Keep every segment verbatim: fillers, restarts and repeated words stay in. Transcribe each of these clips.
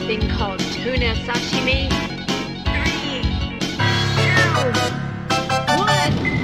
thing called tuna sashimi. Three, two, one.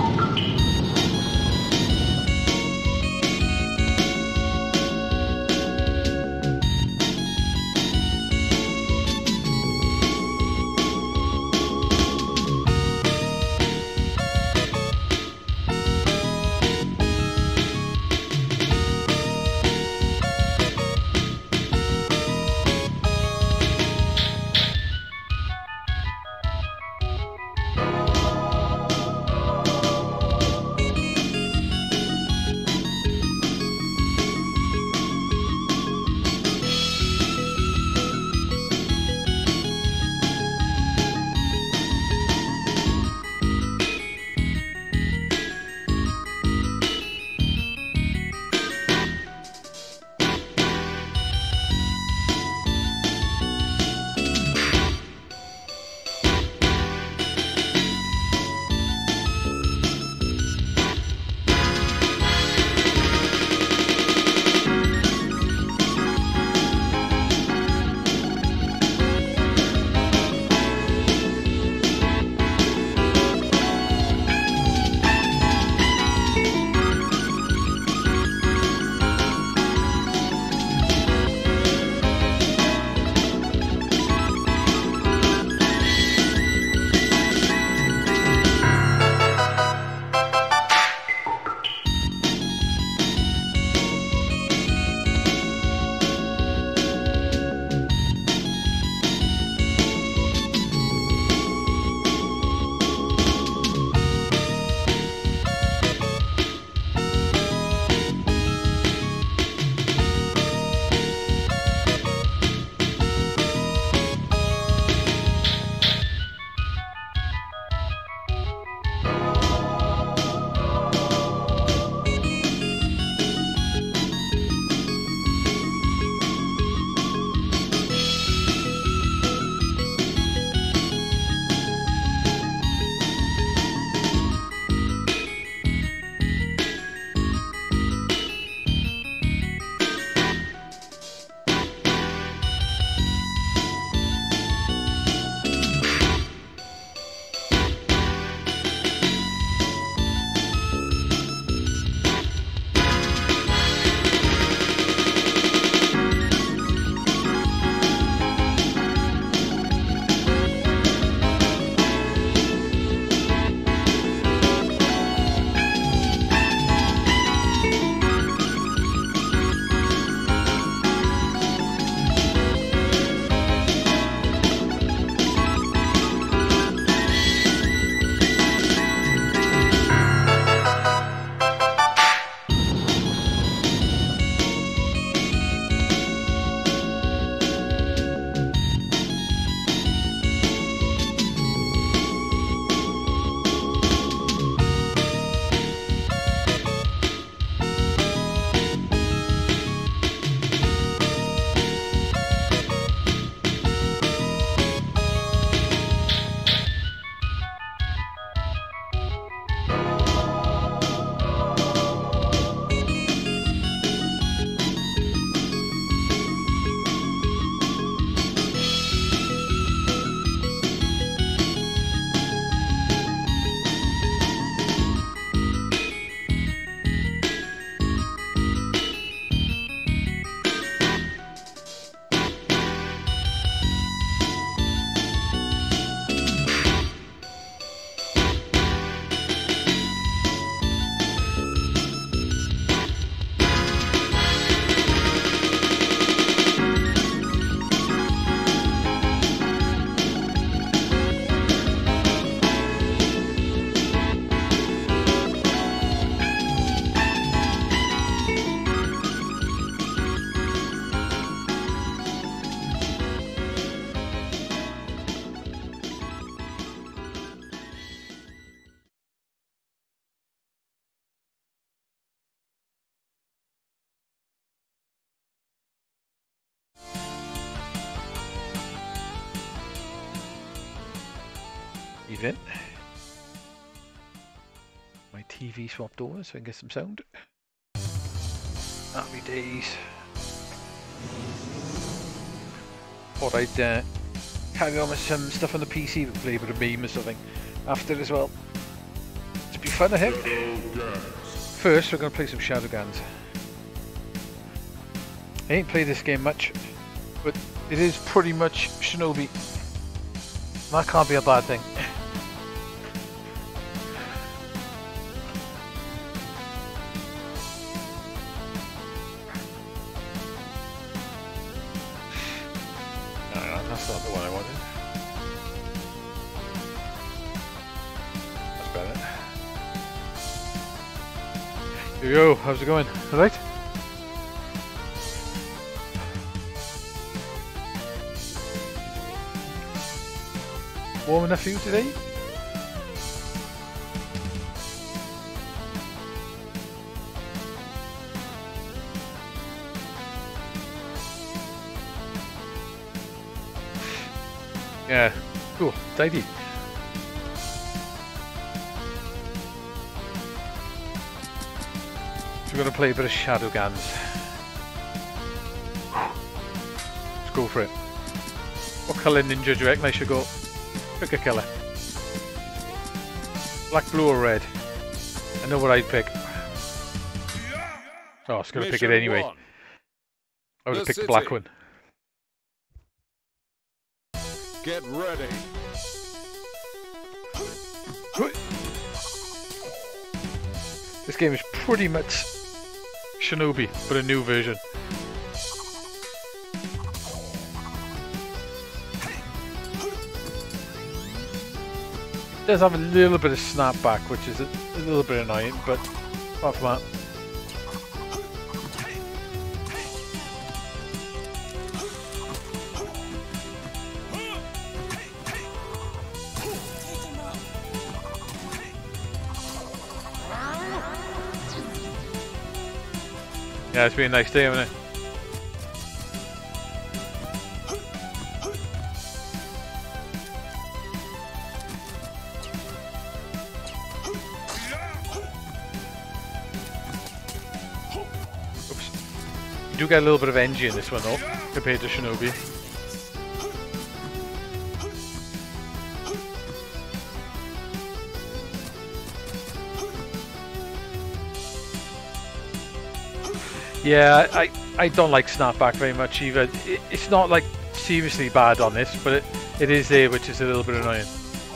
Evening. My T V swapped over so I can get some sound. Happy days. thought I'd uh, carry on with some stuff on the P C, play a bit of meme or something after as well. It's be fun, I think. First, we're going to play some Shadowguns. I ain't played this game much, but it is pretty much Shinobi. That can't be a bad thing. That's not the one I wanted. That's better. Here we go. How's it going? All right? Warm enough for you today? Yeah, cool, tidy. So we're going to play a bit of Shadowguns. Let's go for it. What colour ninja do you reckon I should go? Pick a colour. Black, blue or red? I know what I'd pick. Oh, I was going to pick it anyway. I would have picked the black one. Get ready. This game is pretty much Shinobi, but a new version. It does have a little bit of snapback, which is a, a little bit annoying, but apart from that. Yeah, it's been a nice day, hasn't it? Oops. You do get a little bit of energy in this one though, compared to Shinobi. Yeah, I, I don't like snapback very much either. It, it's not like seriously bad on this, but it, it is there, which is a little bit annoying.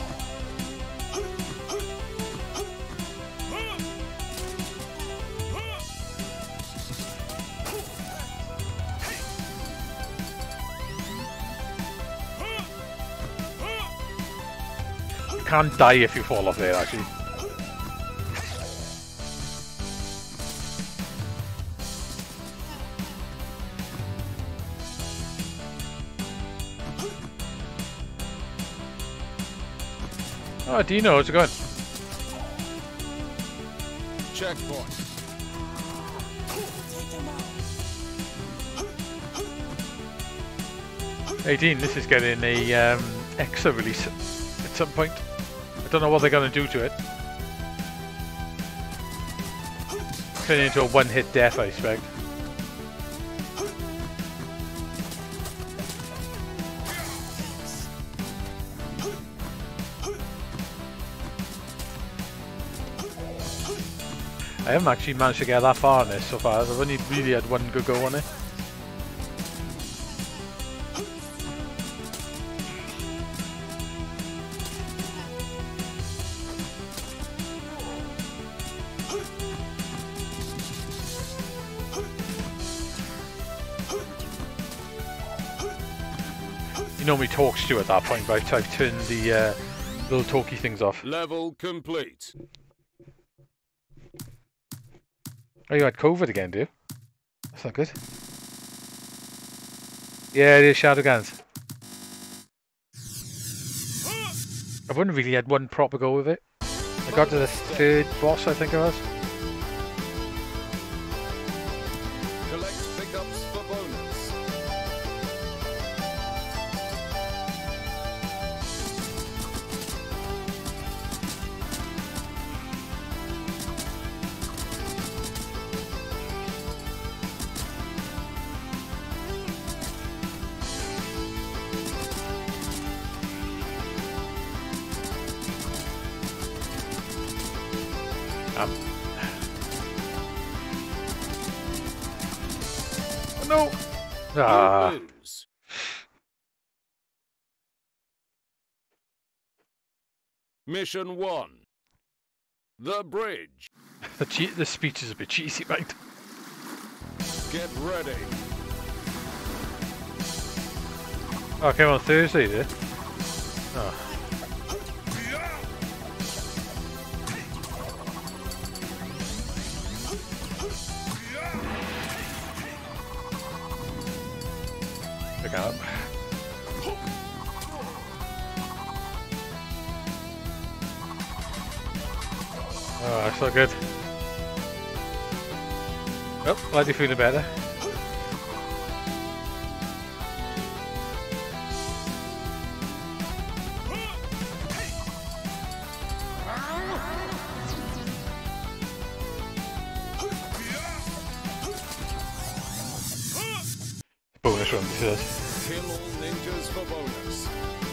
You can't die if you fall off there, actually. Oh, Dino, how's it going? Checkpoint. eighteen, this is getting a um, extra release at some point. I don't know what they're going to do to it. Turn it into a one-hit death, I expect. I haven't actually managed to get that far on this so far. I've only really had one good go on it. You normally talks to you at that point, but I've turned the uh, little talky things off. Level complete. Oh, you had COVID again, do you? That's not good. Yeah, it is Shadowguns. I've only really had one proper go with it. I got to the third boss, I think it was. Collect pickups for bonus. Um. No! Ah. You lose. Mission one. The bridge. The, che the speech is a bit cheesy, right? Get ready. Oh, it came on Thursday, did it? Oh. Pick up. Oh, that's not good. Oh, glad you're feeling better. Bonus run, he says. Kill all ninjas for bonus.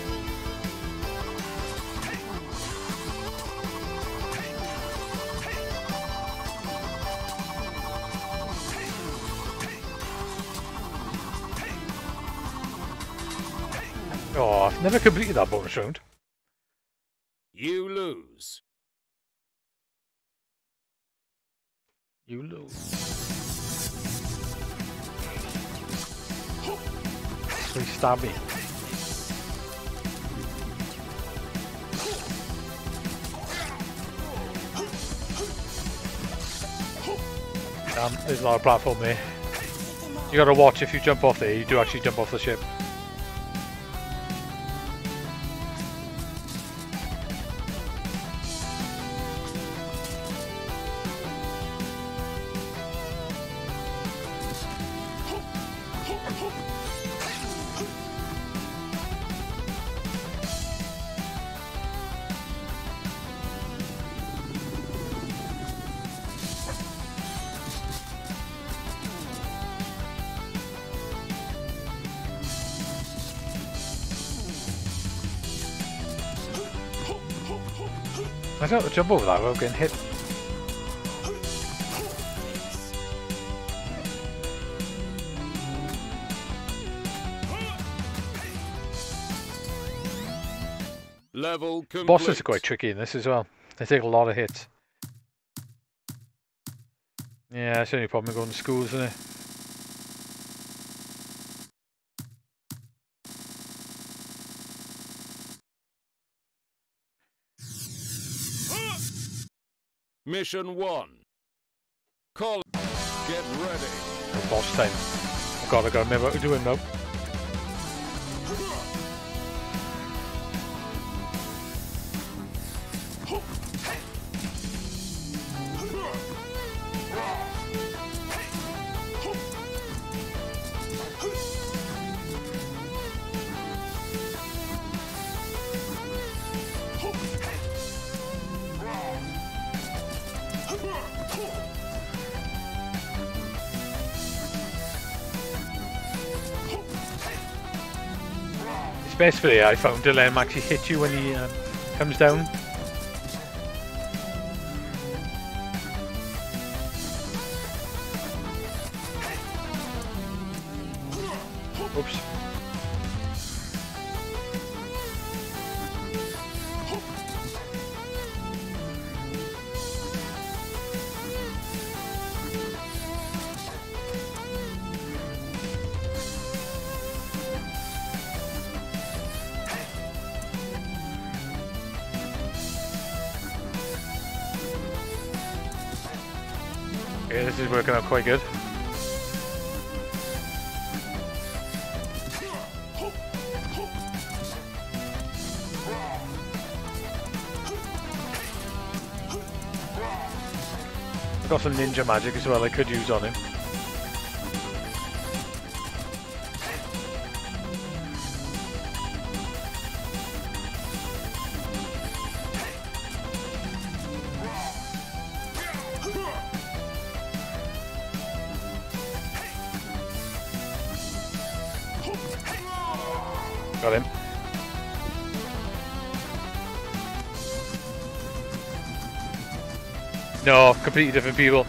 Oh, I've never completed that bonus round. You lose. You lose. So he stabbed me. Damn, there's a lot of platform there. You gotta watch if you jump off there, you do actually jump off the ship. I don't have to jump over that without getting hit. Level complete. Bosses are quite tricky in this as well. They take a lot of hits. Yeah, that's the only problem with going to schools, isn't it? Mission one. Call. Get ready. No boss time. Oh god, I gotta remember what to do him now. It's best for the I found to let him actually hit you when he uh, comes down. Oops. Okay, this is working out quite good. I've got some ninja magic as well I could use on him. Got him. No, completely different people.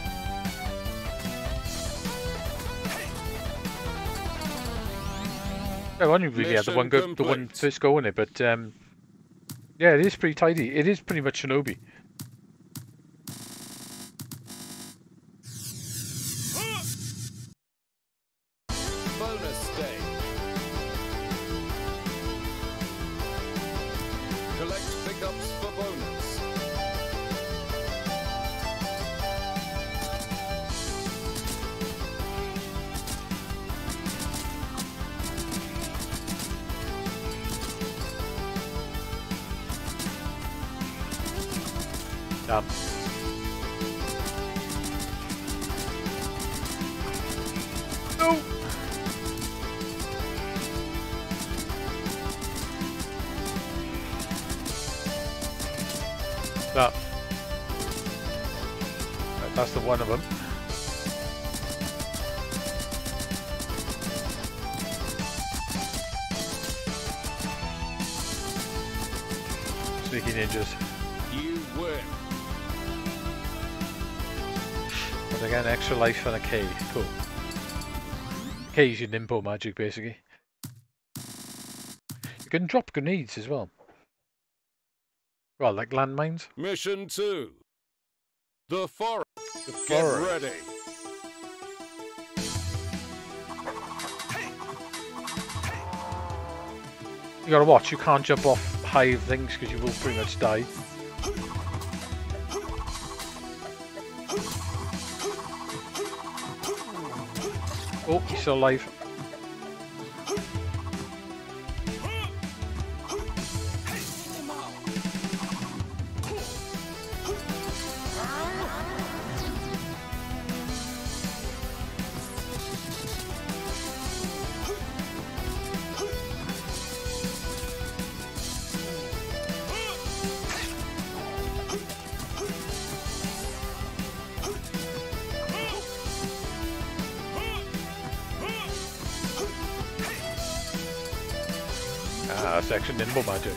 I won't really have the one go, the one first go in it, but um, yeah, it is pretty tidy. It is pretty much Shinobi. Bonus stage. Collect pickups for bonus. Damn. No! That. That's the one of them. Sneaky ninjas. You win. But again, extra life and a K. Cool. K is your nimbo magic, basically. You can drop grenades as well. Well, like landmines. Mission two. The forest. The Get forest. ready. You gotta watch, you can't jump off high things because you will pretty much die. Oh, he's still alive. Ah, that's extra nimble magic.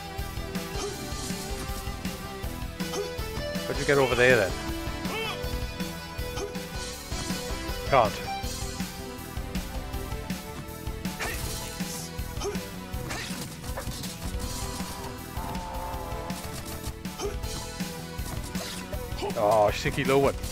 How'd you get over there then? Can't. Oh, sticky low one.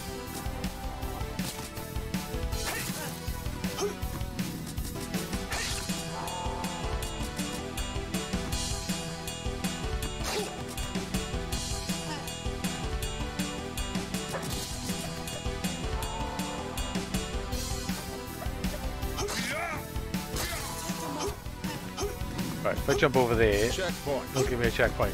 Right, if I jump over there, Checkpoint. it'll give me a checkpoint.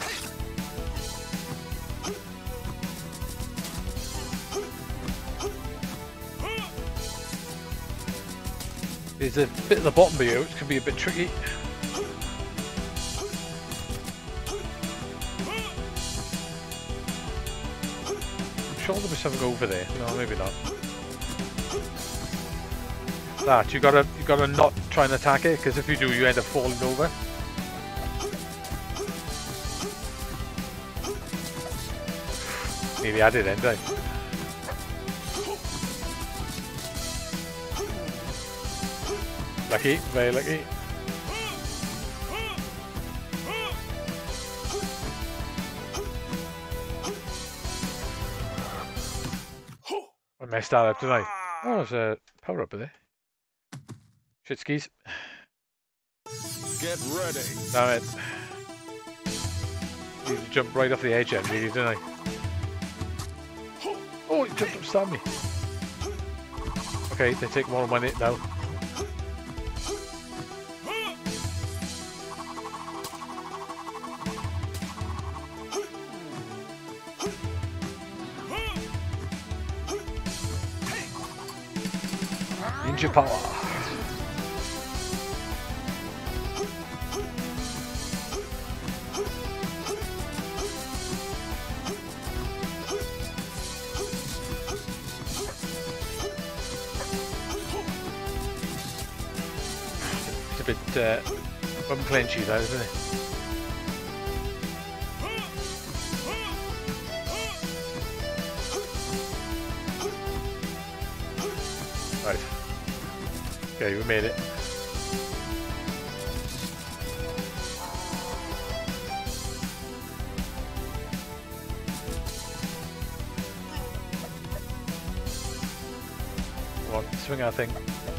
There's a bit at the bottom here which can be a bit tricky. I'm sure there was something over there. No, maybe not. That you gotta you gotta not try and attack it, because if you do, you end up falling over. Nearly had it then, didn't I? Lucky, very lucky. I messed that up, didn't I? Oh, there's a power up there. Shit skis. Get ready. Damn it. You jumped right off the edge then, really, didn't I? Oh, he jumped up to stab me. Okay, they take one on one hit now. Ninja power. It's a bit uh, bum clenchy though, isn't it? Right. Okay, we made it. Come on, swing our thing.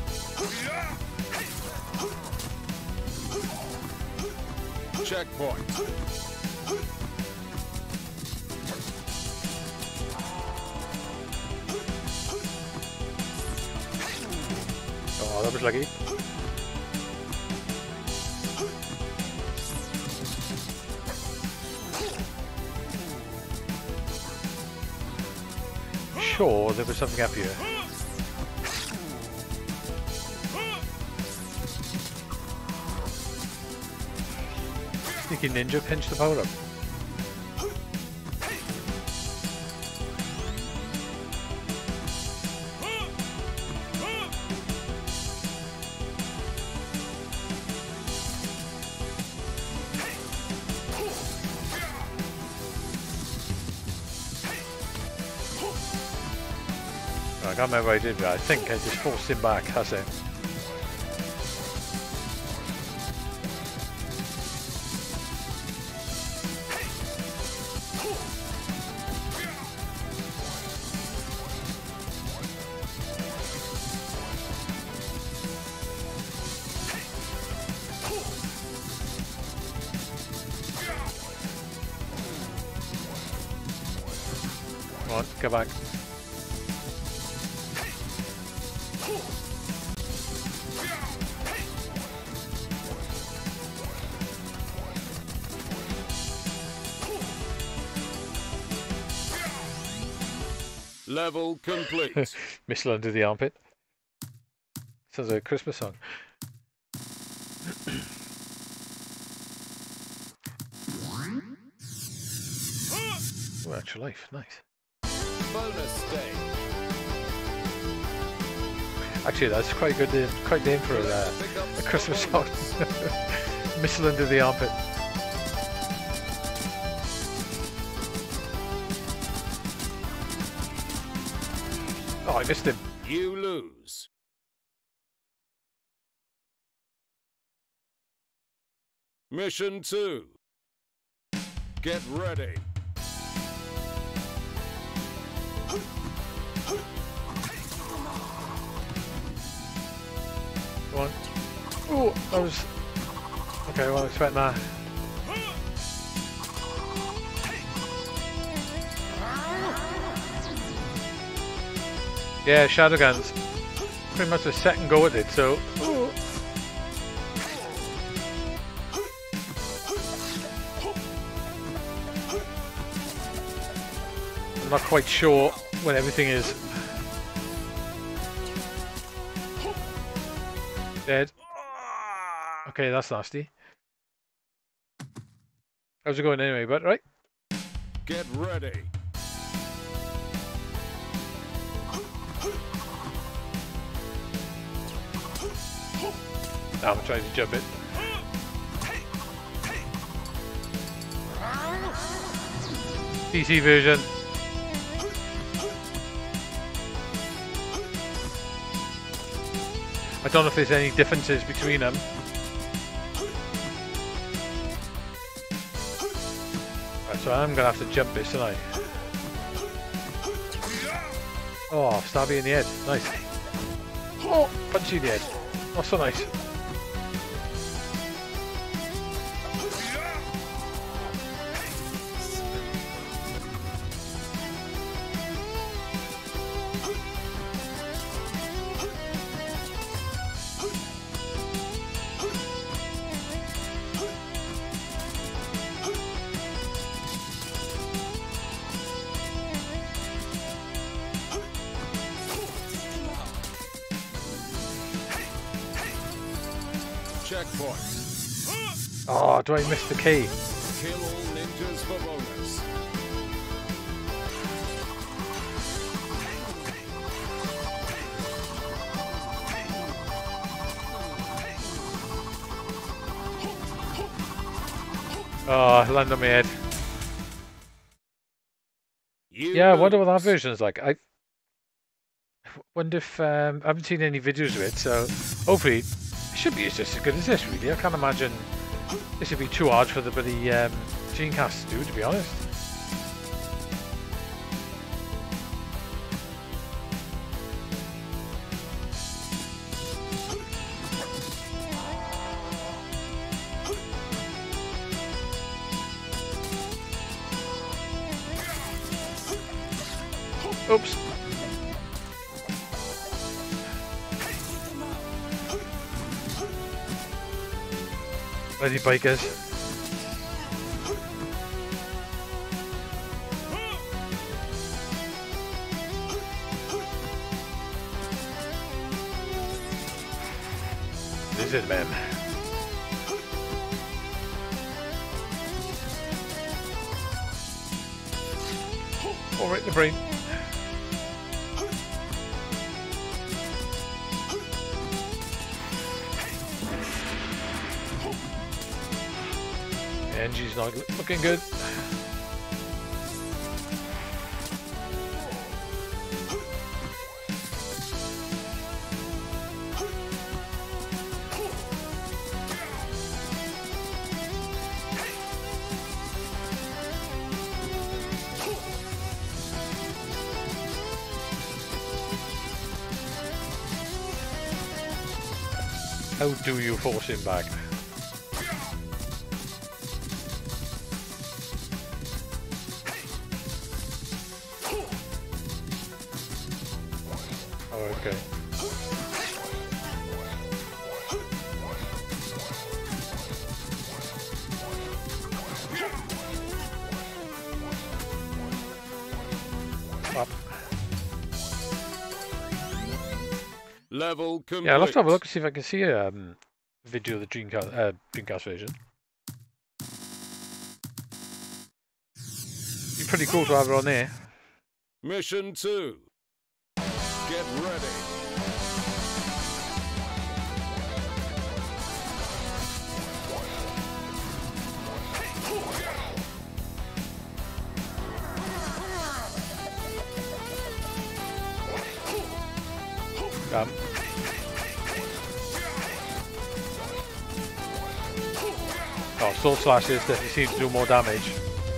Checkpoint. Oh, that was lucky. Sure, there was something up here. Sneaky ninja pinch the power up. I can't remember what I did, but I think I just forced him back, that's it. Come on, go back. Level complete. Missile under the armpit. Sounds like a Christmas song. Oh, actual life, nice. Bonus stage. Actually, that's quite good. uh, Quite name for a, uh, a Christmas song. Missile under the armpit. Oh, I missed him. You lose. Mission two. Get ready. One. Oh, I was. Okay, I wasn't expecting that. Yeah, shadow guns. Pretty much the second go at it, so. Ooh. I'm not quite sure when everything is. Dead. Okay, that's nasty. How's it going anyway, but right? Get ready. Now I'm trying to jump it. P C version. I don't know if there's any differences between them. Right, so I'm gonna have to jump this tonight. Oh, stabby in the head. Nice. Oh, punchy in the head. Not so nice. Checkpoint. Oh, do I miss the key? Kill all ninjas for bonus. Oh, I landed on my head. You Yeah, I wonder what that lose. version is like. I wonder if um, I haven't seen any videos of it, so hopefully it should be just as good as this. Really, I can't imagine this would be too hard for the bloody um, Dreamcast to do, to be honest. Oops. Ready, bikers. This is it, man. All right in the brain. Engine's not looking good. How do you force him back? Okay. Up. Level complete. Yeah, I'll have to have a look and see if I can see a um, video of the Dreamcast, uh, Dreamcast version. Be pretty cool to have it on there. Mission two. Get ready. Um. Oh, Sword Slashes definitely seem to do more damage.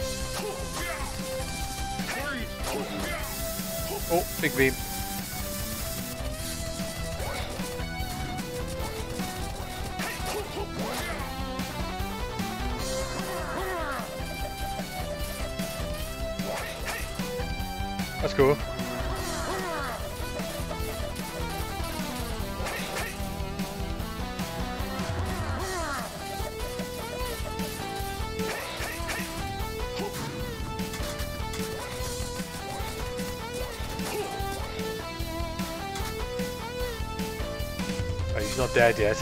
Oh, big beam. That's cool. Oh, he's not dead yet.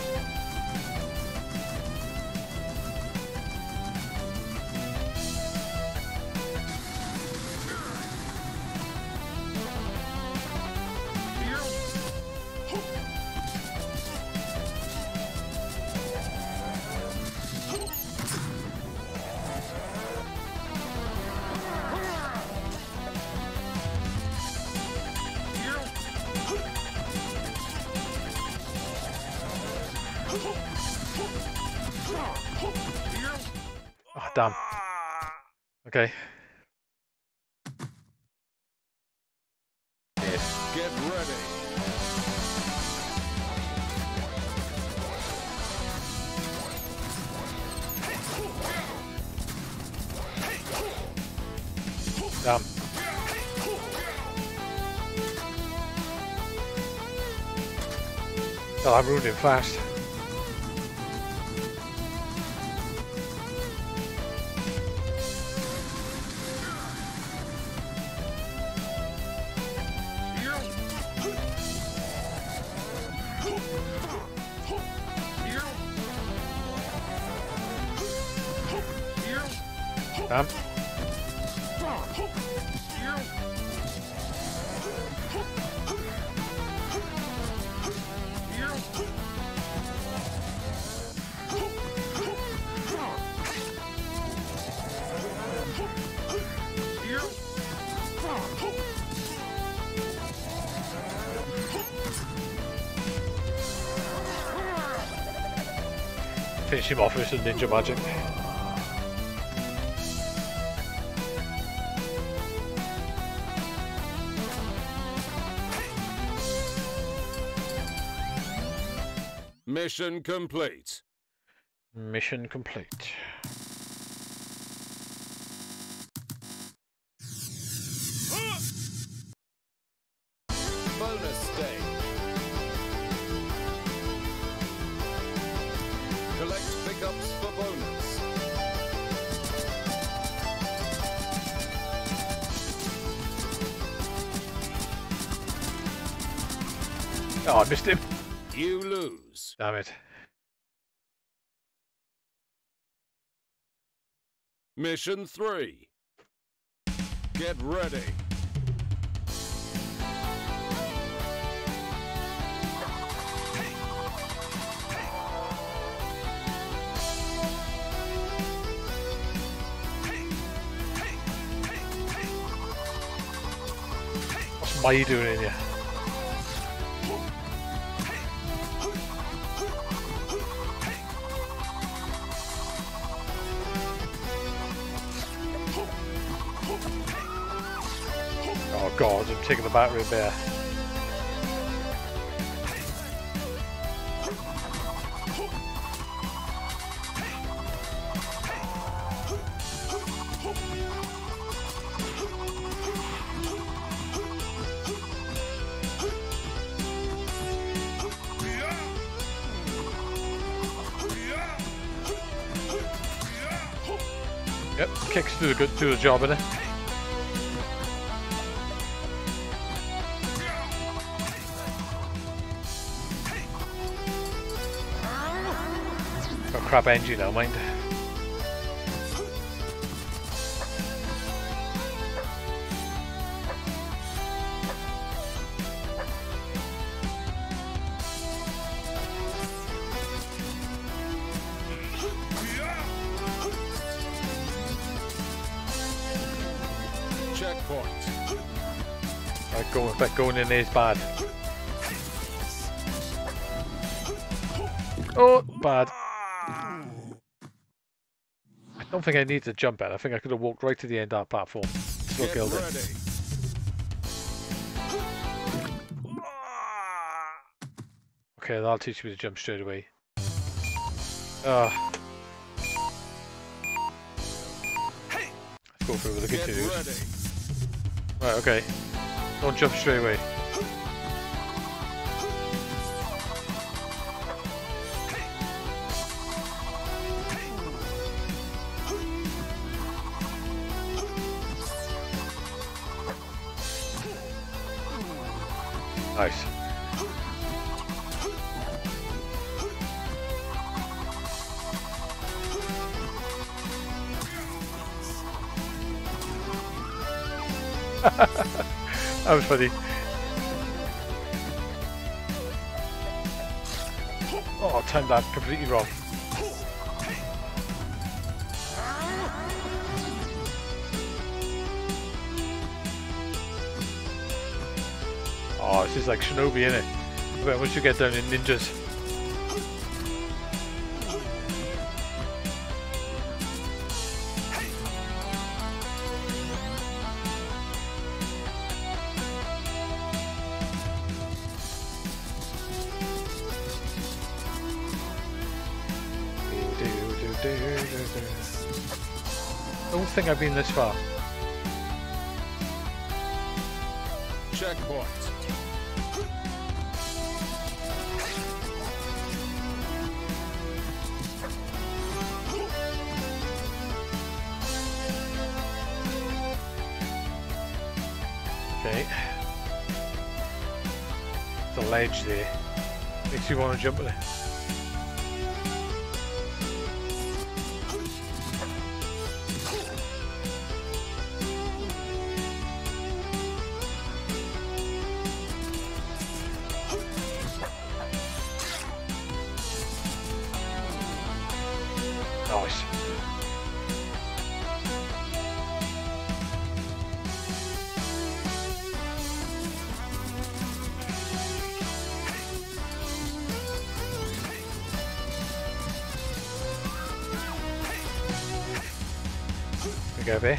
Oh, damn. Okay. Get ready. Damn. Oh, I'm ruining fast. Damn. finish him off with some ninja magic. Mission complete. Mission complete. Bonus stage. Collect pickups for bonus. Oh, I missed him. You lose. Damn it. Mission three. Get ready. What's Mai doing in here? Oh god, I'm taking the battery bear. Yep, kicks do the good do the job innit? Got a crap engine now, mind. Checkpoint. Right, going back going in there is bad. Oh, bad. I don't think I need to jump at. I think I could have walked right to the end of that platform. Still Get killed it. ready. Okay, that'll teach me to jump straight away. Ah. Let's go through with the Get continues. ready. Right, okay. Don't jump straight away. Nice. That was funny. Oh, I timed that completely wrong. Oh, this is like Shinobi, innit? But once you get down in ninjas. I don't think I've been this far. Checkpoint. Okay. The ledge there makes you want to jump at it. Nice. go, babe.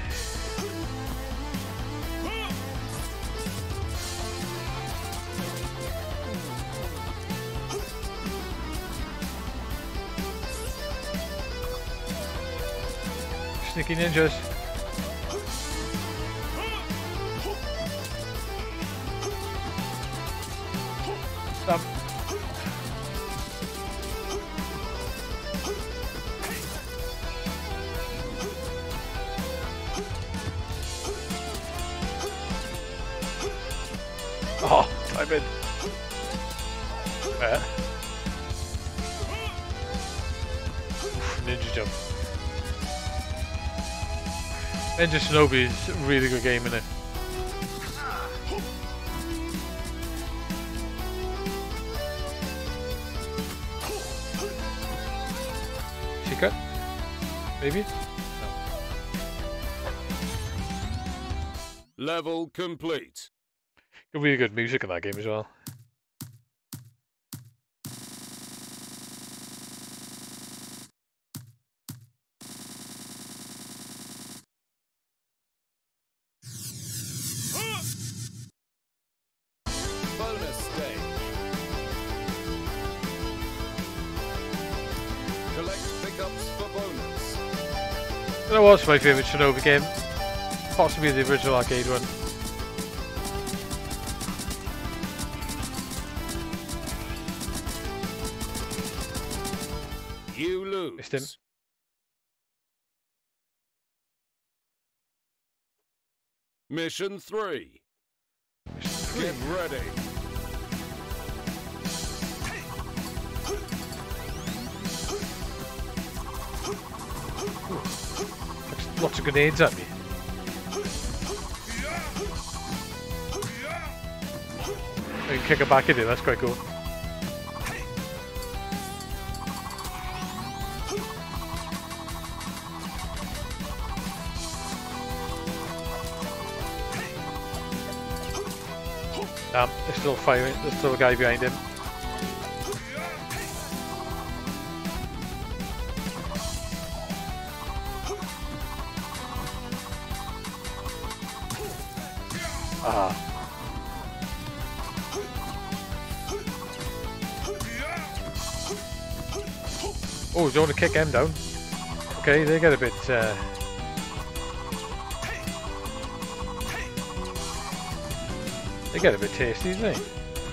Sneaky ninjas. Stop. Oh, I'm in. Uh. Ninja jump. Ninja Shinobi is a really good game, isn't it? Secret? Maybe? No. Level complete. Really good music in that game as well. Bonus stage. Collect pickups for bonus. That was my favourite Shinobi game. Possibly the original arcade one. You lose. Missed him. Mission three. Mission three. Get ready. Ooh. Lots of grenades at me. I can kick it back at you, that's quite cool. Damn, there's still firing, there's still a guy behind him. Ah. Oh, do you want to kick him down? Okay, they get a bit uh They get a bit tasty, don't they?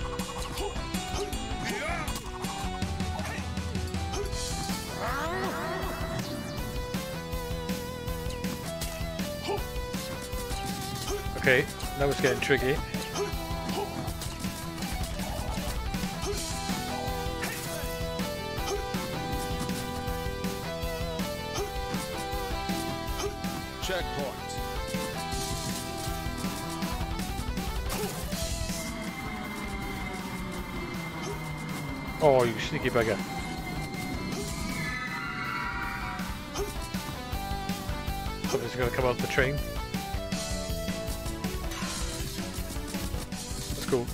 Okay, now it's getting tricky. Checkpoint. Oh, you sneaky bugger. Something's going to come out the train. That's cool.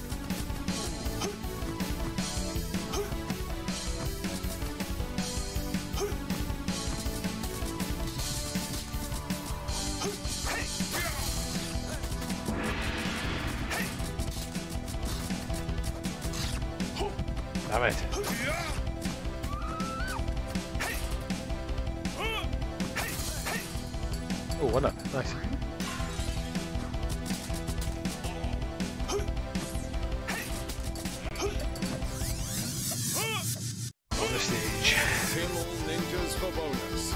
Damn it. Oh, one up. Nice. On the stage. Kill all ninjas for bonus.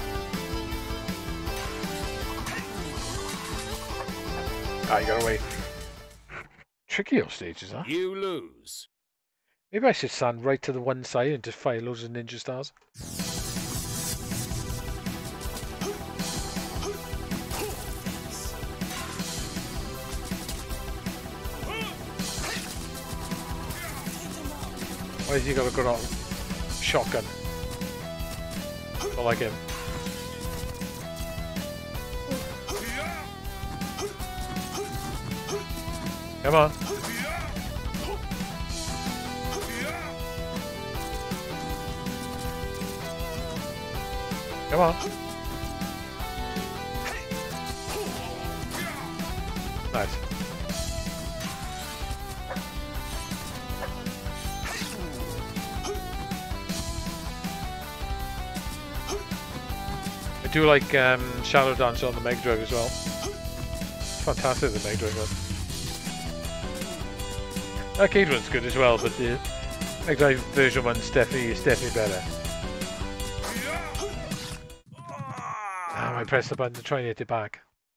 Ah, you got away. Tricky old stages, huh? You lose. Maybe I should stand right to the one side and just fire loads of ninja stars. Why has he got a good old shotgun? I like him. Come on. Come on. Nice. I do like um, Shadow Dancer on the Mega Drive as well. It's fantastic, the Mega Drive one. Arcade one's good as well, but the Mega Drive version one's definitely, is definitely better. Ah, I pressed the button to try and hit it back.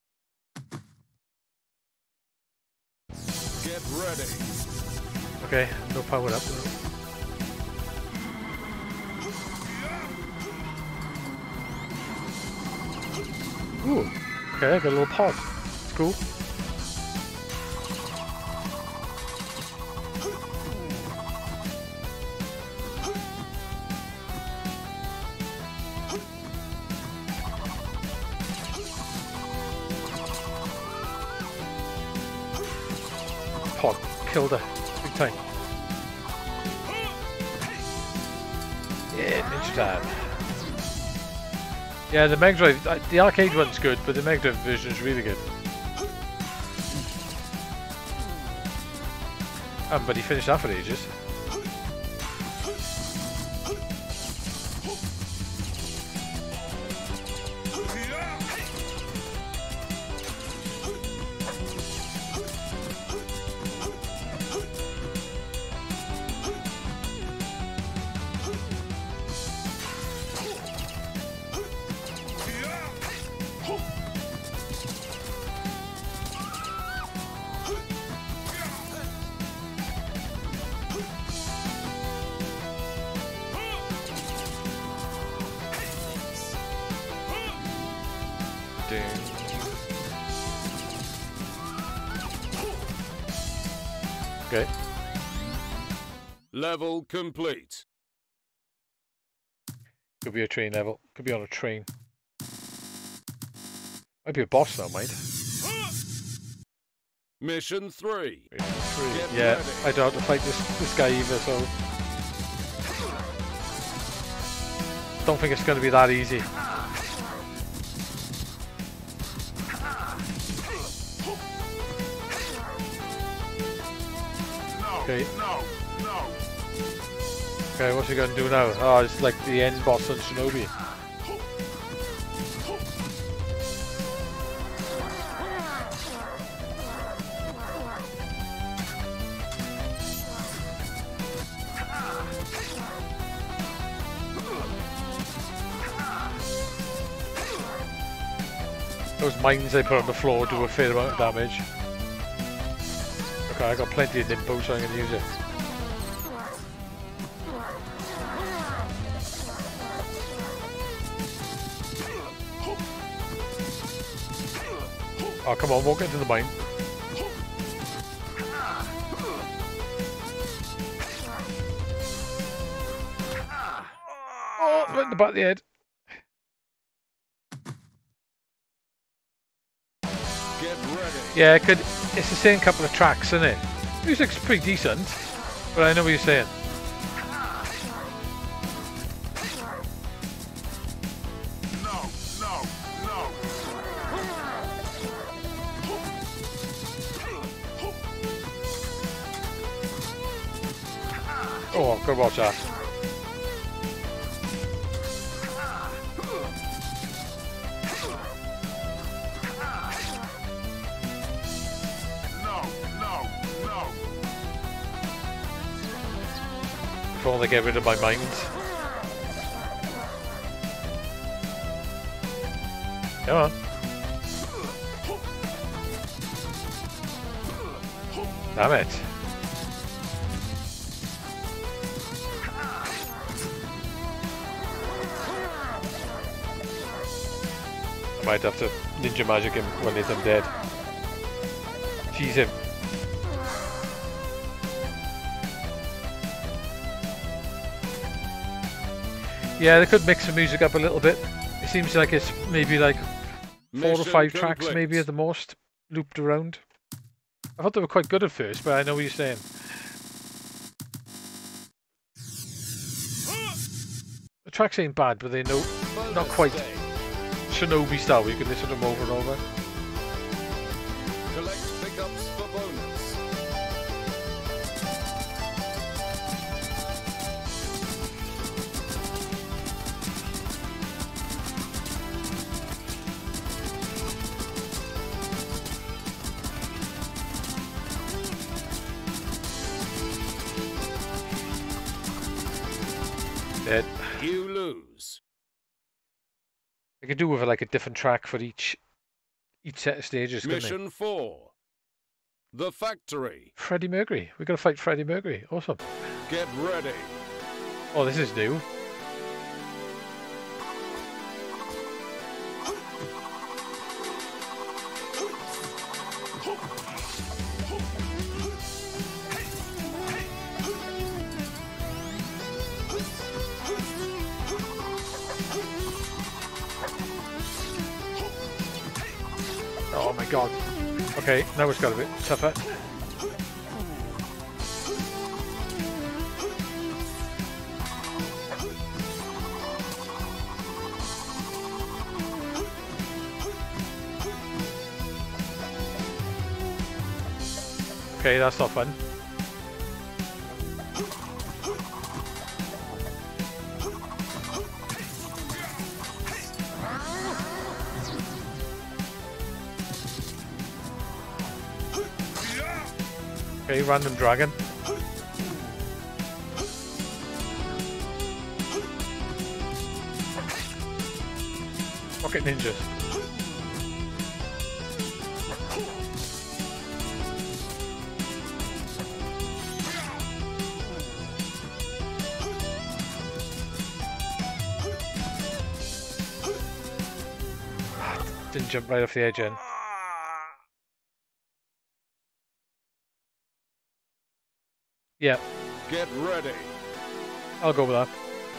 Get ready. Okay, no power up. Ooh, okay, I got a little pod. It's cool. Pod killed her big time. Yeah, Ninja Time. Yeah, the Mega Drive, uh, the arcade one's good, but the Mega Drive version is really good. Um, but he finished that for ages. Okay. Level complete. Could be a train level. Could be on a train. Might be a boss now, mate. Mission three. Mission three. Get Yeah, ready. I don't have to fight this this guy either, so don't think it's going to be that easy. Okay. No, no. Okay, what's he going to do now? Oh, it's like the end boss on Shinobi. Those mines they put on the floor do a fair amount of damage. Okay, I got plenty of Nimbo, so I'm going to use it. Oh, come on, walk into the mine. Oh, right in the back of the head. Get ready. Yeah, it could. It's the same couple of tracks, isn't it? Music's pretty decent, but I know what you're saying. No, no, no. Oh, I've got to watch that. If only get rid of my mind. Come on. Damn it. I might have to ninja magic him when he's dead. Tease him. Yeah, they could mix the music up a little bit. It seems like it's maybe like four Mission or five complete. tracks maybe at the most, looped around. I thought they were quite good at first, but I know what you're saying. The tracks ain't bad, but they know not quite Shinobi style, where you can listen to them over and over. Collect Dead. You lose. I could do with like a different track for each each set of stages, couldn't they? Mission four. The factory. Freddie Mercury. We're gonna fight Freddie Mercury. Awesome. Get ready. Oh, this is new. Oh my god. Okay, now it's got a bit tougher. Okay, that's not fun. Okay, random dragon. Rocket ninjas. Didn't jump right off the edge, in. Yeah. Get ready. I'll go with that.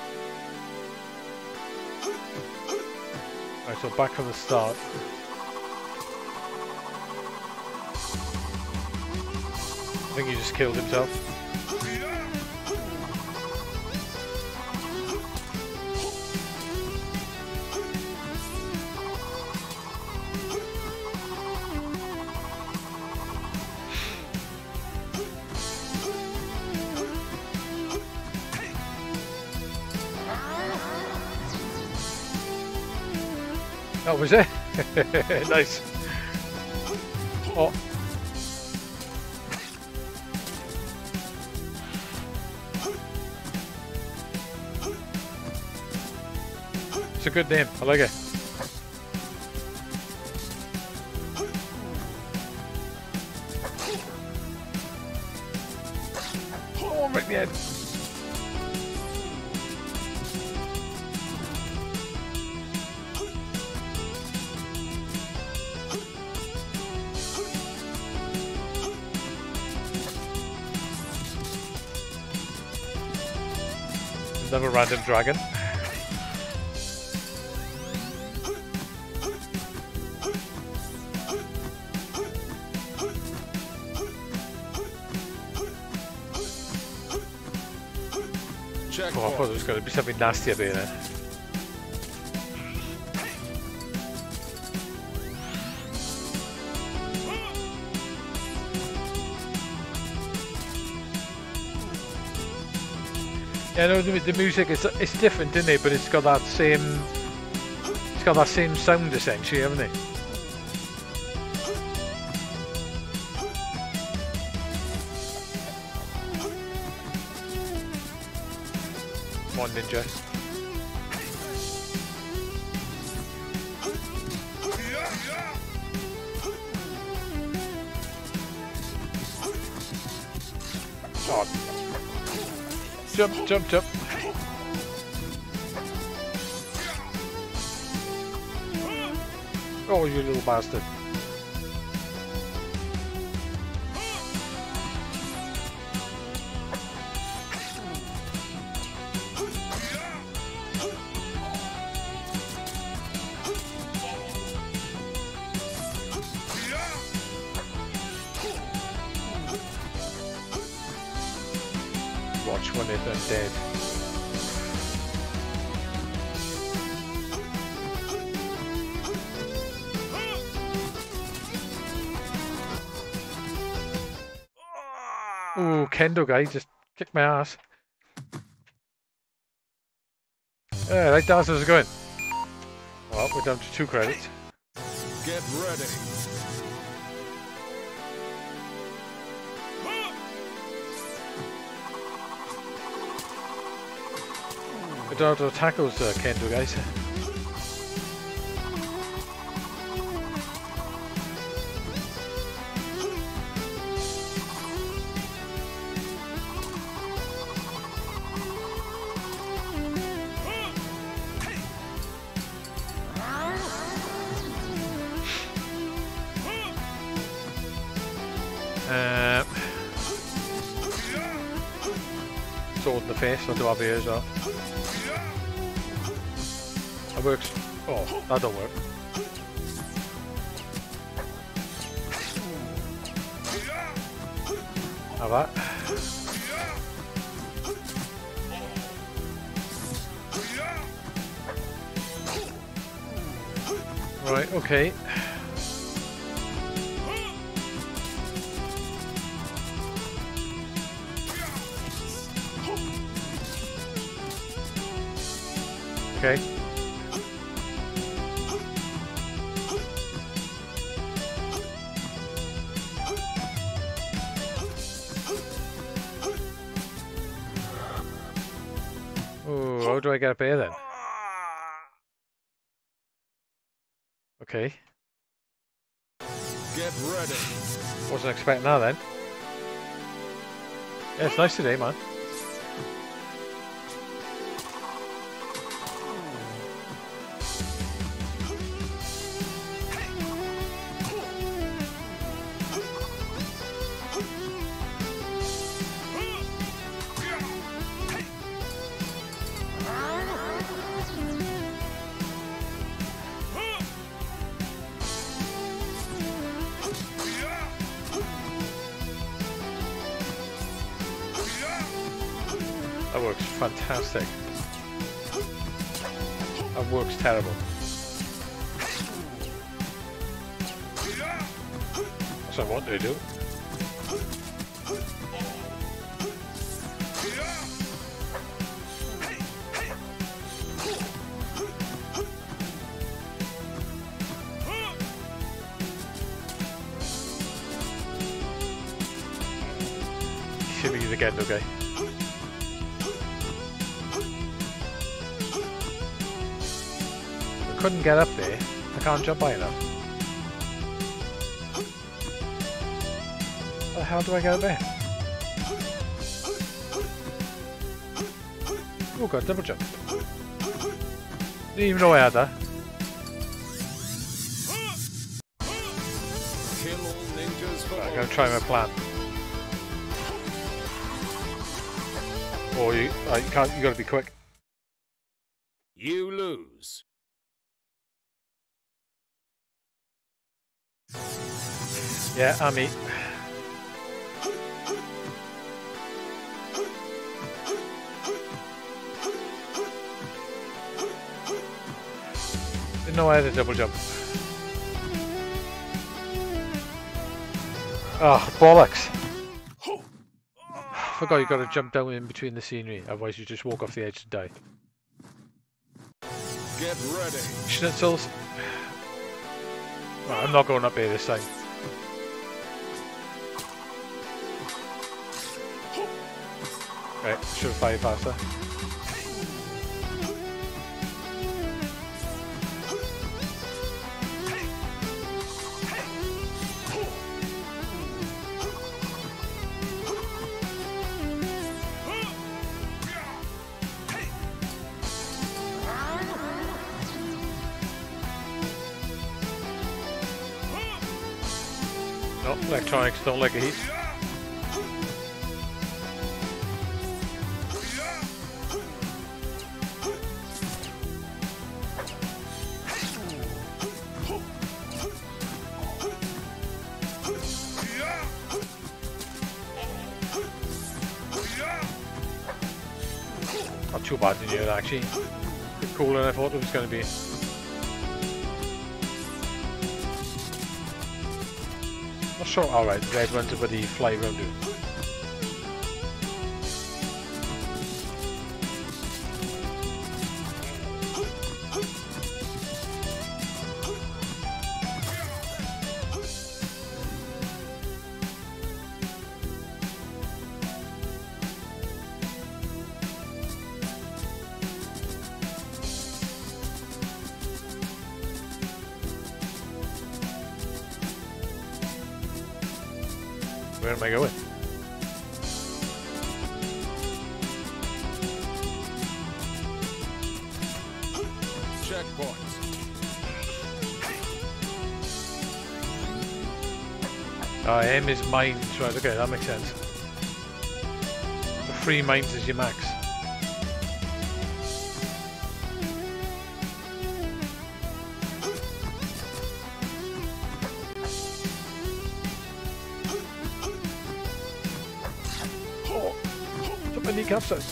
Right, so back from the start. I think he just killed himself. That was it. Nice. Oh. It's a good name. I like it. Oh, right in the head. Another random dragon. Check Oh, I thought there was going to be something nasty up here then. Yeah, no, the, the music is it's different, isn't it? But it's got that same, it's got that same sound essentially, haven't it? Come on, ninja. Oh. Jump, jump, jump. Oh, you little bastard. Watch when they're dead. Ooh, Kendo guy just kicked my ass. Yeah, right, that's how's it going. Well, we're down to two credits. Get ready. I don't know how to attack those uh, Kendo guys. Um, sword in the face, I'll do have here as well. That works. Oh, that don't work. Have that. Right, okay. Okay. Oh, how do I get up here then? Okay. Get ready. Wasn't expecting that then. Yeah, it's nice today, man. That works fantastic. That works terrible. That's what I wanted to do. Should use again, okay? Couldn't get up there. I can't jump high enough. How the hell do I get up there? Oh god, double jump. Didn't even know I had that. Kill all ninjas for Right, I'm gonna try my plan. Oh, you, uh, you can't. You gotta be quick. You lose. Yeah, I'm me. Didn't know I had a double jump. Oh, bollocks. Forgot you got to jump down in between the scenery, otherwise you just walk off the edge and die. Get ready. Schnitzels. Well, I'm not going up here this time. Right, should have fired faster. No, electronics don't like a heat. Not too bad in here actually. A bit cooler than I thought it was going to be. Not sure. Alright, the red ones are where the fly around it. Where am I going? Checkpoint. Ah, M is mines, right, okay, that makes sense. The three mines is your max. Oh, took my kneecaps out.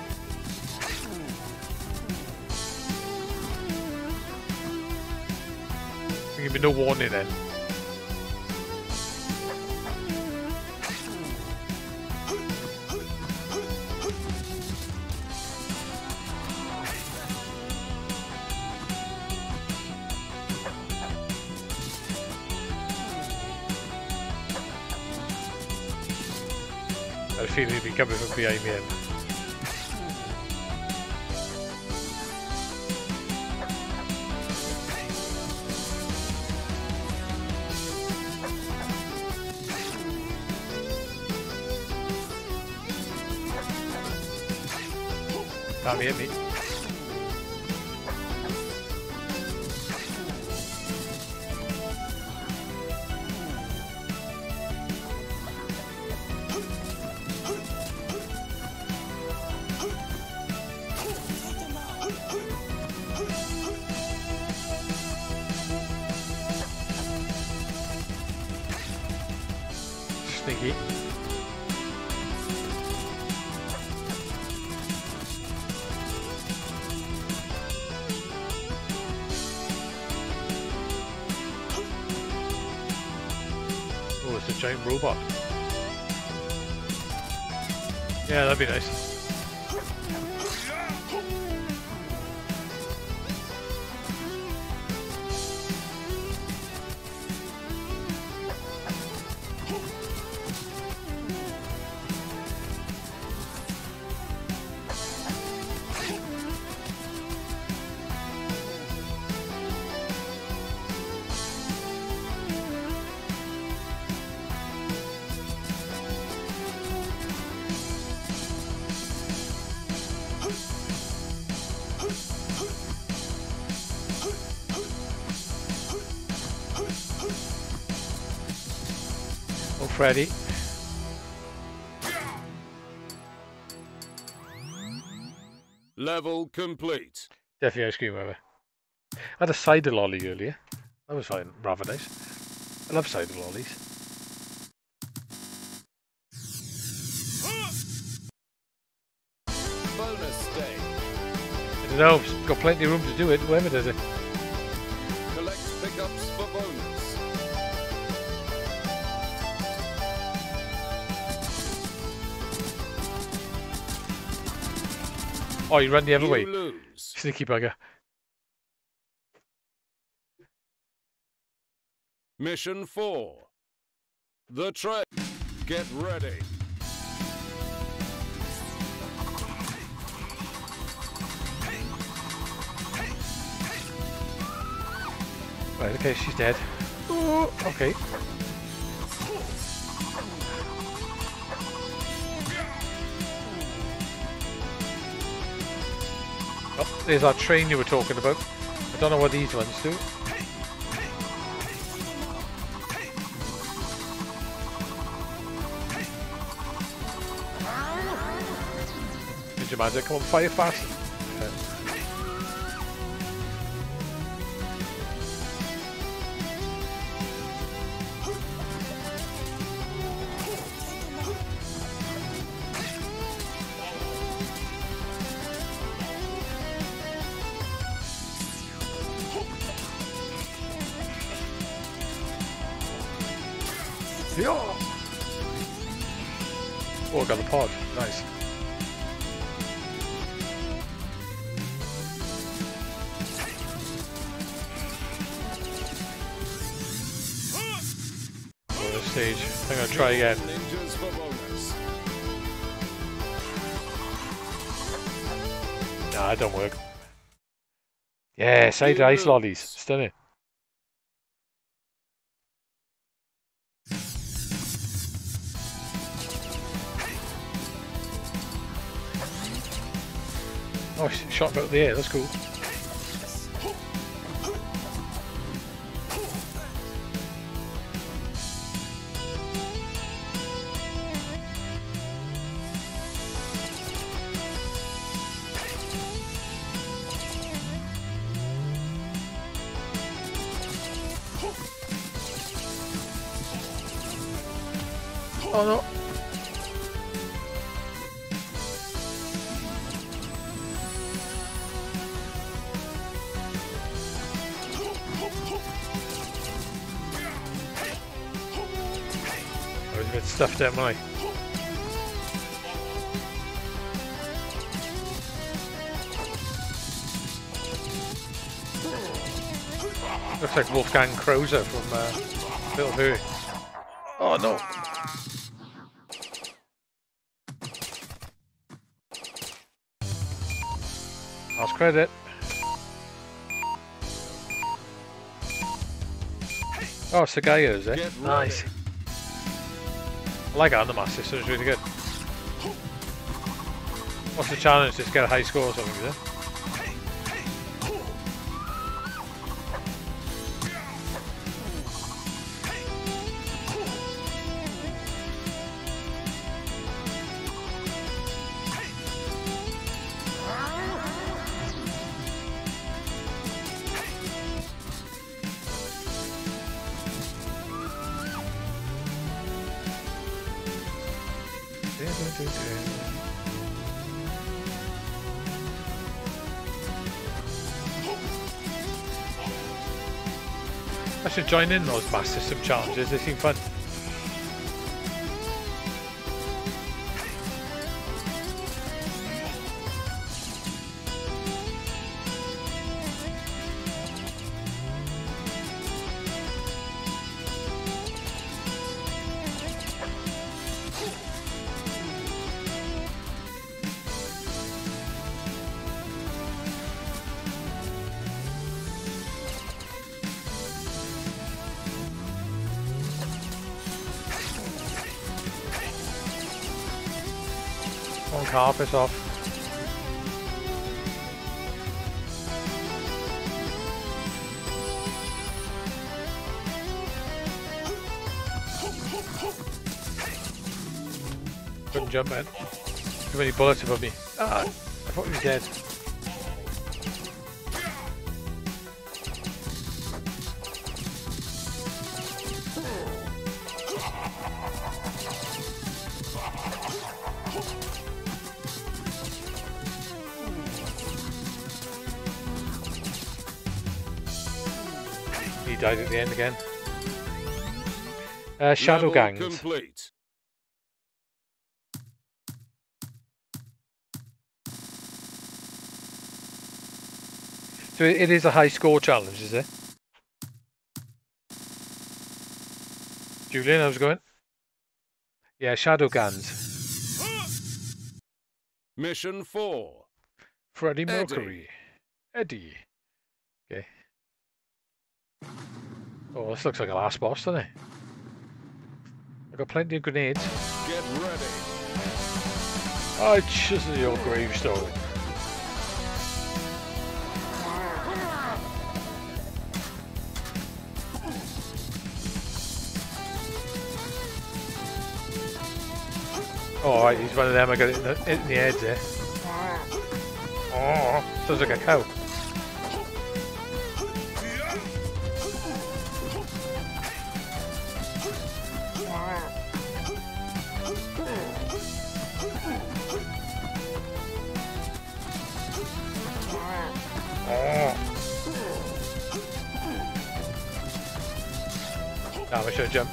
Give me no warning then. I feel he'd be coming from behind me. Then. Can't hit me. Sneaky. Oh, it's a giant robot. Yeah, that'd be nice. Oh, Freddy. Level complete. Definitely ice cream ever. I had a cider lolly earlier. That was fine, rather nice. I love cider lollies. Bonus stage. I don't know, it's got plenty of room to do it, whoever does it. Collect pickups for bonus. Oh, you run the other You way. lose. Sneaky bugger. Mission four. The train. Get ready. Right, okay, she's dead. Oh, okay. Oh, there's our train you were talking about. I don't know what these ones do. Ninja Magic, come on, fire fast. Oh, I got the pod. Nice. Bonus stage. I'm gonna try again. Ninjas for bonus. Nah, it don't work. Yeah, cider ice lollies. Stunning. Oh, sh shot about the air, that's cool. Oh no! I was a bit stuffed out, wasn't I? Looks like Wolfgang Krauser from uh, Little Boo. Oh no! Last credit. Oh, it's the guy here, is it? Nice. I like it on the Master System, it's really good. What's the challenge? Just get a high score or something, is it? I should join in those Master System challenges, they seem fun. One car, piss off. Couldn't jump, man. Too many bullets above me. Ah, I thought he was dead. He died at the end again. Uh, Shadow Level Gangs. complete. So it is a high score challenge, is it? Julian, how's it going? Yeah, Shadow Gangs. Mission four. Freddie Eddie. Mercury. Eddie. Okay. Oh, this looks like a last boss, doesn't it? I've got plenty of grenades. Get ready. I chisel your gravestone. Oh, right, he's one of them. I got it in the, in the head there. Oh, sounds like a cow. Oh. Now I should jump.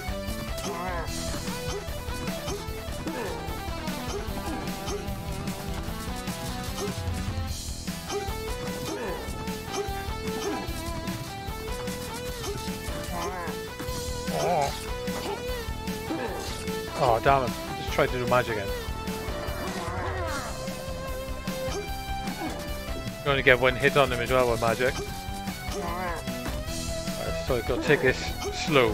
Oh. Oh, damn it. Just tried to do magic again. You only get one hit on them as well with magic. Right, so I've got to take this slow.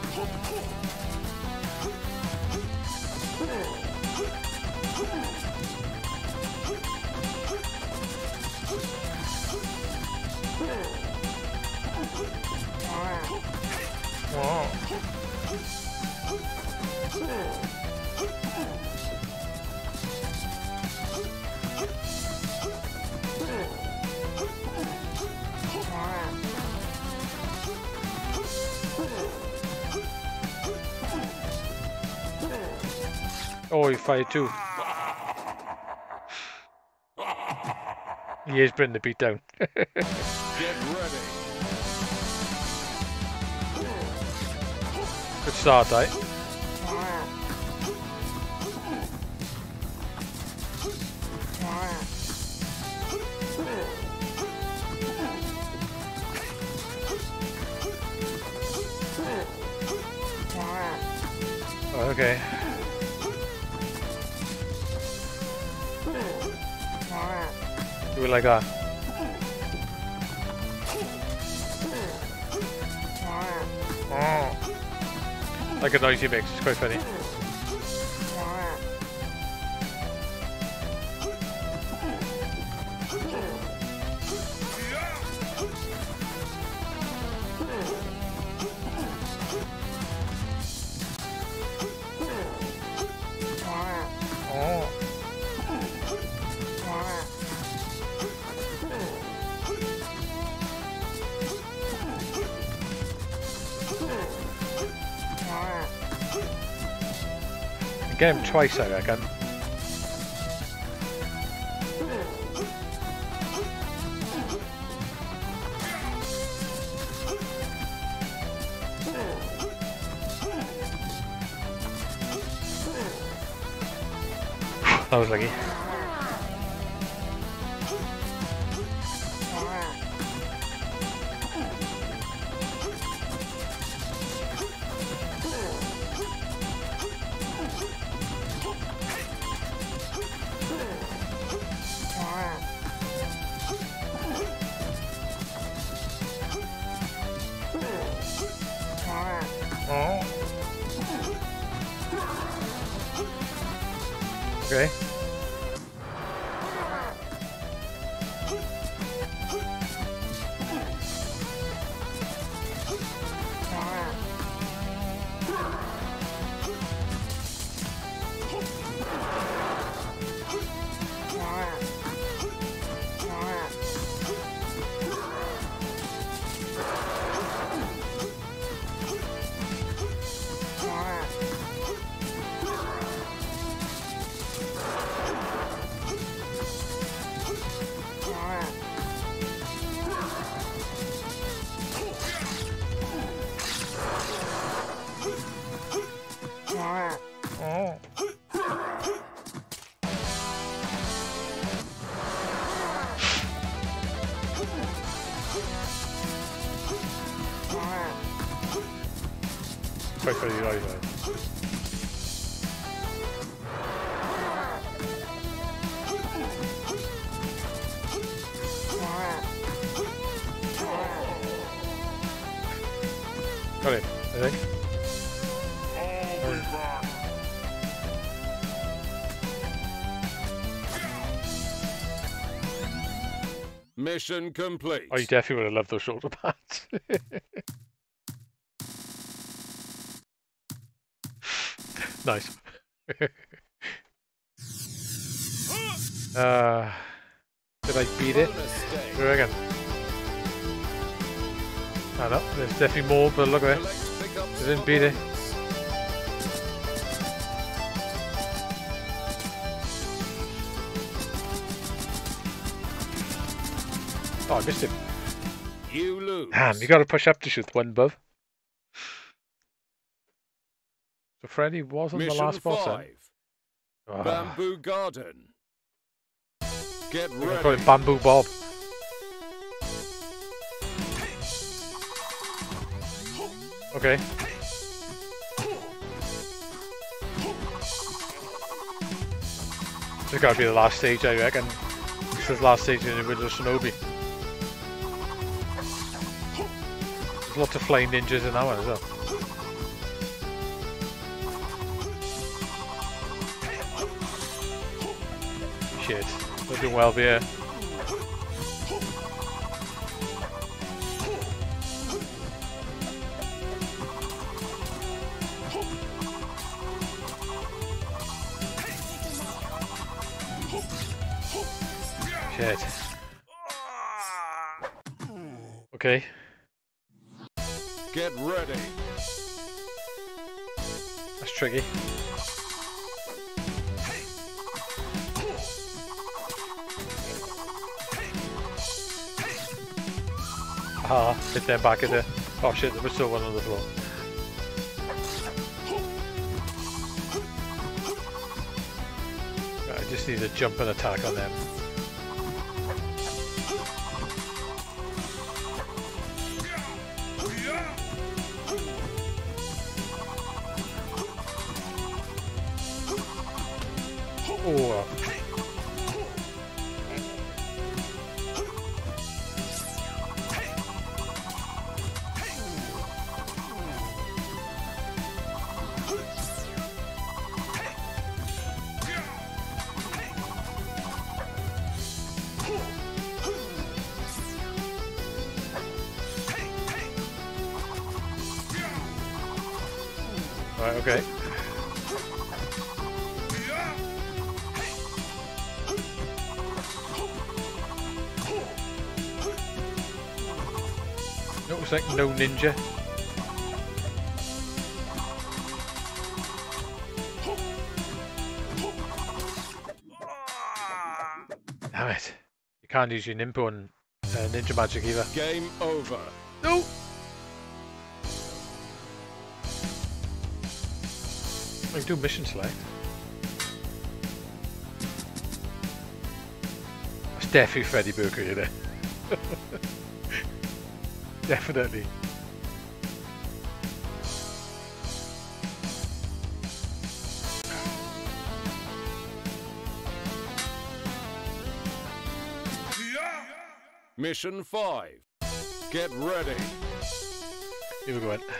Oh, he fired too. He is bringing the beat down. Get ready. Good start, eh? Okay. Do it like that. Like a noise he makes, it's quite funny. Get him twice, I reckon. That was lucky. Okay. Quite funny, right, right. Got it, I think. Mission complete. Oh, you definitely would have loved those shoulder pads. Nice. uh, did I beat it? What do you reckon? I don't know, there's definitely more, but look at it. I didn't beat it. Oh, I missed him. You lose. Damn, you gotta push up to shoot one above. So Freddy wasn't Mission the last boss then? five. Oh. Bamboo Garden. Get We're ready. call him Bamboo Bob. Okay. This has got to be the last stage, I reckon. This is the last stage in the middle of Shinobi. There's lots of flying ninjas in that one as well. shit. Not doing well here. Shit. Okay. Get ready. That's tricky. Ah, hit them back at the... Oh shit, there was still one on the floor. Right, I just need a jump and attack on them. Oh. Right, okay. Looks like no ninja. Damn it. You can't use your Nimpo and uh, ninja magic either. Game over. No! I do mission select. That's definitely Freddy Mercury there. Definitely. Mission five. Get ready. Here we go. In.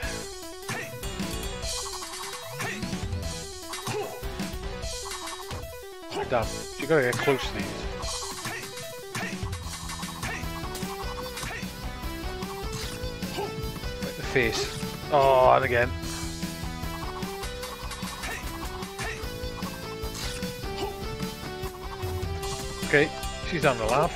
Damn, you gotta get close to these. Right, the face. Oh, and again. Okay, she's having a laugh.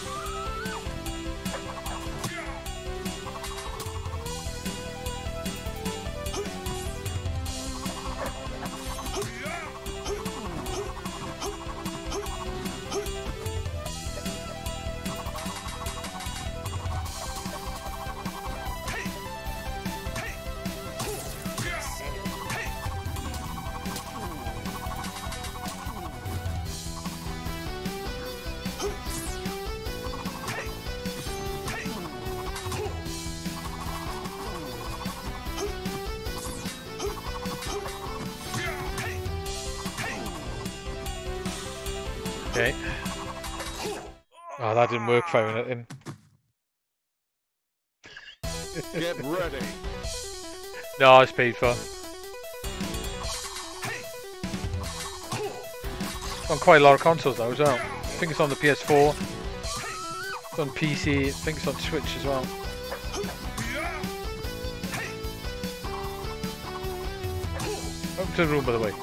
Okay. Oh, that didn't work firing it in. Get ready. No, it's paid for. It's on quite a lot of consoles though as well. I think it's on the P S four. It's on P C, I think it's on Switch as well. Welcome to the room, by the way.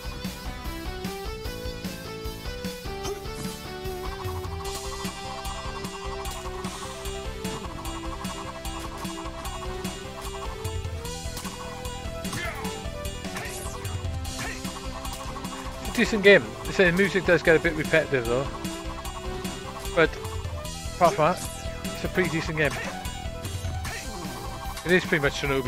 Decent game. They say the music does get a bit repetitive though, but apart from that, it's a pretty decent game. It is pretty much Shinobi.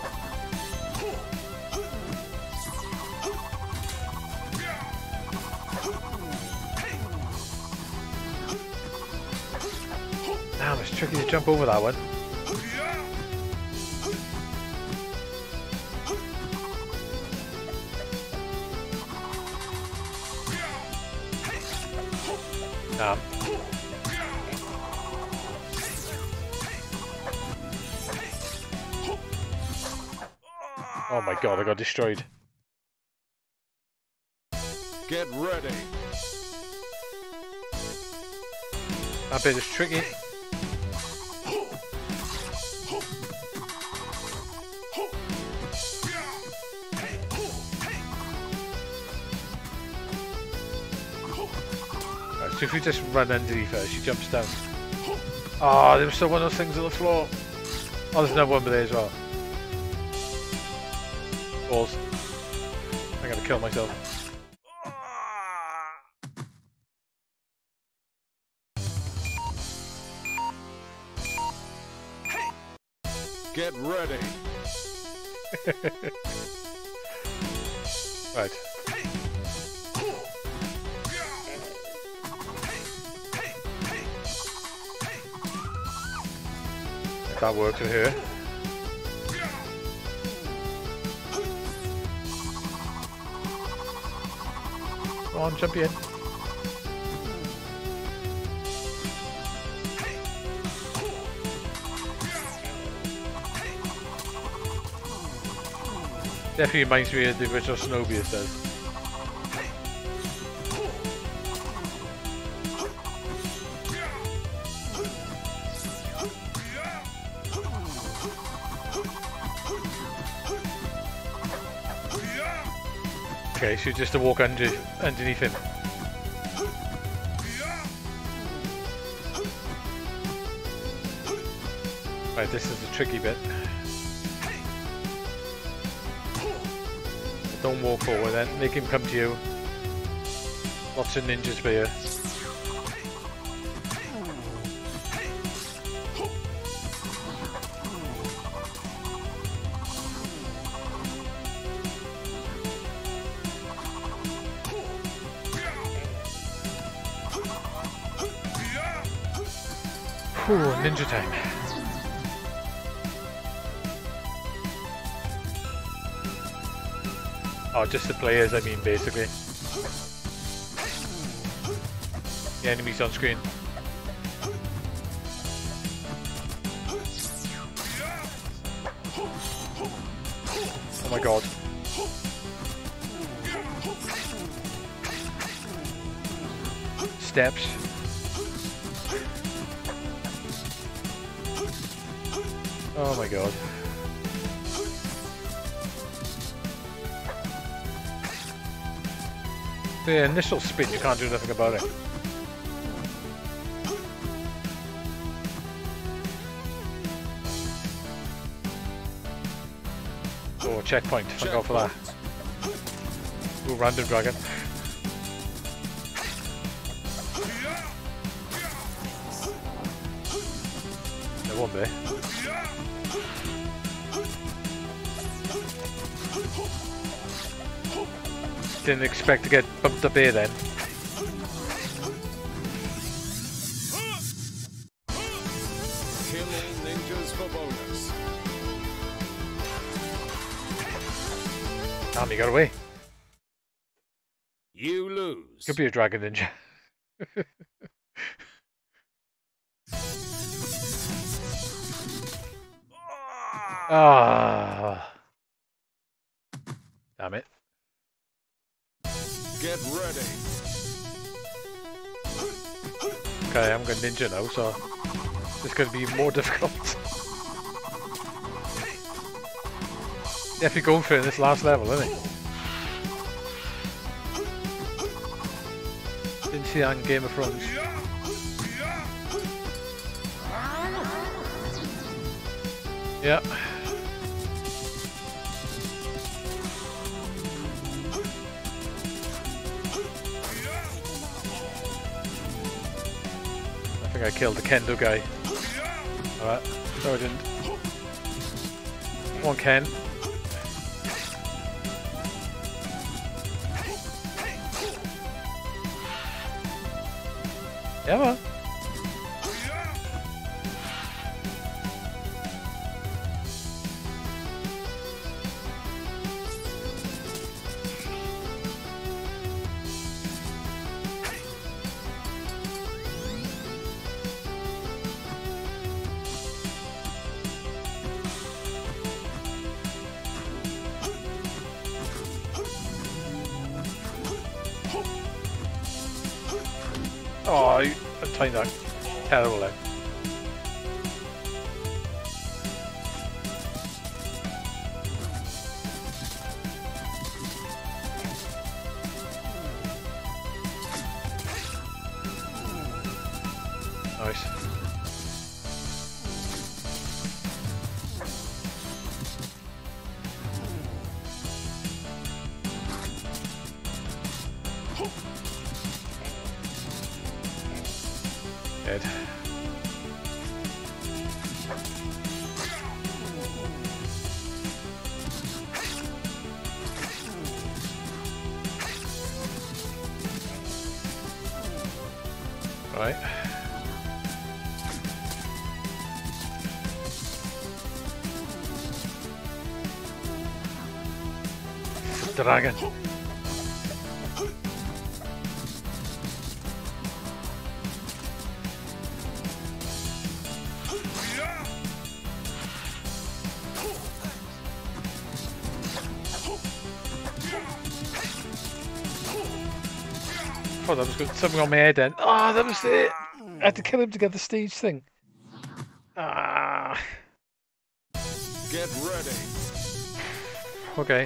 Damn, it's tricky to jump over that one. Nah. Oh my god, I got destroyed. Get ready. That bit is tricky. Right, so if we just run underneath her, she jumps down. Oh, there was still one of those things on the floor. Oh, there's another one there as well. Balls. I gotta kill myself. Get ready. Right. If that works with her. Go on, jump in. Definitely reminds me of the original Xenobius does. Okay, so just to walk under underneath him. Right, this is the tricky bit. Don't walk forward then, make him come to you. Lots of ninjas for you. Whew, ninja time. Oh, just the players, I mean, basically. The enemies on screen. Oh my god. Steps. Oh my god. The initial spin, you can't do nothing about it. Oh, checkpoint. I'll go for that. Ooh, random dragon. There won't be. Didn't expect to get bumped up here then. Killing ninjas for bonus. Damn, he got away. You lose. Could be a dragon ninja. Ah. Damn it. Get ready. Okay, I'm going ninja now, so it's going to be more difficult. Definitely going for it in this last level, isn't it? Didn't see that in Game of Thrones. Yeah. I think I killed the Kendo guy. Alright, no I didn't. Come on, Ken. Yeah, man. Oh, I timed that terrible then. Nice. Dead. Right. Dragon. Oh, that was good. Something on my head then. Oh, that was it. I had to kill him to get the stage thing. Ah. Get ready. Okay.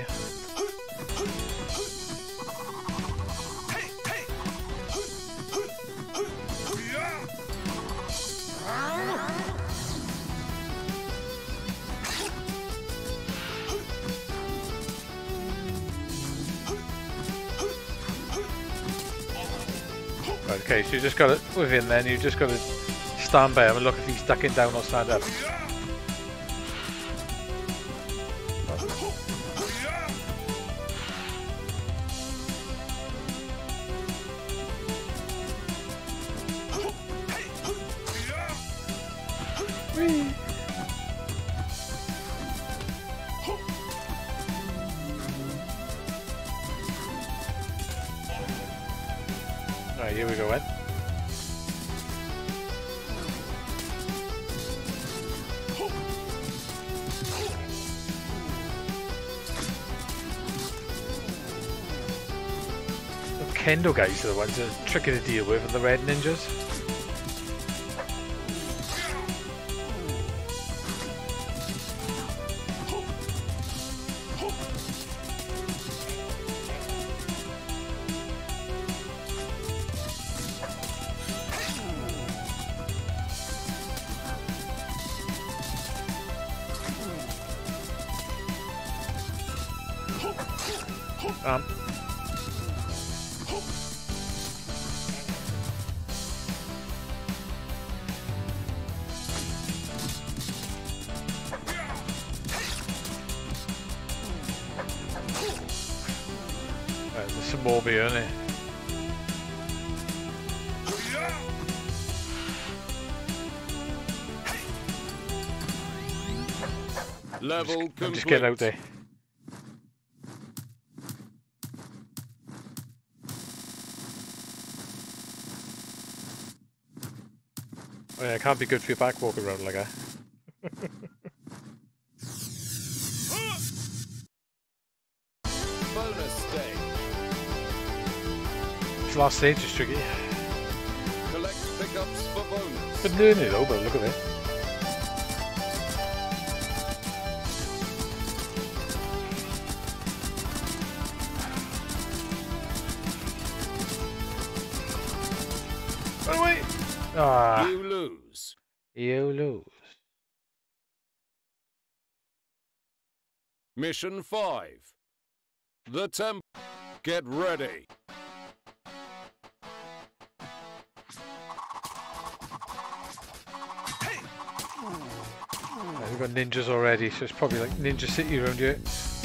Right, okay, so you just got it with him then, you just got to stand by him and look if he's ducking down or stand up. Whee! Right, here we go then. The Kendo guys are the ones that are tricky to deal with, and the red ninjas. Um. Right, there's some more beer in it. Level I'm complete. just getting out there. Oh yeah, it can't be good for your back walking around like that. Bonus stage. This last stage is tricky. Collect pickups for bonus. Been doing it though, but look at it. Run away! Ah, You lose. you lose. Mission five. The temp. Get ready. Right, we've got ninjas already, so it's probably like Ninja City around here.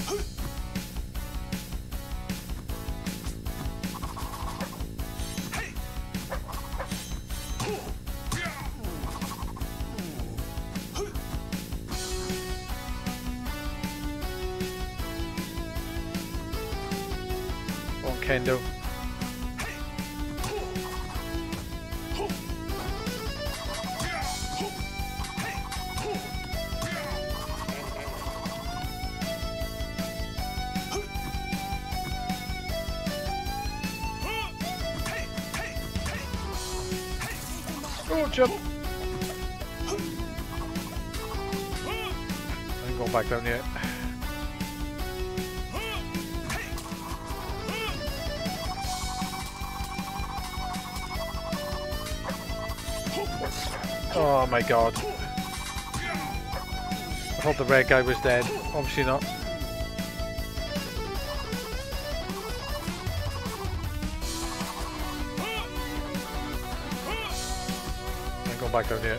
On Kendo. Oh, jump! going back down here. Oh my god. I thought the red guy was dead. Obviously not. I'm going back down here.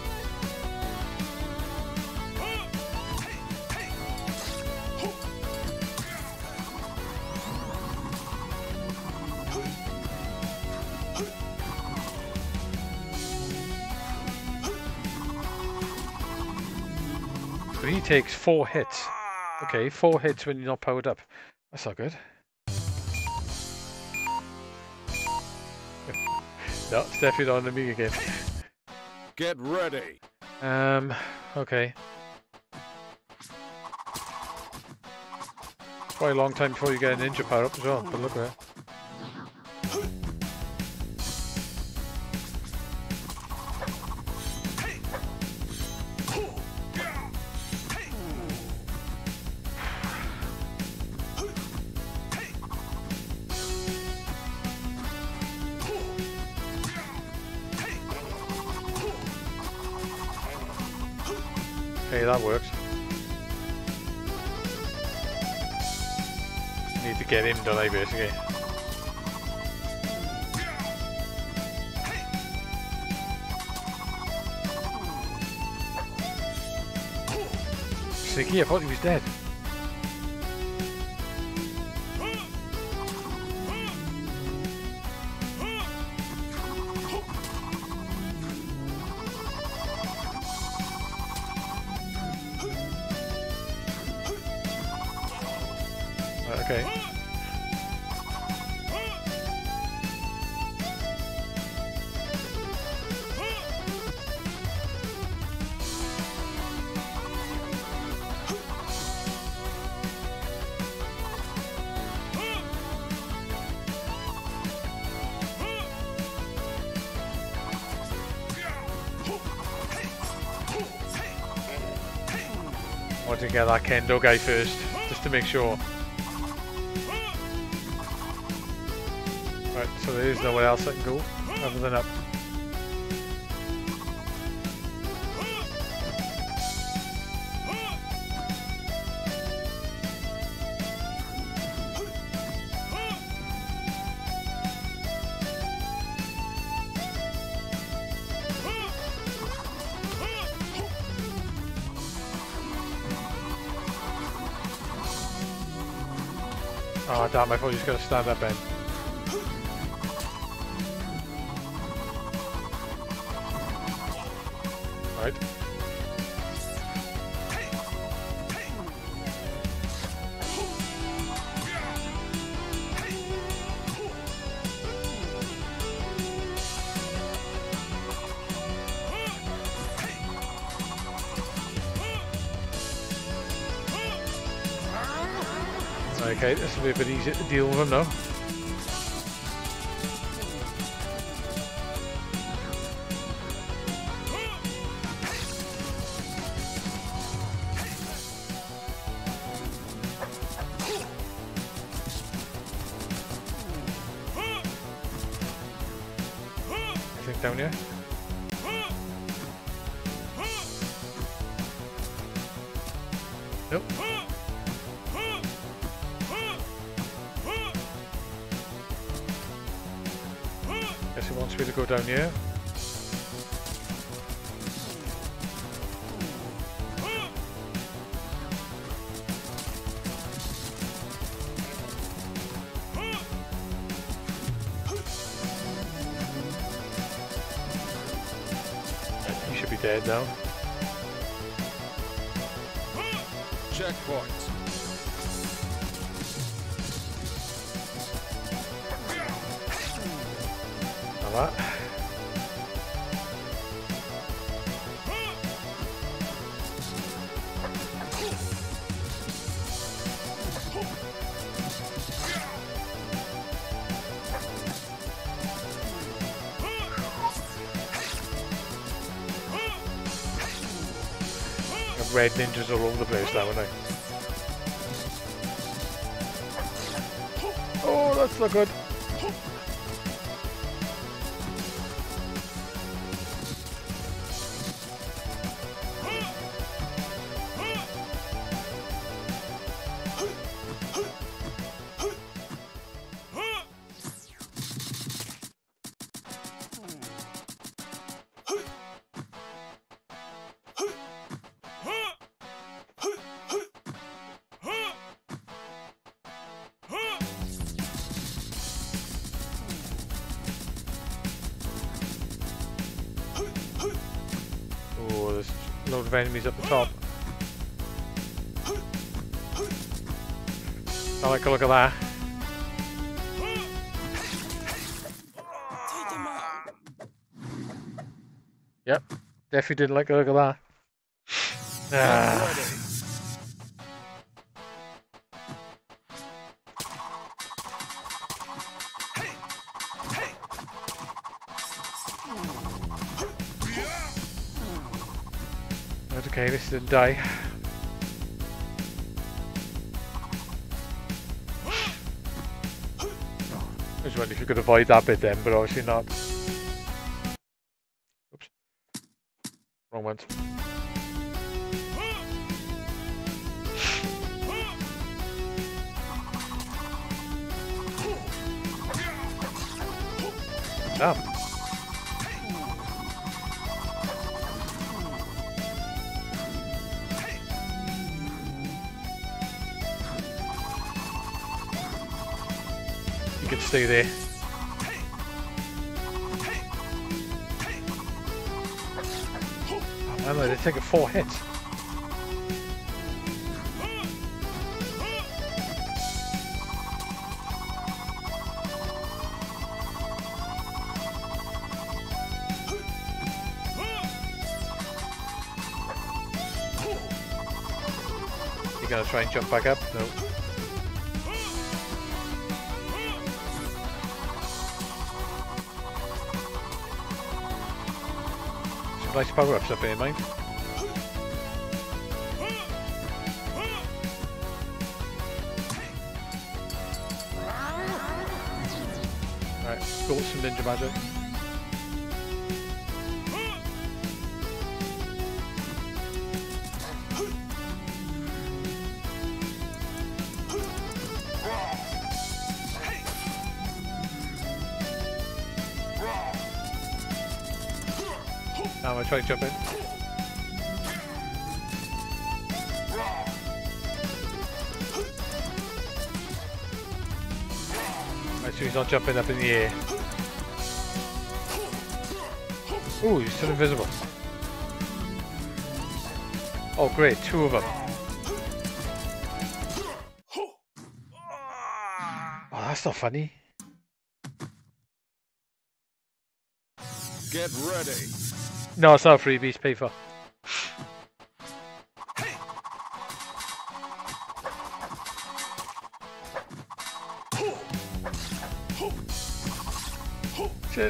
But he takes four hits. Okay, four hits when you're not powered up. That's not good. No, it's definitely not on me again. Get ready. Um, okay. Quite a long time before you get a ninja power up as well, but look at that. Okay, that works. Need to get him, don't I, basically? Sneaky, I thought he was dead. Okay. I want to get that kendo guy first, just to make sure. Right, so there is nowhere else I can go other than up. Oh damn, I thought he was going to stand up then. Right. Okay, this will be a bit easier to deal with him now. Anything down here? Nope. Guess he wants me to go down here. He should be dead now. Checkpoint. That. red ninjas all over the place now, aren't they? Oh, that's not good. Oh, there's a load of enemies up the top. I like a look at that. Yep, definitely didn't like a look at that. Ah. Okay, this didn't die. I was wondering if you could avoid that bit then, but obviously not. Oops. Wrong one. Damn. You can stay there. Oh man, they're taking four hits. You gonna try and jump back up? No. Nice power-ups up here, mate. Alright, got some ninja magic. Now I'm gonna try to jump in. Right, so he's not jumping up in the air. Ooh, he's still invisible. Oh great, two of them. Oh, that's not funny. Get ready. No, it's not a freebie, it's paid for. Shit.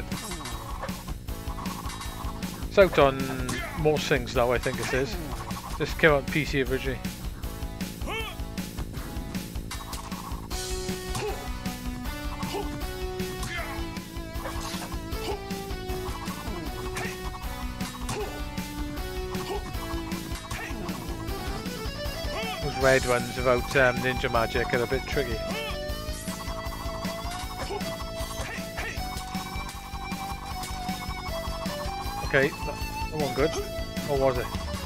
It's out on most things now, I think it is. This came out on P C originally. Those red ones without um, ninja magic are a bit tricky. Okay, that, that one good. Or was it?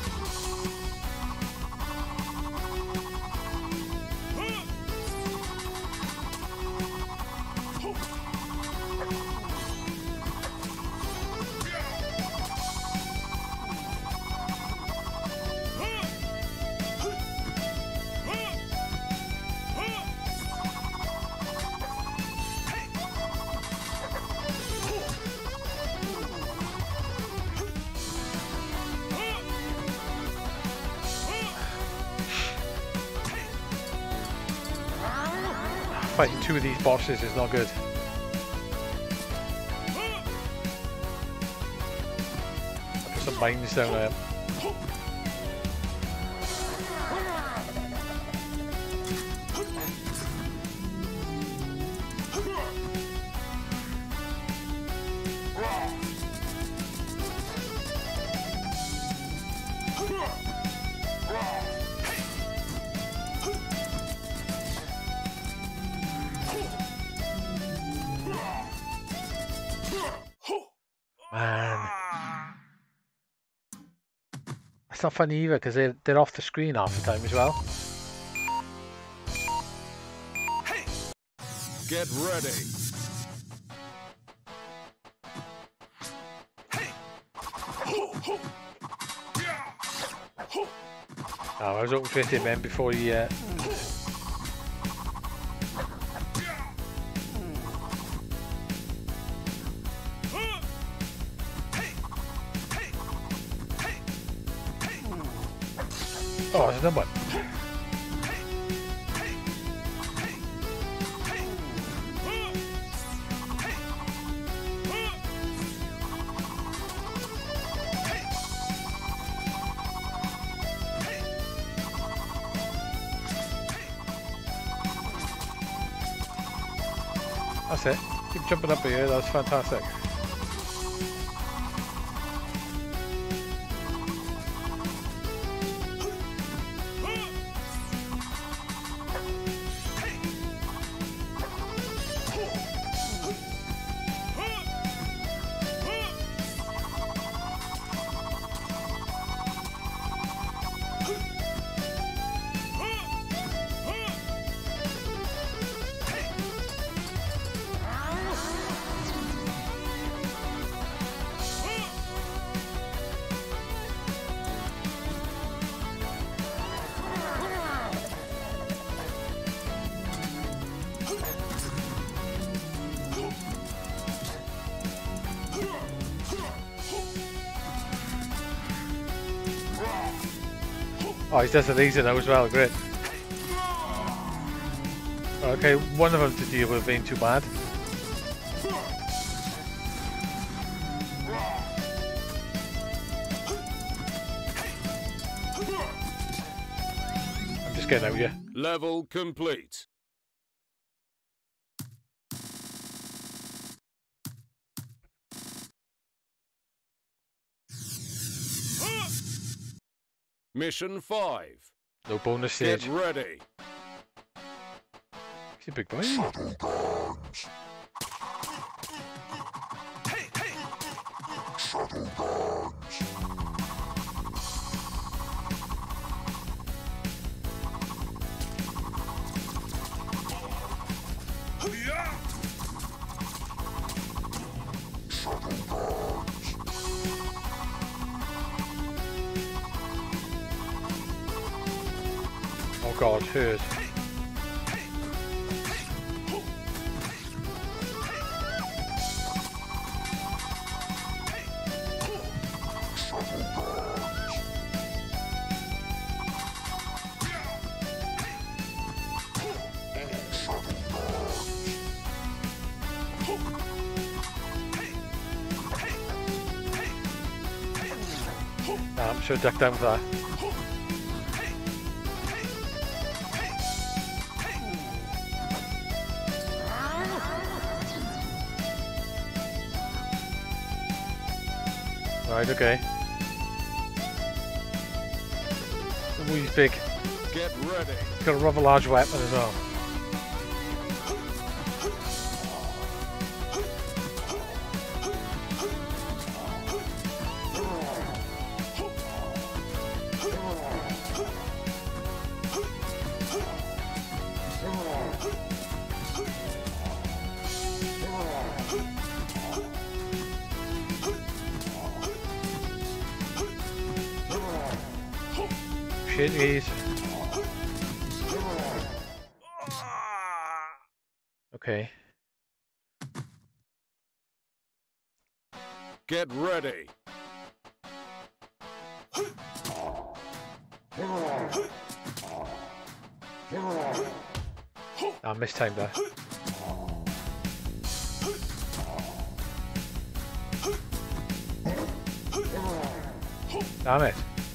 Fighting two of these bosses is not good. I'll put some mines down there. that's not funny either because they're, they're off the screen half the time as well. Get ready. Oh, I was hoping to hit him then before he... Uh... Oh, there's another one. That's it. Keep jumping up here, that's fantastic. Oh, he does the laser now as well, great. Okay, one of them to deal with ain't too bad. I'm just getting out here. Level complete. Mission five. No bonus stage. Get ready. He's a big boy. Oh god, hurt. I'm sure duck down for that. Right, okay. Oh, he's big. Get ready. He's got a rather large weapon as well. Shit, he's... Okay. Get ready. I mistimed that. Damn it.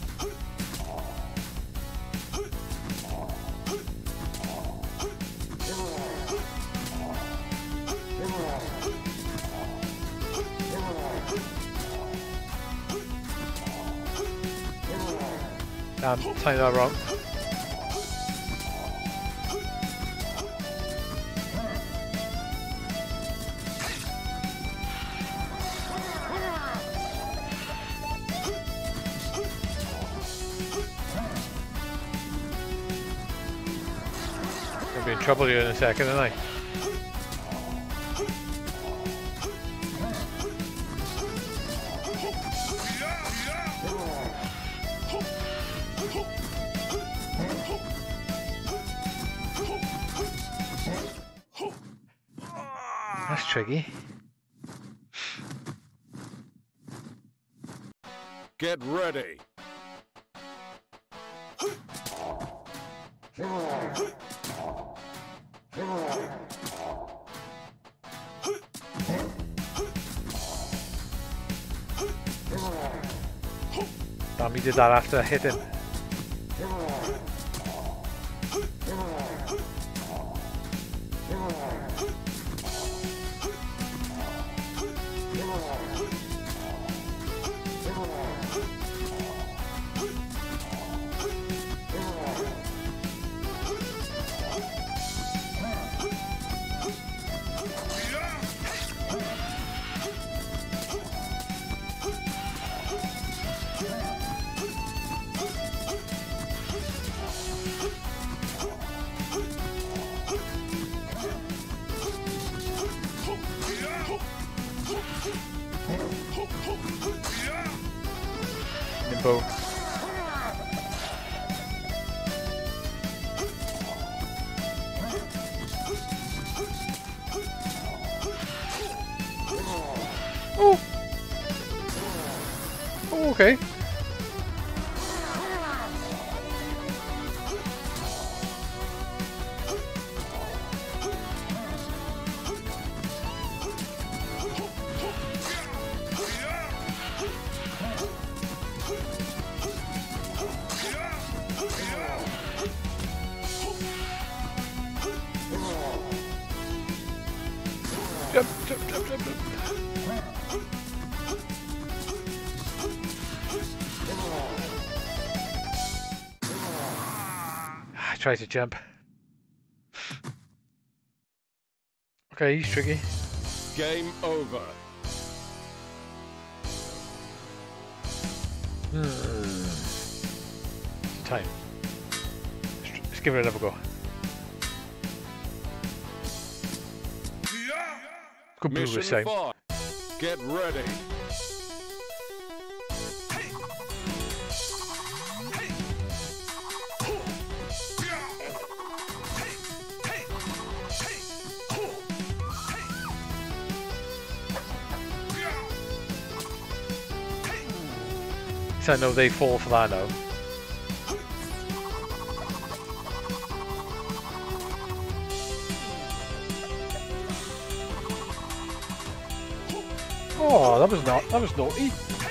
I'm saying that wrong. Be in trouble here in a second, aren't I? That's tricky. Get ready. Damn, he did that after hitting. Nimbo. Oh. Oh, okay. Jump, jump, jump, jump, jump. I tried to jump. Okay, he's tricky. Game over. Hmm. Time. Let's, let's give it another go. Good move Mission this time. five. Get ready. So I know they fall for that now. Oh, that was not that was naughty.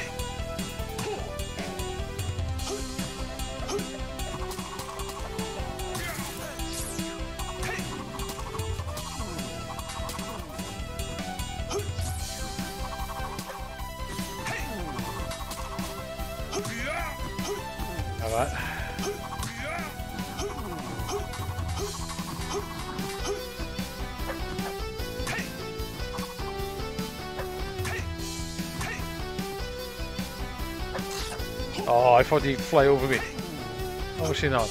All right. Oh, I thought he'd fly over me. Obviously not.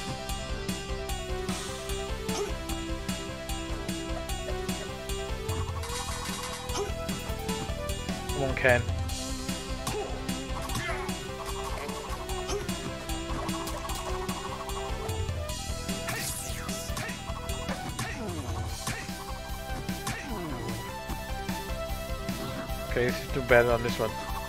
Come on, Ken. Okay, this is doing better on this one.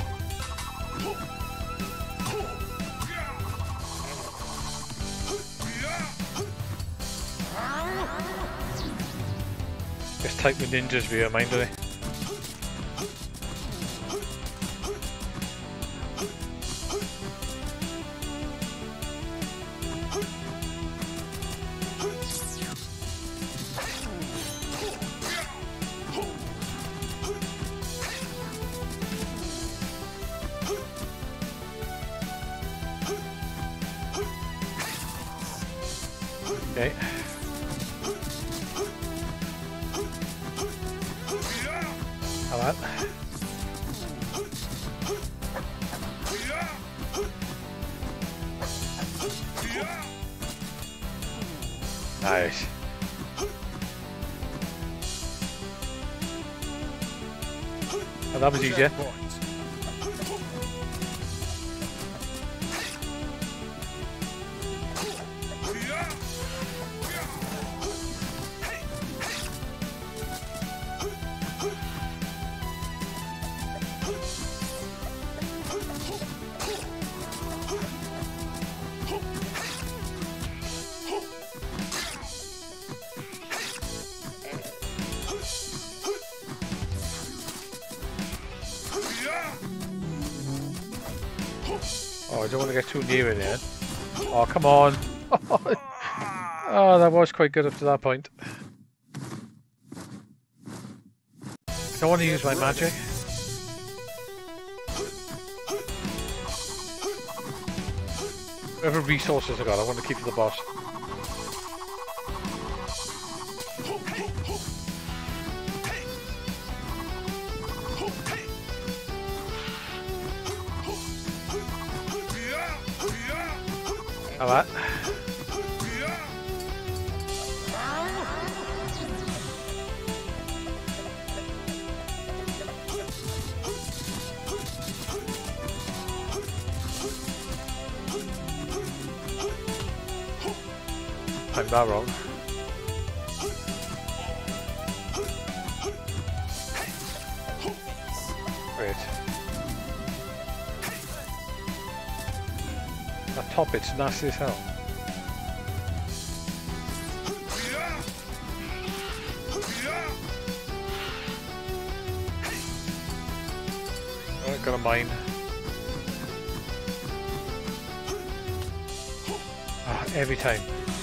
Just type with ninjas via mind, do they? Okay. How about that? Nice. Oh, that was easier. Oh, I don't want to get too near in here. Oh, come on. Oh, that was quite good up to that point. I don't want to use my magic. Whatever resources I got, I want to keep for the boss. Alright. I'm that wrong. Great. That top it's nasty as hell. I got a mine. Ah, every time.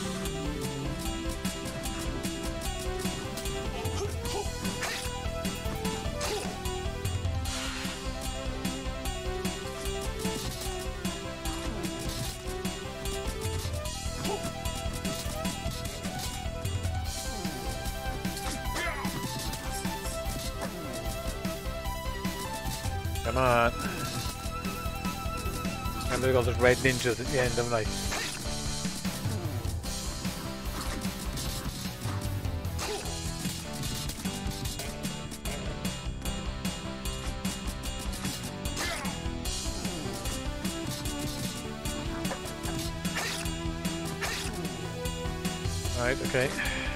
Come on. And look at all those red ninjas at the end, haven't I? Right, okay.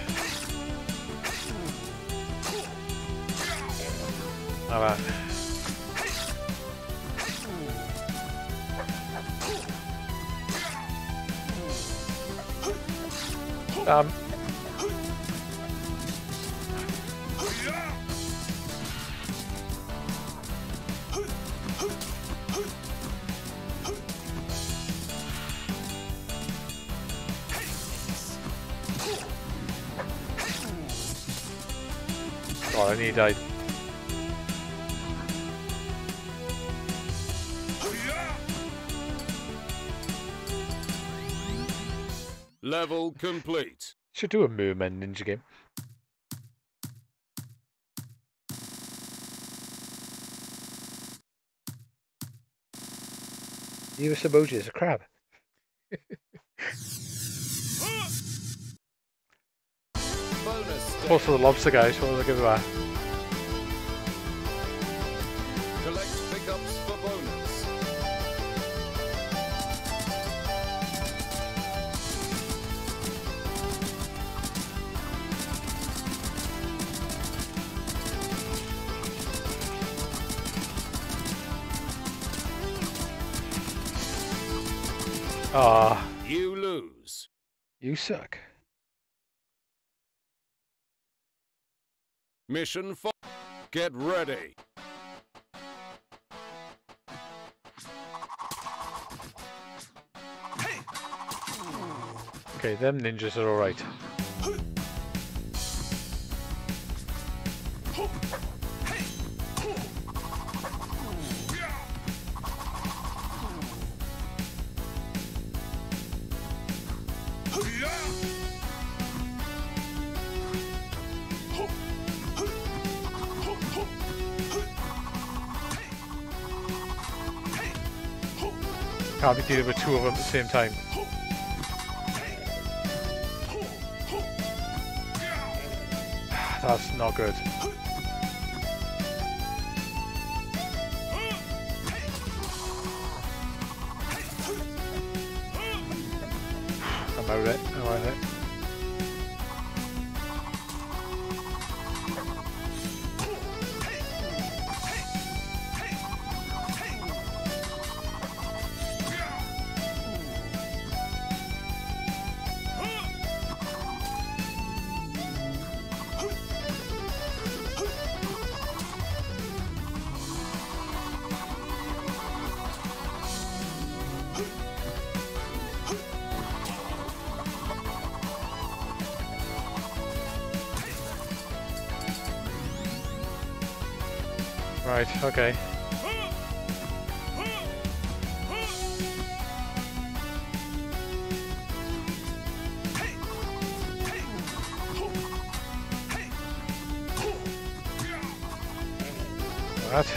Alright. Um. God, I need died. Level complete. Should do a Merman Ninja game. Use emoji as a crab. Bonus Also the lobster guys, what was I give that? Collect pickups for bonus. Ah, You lose. you suck. Mission four. Get ready. Okay, them ninjas are alright. Can't be dealing with two of them at the same time. That's not good. out it. I want it. Right, okay. Right.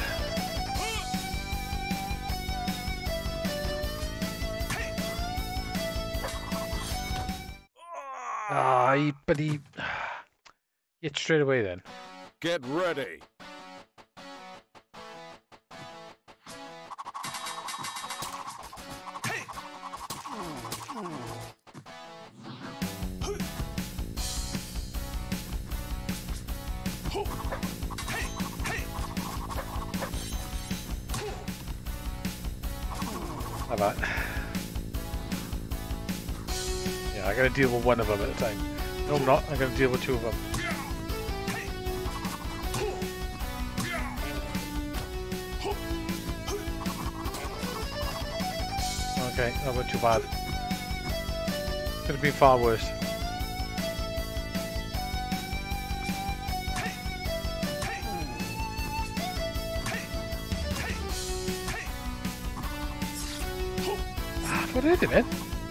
Ah, he, but he hit straight away then. Get ready. How about? Yeah, I gotta deal with one of them at a time. No, I'm not. I gotta deal with two of them. Okay, that wasn't too bad. Could have been far worse. Ah, what did it, man?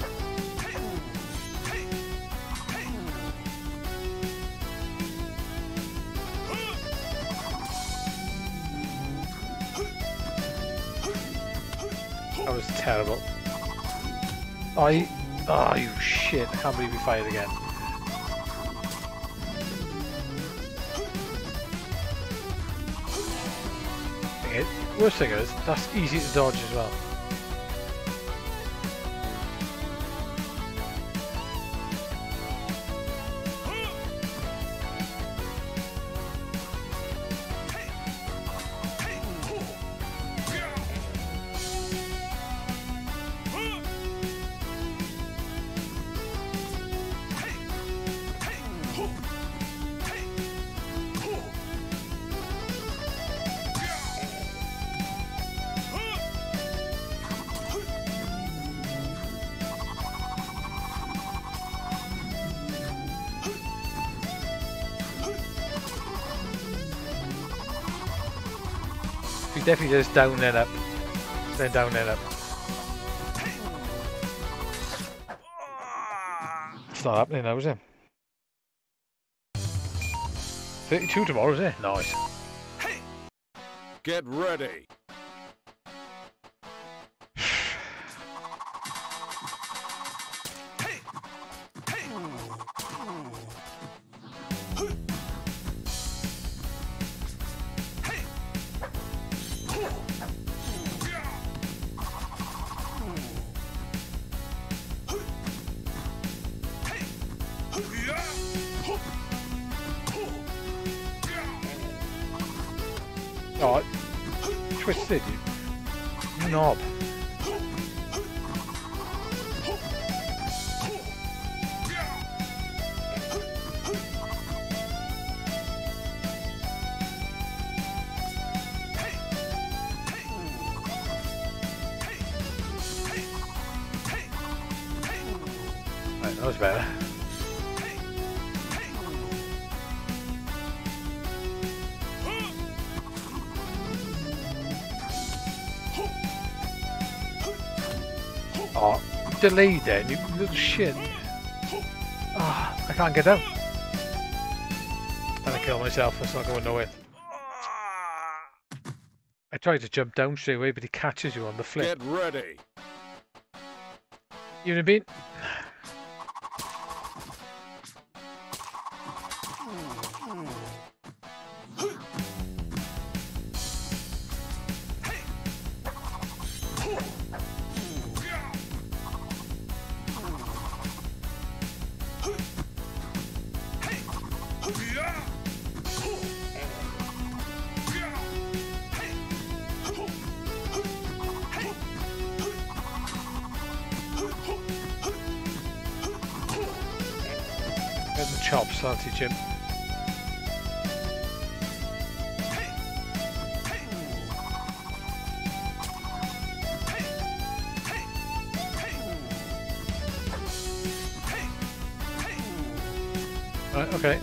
That was terrible. I, oh, you shit! I can't believe we fired again. It, worst thing is, that's easy to dodge as well. We definitely just down then up, then down then up. It's not happening now, is it? thirty-two tomorrow, is it? Nice. Get ready. Oh, twisted you. Knob. Right, that was better. Oh, delayed then, you little shit. Ah, oh, I can't get out. I'm gonna kill myself, that's not going nowhere. I tried to jump down straight away, but he catches you on the flip. Get ready. You know what I mean? Get the chops, I'll teach him. Right, okay.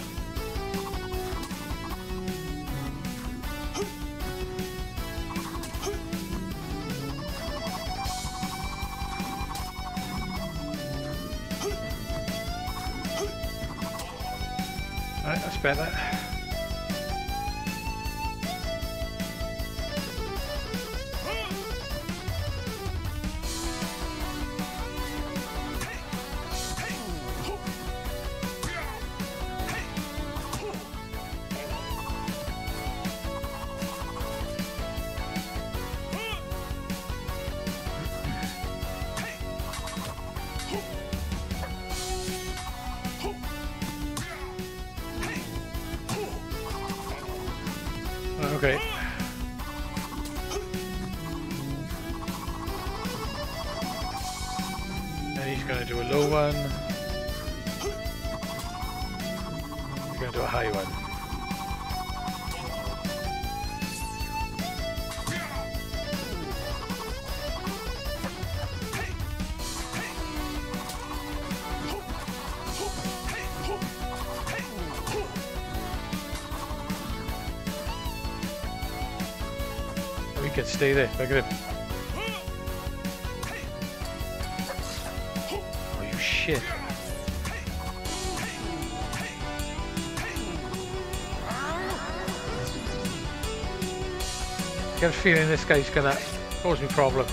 Right, that's better. Okay. And he's going to do a low one. He's going to do a high one. We can stay there. Look at him. Oh, you shit. I get a feeling this guy's gonna cause me problems.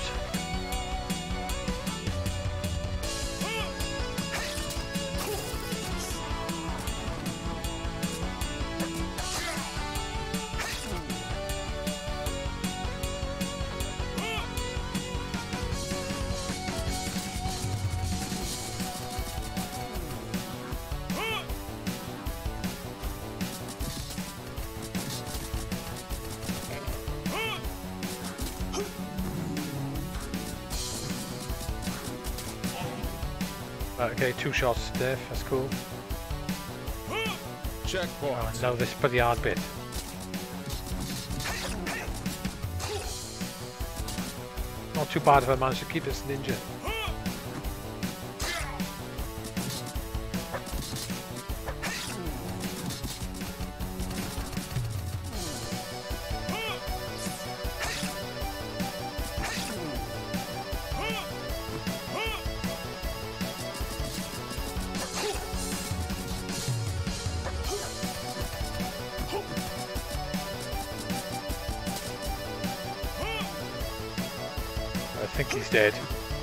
Right, okay, two shots to death, that's cool. Checkpoint. Oh, and now this pretty hard bit. Not too bad if I manage to keep this ninja. I think he's dead.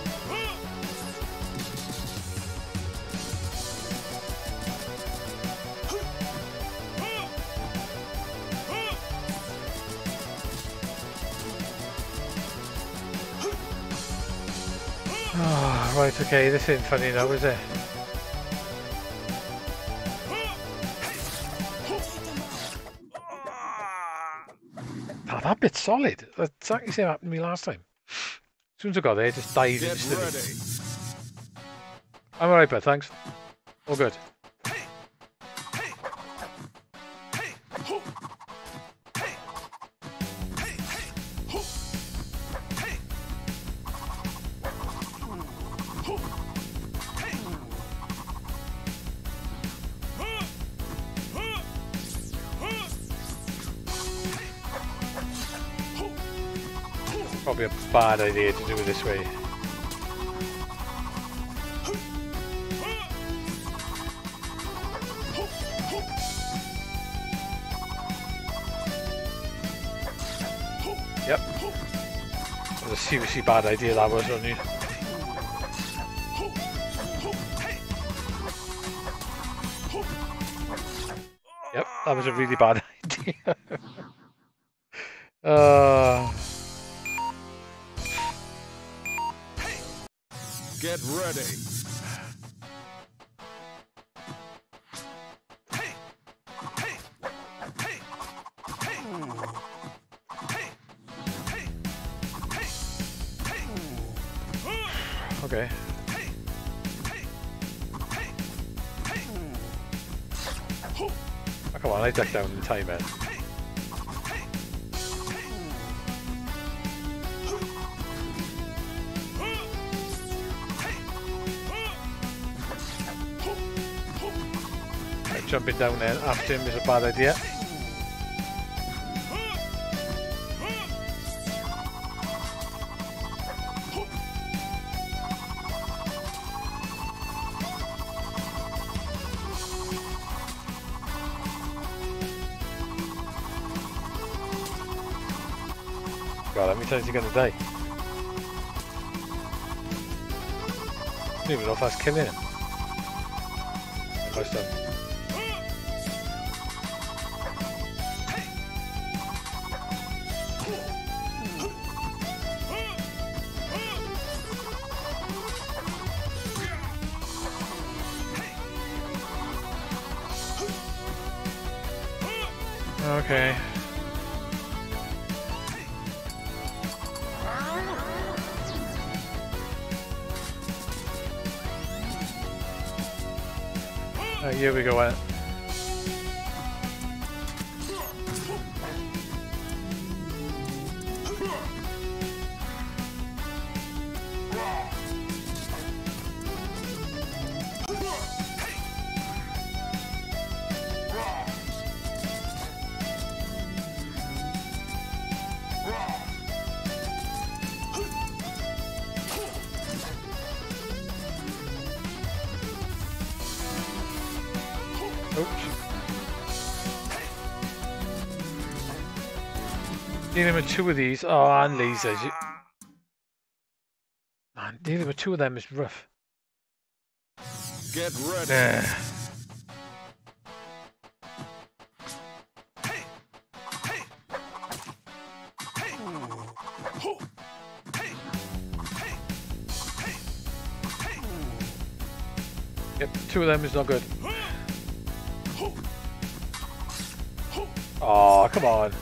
Oh, right, okay, this isn't funny now, is it? Oh, that bit's solid. That's exactly the same happened to me last time. As soon as I got there, it just died instantly. I'm alright, bud, thanks. All good. Probably a bad idea to do it this way. Yep. That was a seriously bad idea that was, wasn't it? Yep, that was a really bad idea. uh... Get ready. Okay. Oh, come on, I duck down in time, man. Right, jumping down there after him is a bad idea. God, how many times are you gonna die? I don't even know if that's killing him. I must have. Okay. Uh, here we go. Uh. Dealing with two of these, oh, and lasers. You... Man, dealing with two of them is rough. Get ready. Nah. Yep, two of them is not good. Oh, come on.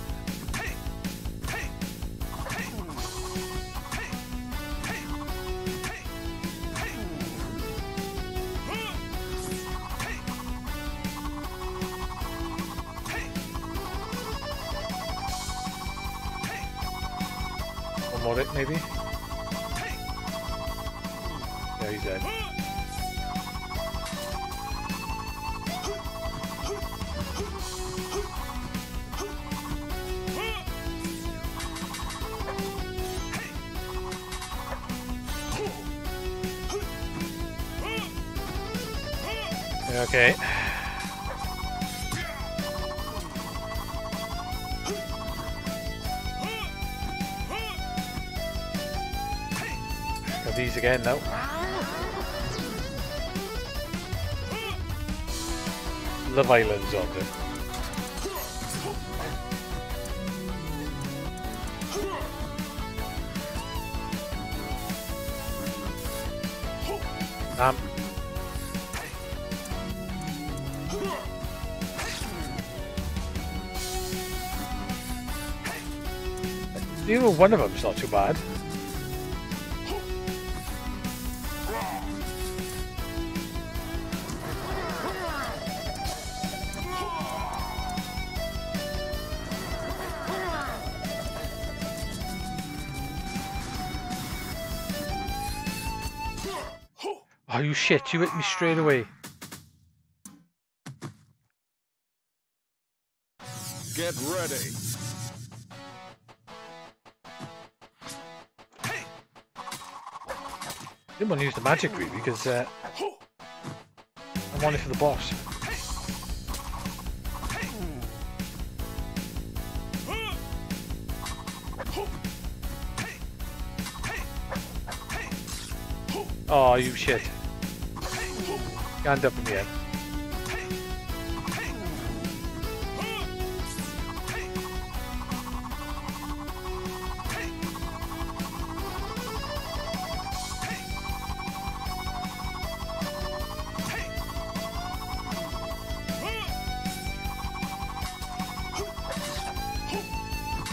One more hit, maybe? Yeah, he's dead. Okay. Got these again now. Love Island's on them. Damn. Even one of them's not too bad. Oh, you shit, you hit me straight away. Get ready. Didn't want to use the magic really because uh, I want it for the boss. Oh, you shit. Can't up in the end.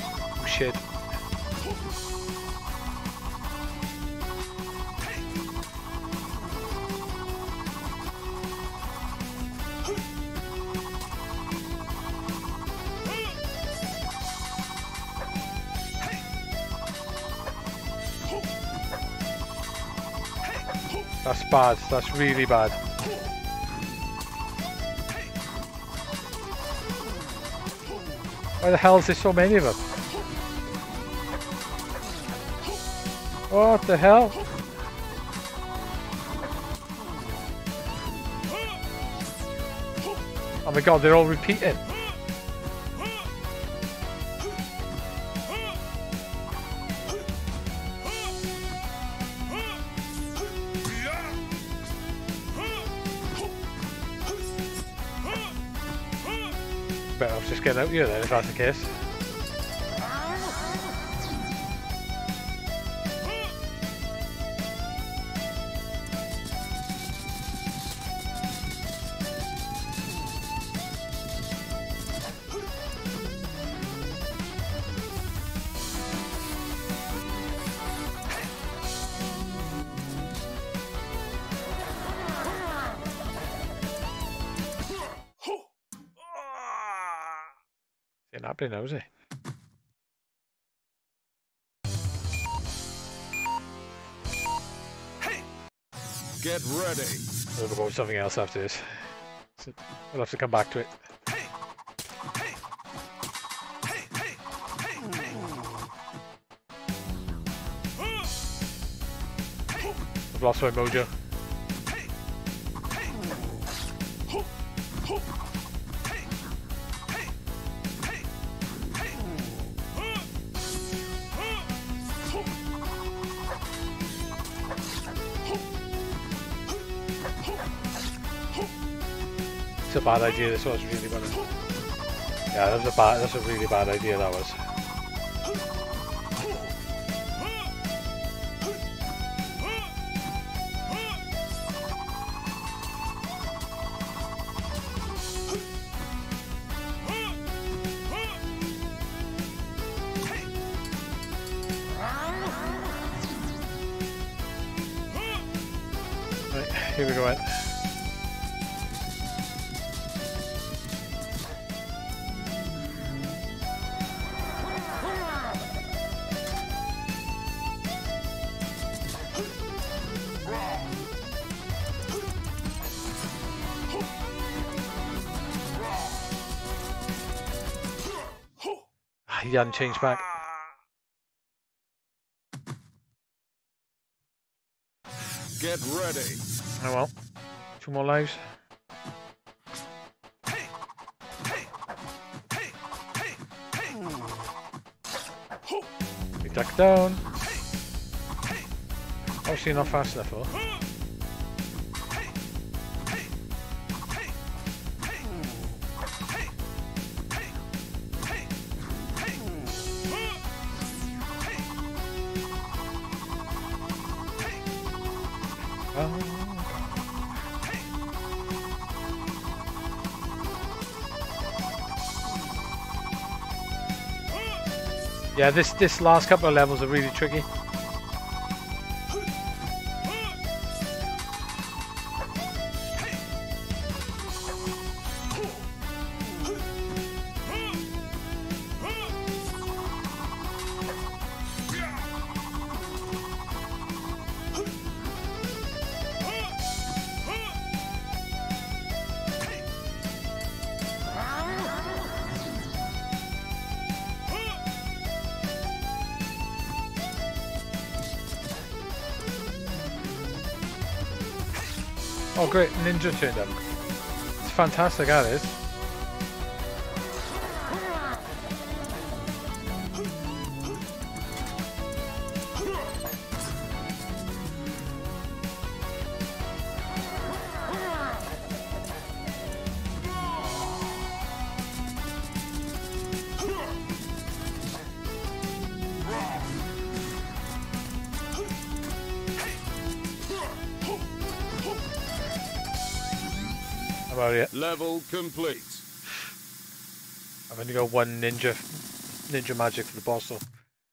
Shit. That's bad. That's really bad. Why the hell is there so many of them? What the hell? Oh my god, they're all repeating. Better off just getting out here then if that's the case. Ain't happening now, is it? Get ready. We'll go with something else after this. So we'll have to come back to it. I've lost my mojo. It's a bad idea. This was really bad. Yeah, that was a bad. That's a really bad idea. That was. Right, here we go. Then. He hadn't changed back. Get ready. Oh well. Two more lives. We duck down. Obviously not fast enough though. Yeah, this this last couple of levels are really tricky. Oh great, ninja turned up. It's fantastic, that is. About it. Level complete. I've only got one ninja ninja magic for the boss though.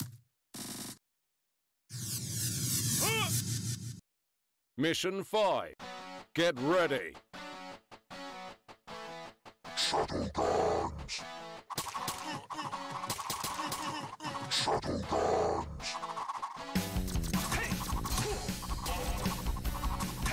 Mission five. Get ready. Shuttle guns. Shuttle guns.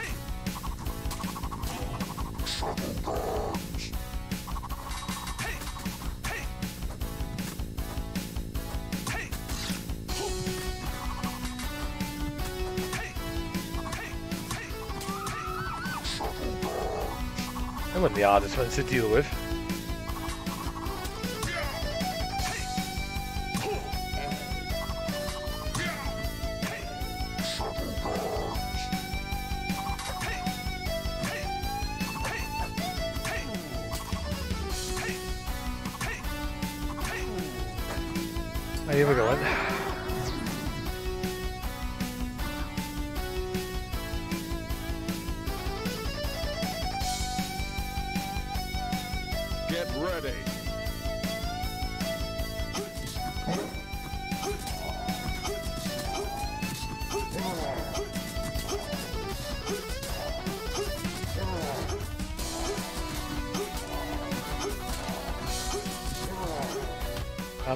That wasn't the hardest ones to deal with. Oh, here we go. Get ready. Um.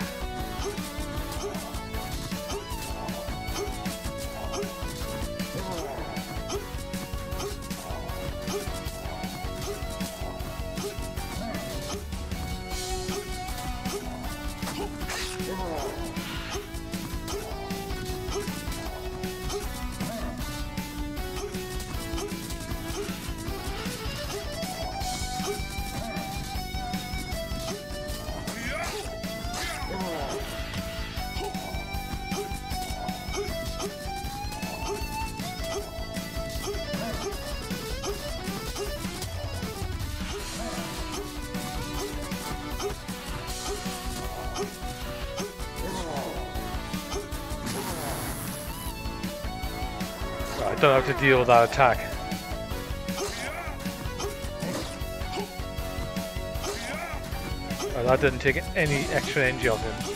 I don't have to deal with that attack. Oh, that didn't take any extra energy off him.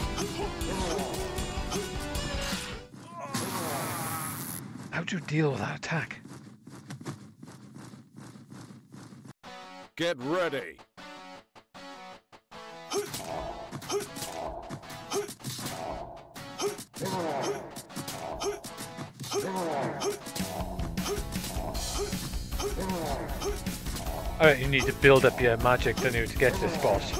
How do you deal with that attack? Get ready. Alright, you need to build up your magic, don't you, to get to this boss.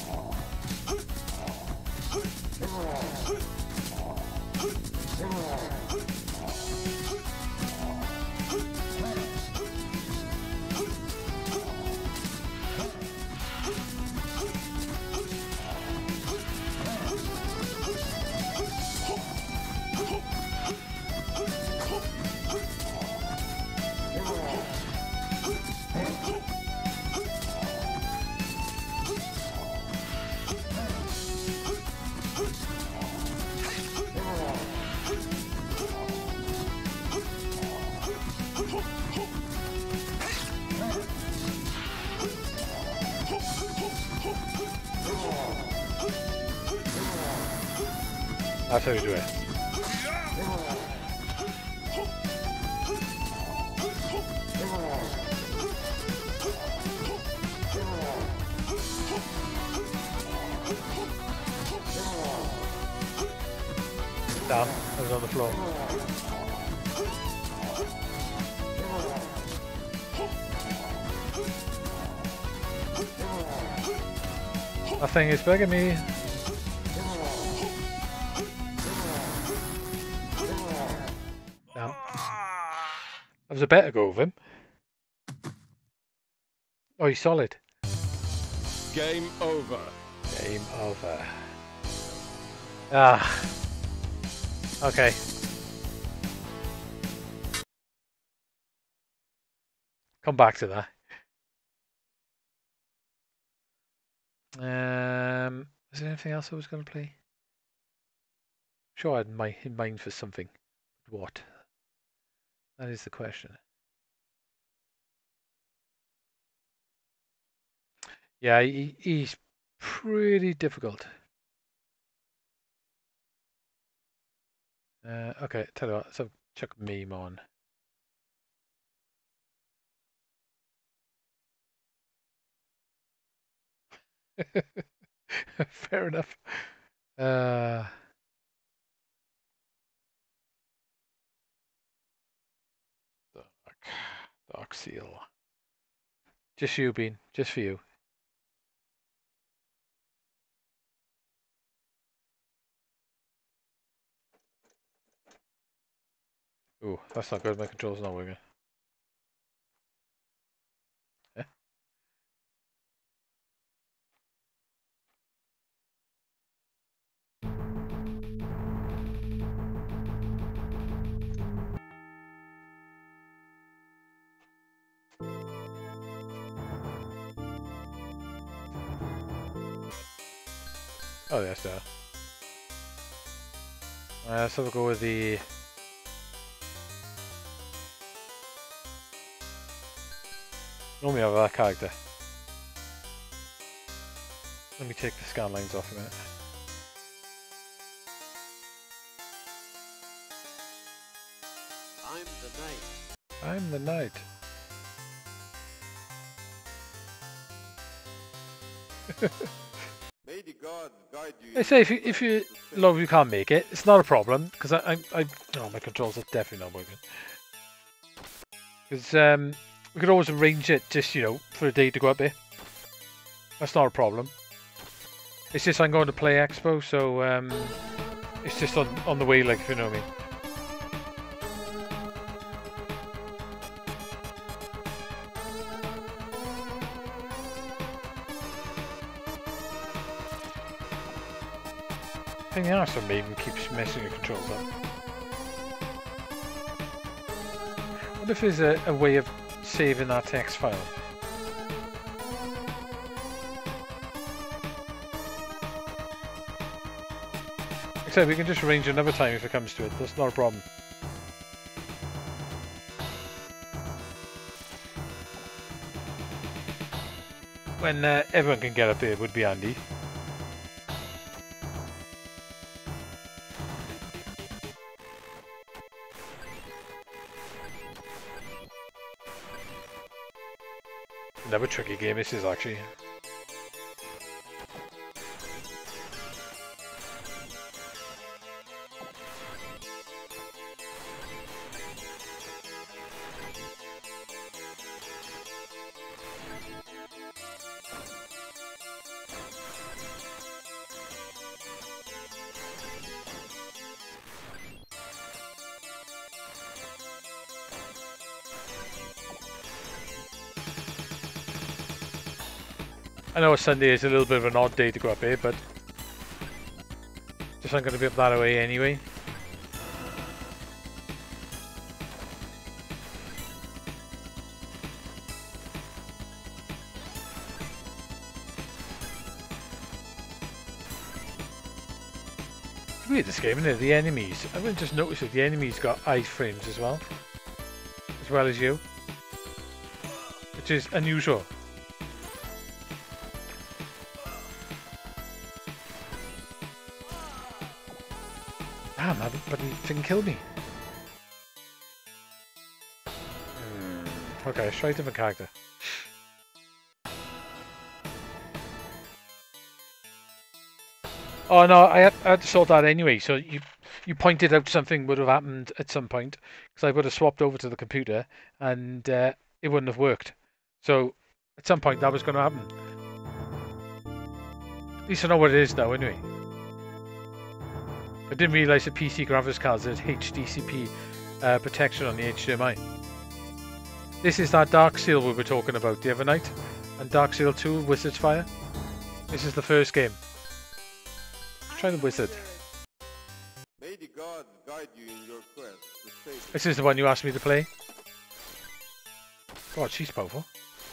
That's how you do it. Down, I was on the floor. Nothing is bugging me. Down. That was a better go of him. Oh, he's solid. Game over. Game over. Ah. Okay. Come back to that. Um, is there anything else I was going to play? Sure, I had my in mind for something. But what? That is the question. Yeah, he, he's pretty difficult. Uh, okay, tell you what, so chuck a meme on. Fair enough. Uh, dark, dark seal. Just you, Bean. Just for you. Ooh, that's not good. My control's not working. Eh? Oh, yes, there. Uh, so we'll go with the. Normally I have that character. Let me take the scan lines off a minute. I'm the knight. I'm the knight. May the gods guide you. They say if you if you love you can't make it, it's not a problem because I I I oh my controls are definitely not working. Because um we could always arrange it just you know for a day to go up there. That's not a problem. It's just I'm going to Play Expo, so um it's just on on the way, like if you know me. I think the arse of Maven keeps messing your controls up. What if there's a, a way of saving that text file? Except we can just arrange another time if it comes to it, that's not a problem. When uh, everyone can get up there would be handy. Another tricky game this is actually. I know Sunday is a little bit of an odd day to go up here, but just I'm going to be up that way anyway. It's weird this game, isn't it? The enemies. I haven't just noticed that the enemies got iframes as well, as well as you, which is unusual. Damn, that bloody thing killed me. Hmm. Okay, let's try a different character. Oh no, I had, I had to sort that anyway. So you you pointed out something would have happened at some point because I would have swapped over to the computer and uh, it wouldn't have worked. So at some point that was going to happen. At least I know what it is now anyway. I didn't realise that P C graphics cards had H D C P uh, protection on the H D M I. This is that Dark Seal we were talking about the other night, and Dark Seal two, Wizard's Fire. This is the first game. Let's try the Wizard. May the gods guide you in your quest to save. This is the one you asked me to play. God, she's powerful.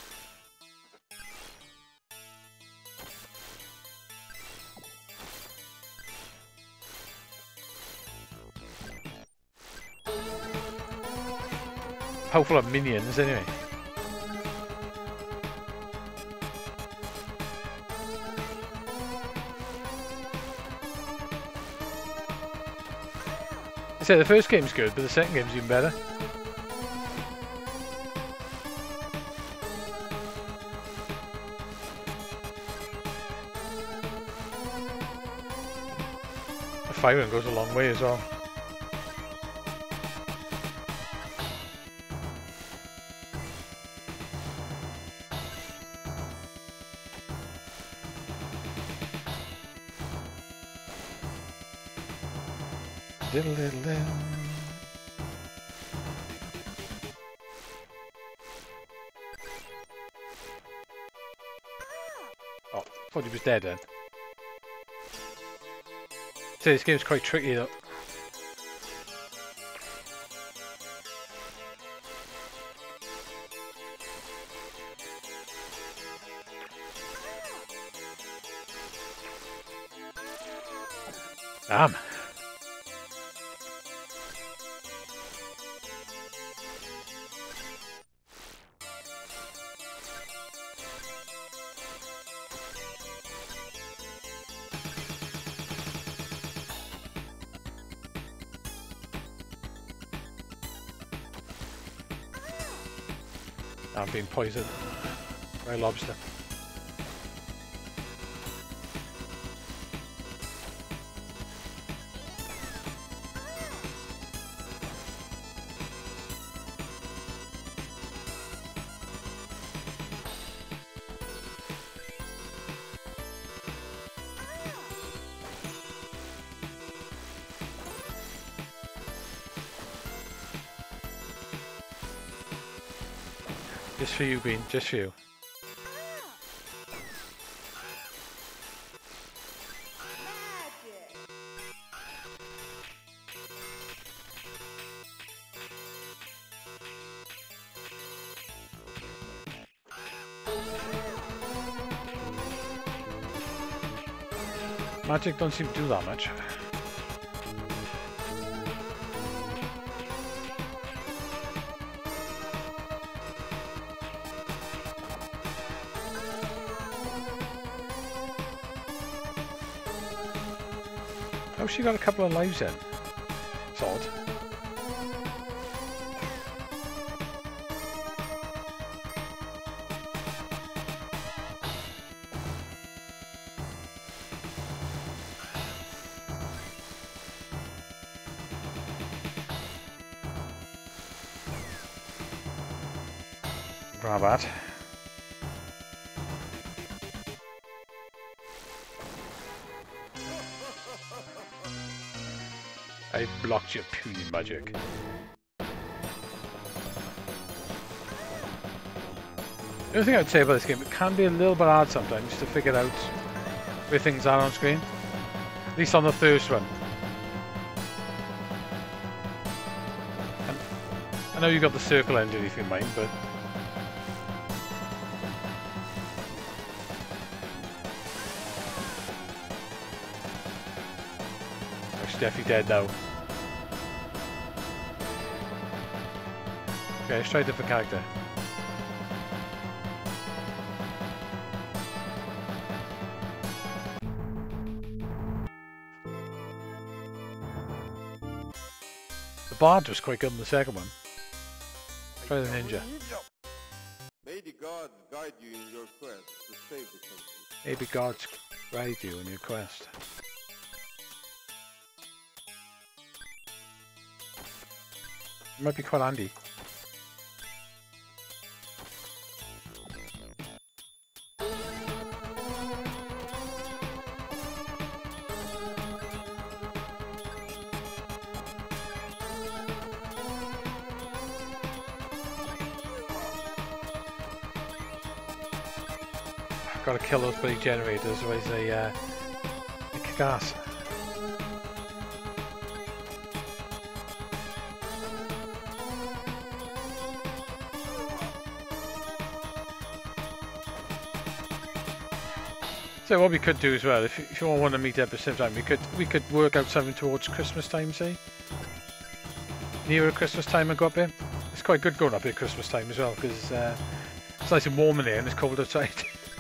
Powerful of minions, anyway. I say the first game's good, but the second game's even better. The firing goes a long way as well. Diddle diddle diddle. Oh, thought he was dead then. So this game's quite tricky though. Damn. I'm being poisoned by a lobster. Just for you, Bean, just for you. Magic don't seem to do that much. Oh, she got a couple of lives in. It's odd. Grab that. I blocked your puny magic. The only thing I'd say about this game, it can be a little bit hard sometimes to figure out where things are on screen. At least on the first one. And I know you got the circle underneath in mind, but she's definitely dead now. Okay, let's try a different character. The Bard was quite good in the second one. Try the ninja. May the gods guide you in your quest to save the country. Maybe gods guide you in your quest. It might be quite handy. I've got to kill those bloody generators, otherwise they, uh, they kick ass. So what we could do as well, if, if you all want to meet up at the same time, we could we could work out something towards Christmas time, say. Nearer Christmas time and go up here. It's quite good going up here at Christmas time as well, because uh, it's nice and warm in here and it's cold outside.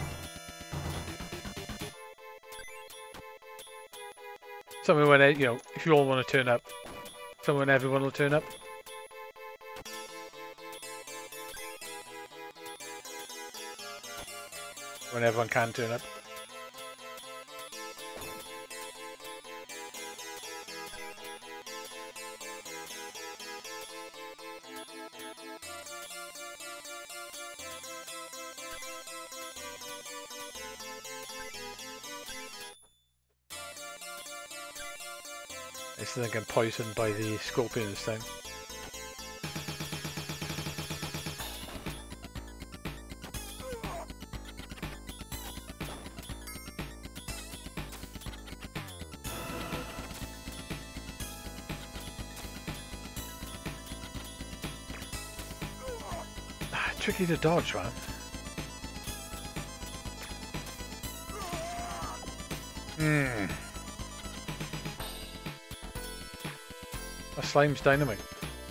Somewhere when, you know, if you all want to turn up, somewhere when everyone will turn up. When everyone can turn up. I still think I'm poisoned by the scorpion this time. Ah, tricky to dodge, man. Hmm. A slime's dynamite.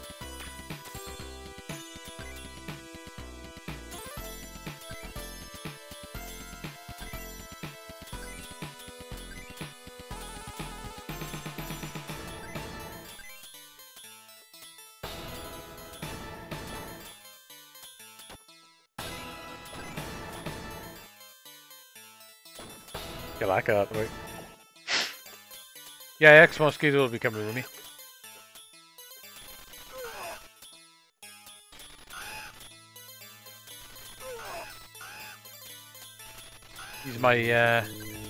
Get that guy out of the way. Yeah, X Mosquito will be coming with me. He's my uh,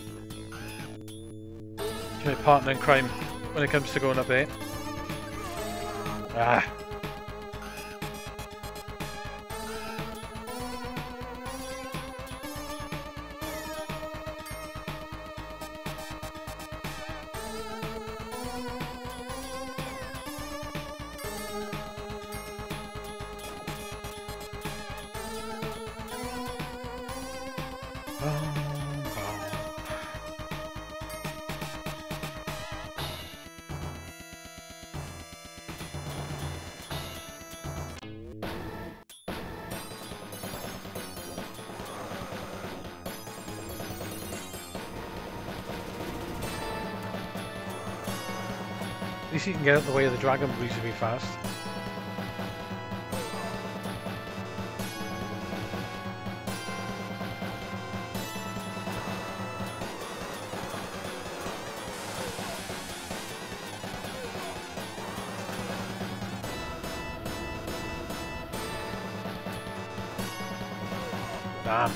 he's my partner in crime when it comes to going up there. Ah. At least you can get out of the way of the dragon reasonably fast. Damn.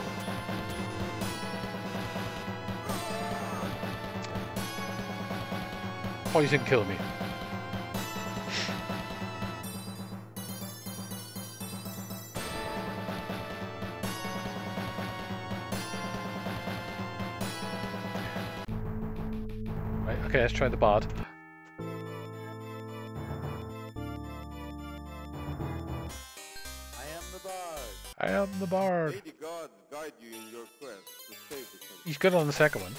Poison kill me. Right, okay, let's try the bard. I am the bard. May the God guide you in your quest to save the kingdom. He's good on the second one.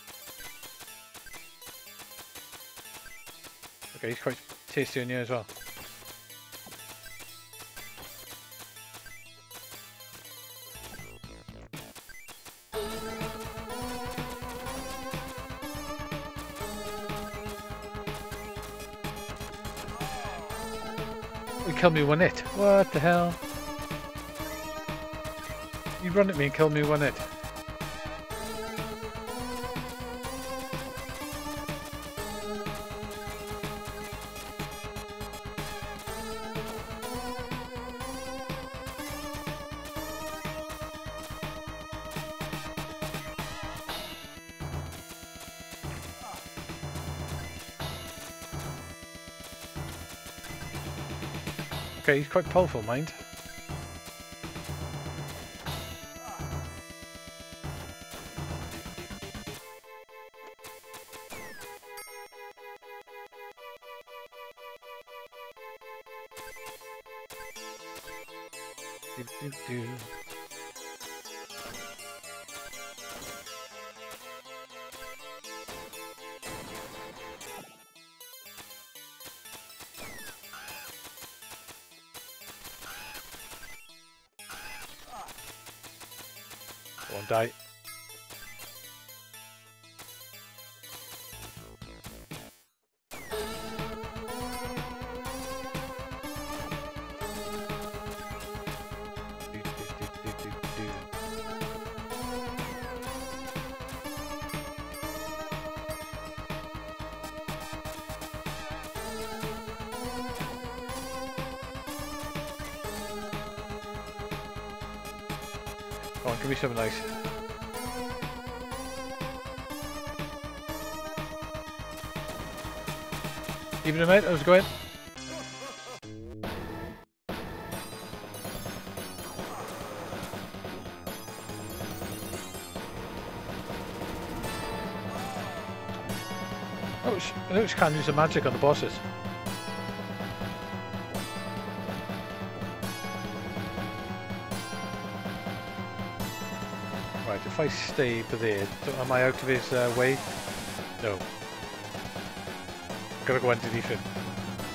Okay, he's quite tasty on you as well. You killed me one hit. What the hell? You run at me and kill me one hit. Okay, he's quite powerful, mind. Do, do, do. Won't die. Come on, give me something nice. Even a minute, I was going. I noticed, I noticed you can't use the magic on the bosses. Right, if I stay over there, am I out of his uh, way? No. Gotta go underneath him.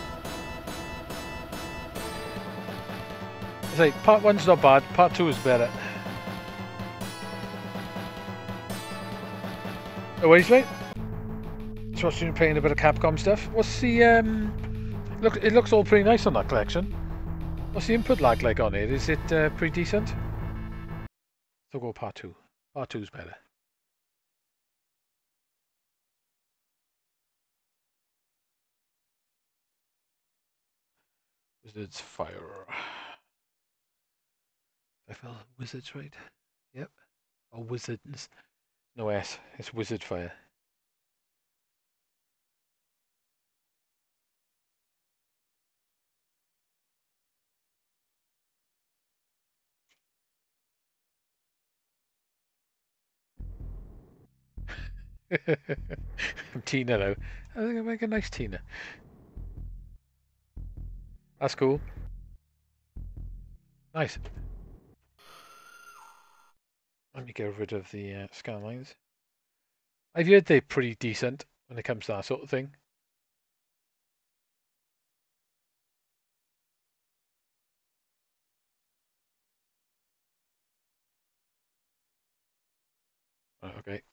It's like, part one's not bad, part two is better. Oh, wait, mate. Just watching you playing a bit of Capcom stuff. What's the, um... Look, it looks all pretty nice on that collection. What's the input lag like on it? Is it uh, pretty decent? So go part two. Part two's better. Wizards Fire. I felt Wizards right. Yep. Or Wizards. No S. It's Wizard Fire. I'm Tina though. I think I make a nice Tina. That's cool. Nice. Let me get rid of the uh, scan lines. I've heard they're pretty decent when it comes to that sort of thing. Right, okay.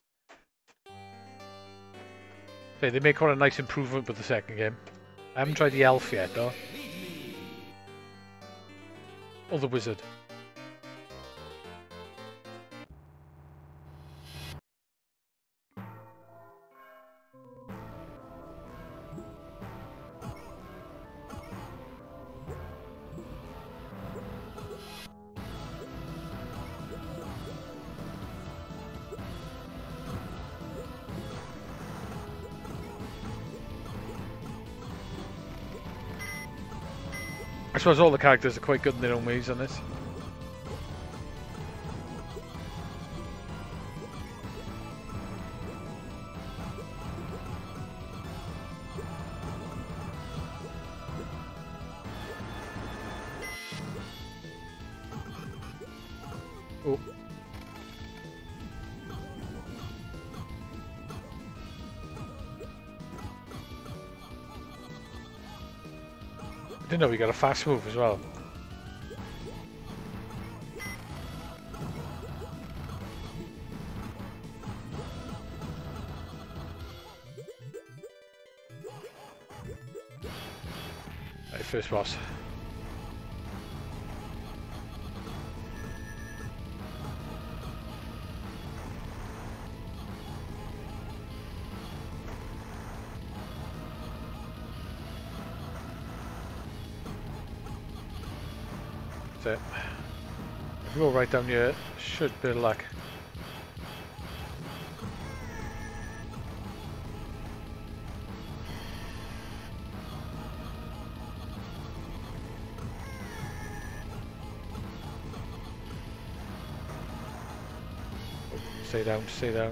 Okay, they make quite a nice improvement with the second game. I haven't tried the elf yet though. Or the wizard. I suppose all the characters are quite good in their own ways on this. Oh. I didn't know we got a fast move as well. Right, first boss. That's it. If we go right down here, should be luck. Stay down, stay down.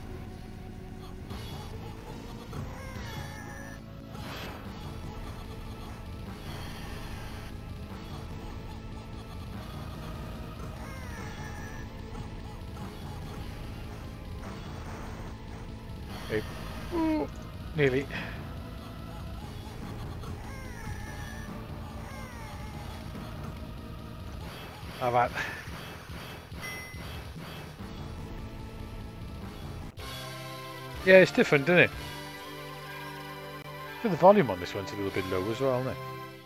Okay. Ooh, nearly. How about? Yeah, it's different, isn't it? I think the volume on this one's a little bit low as well, isn't it?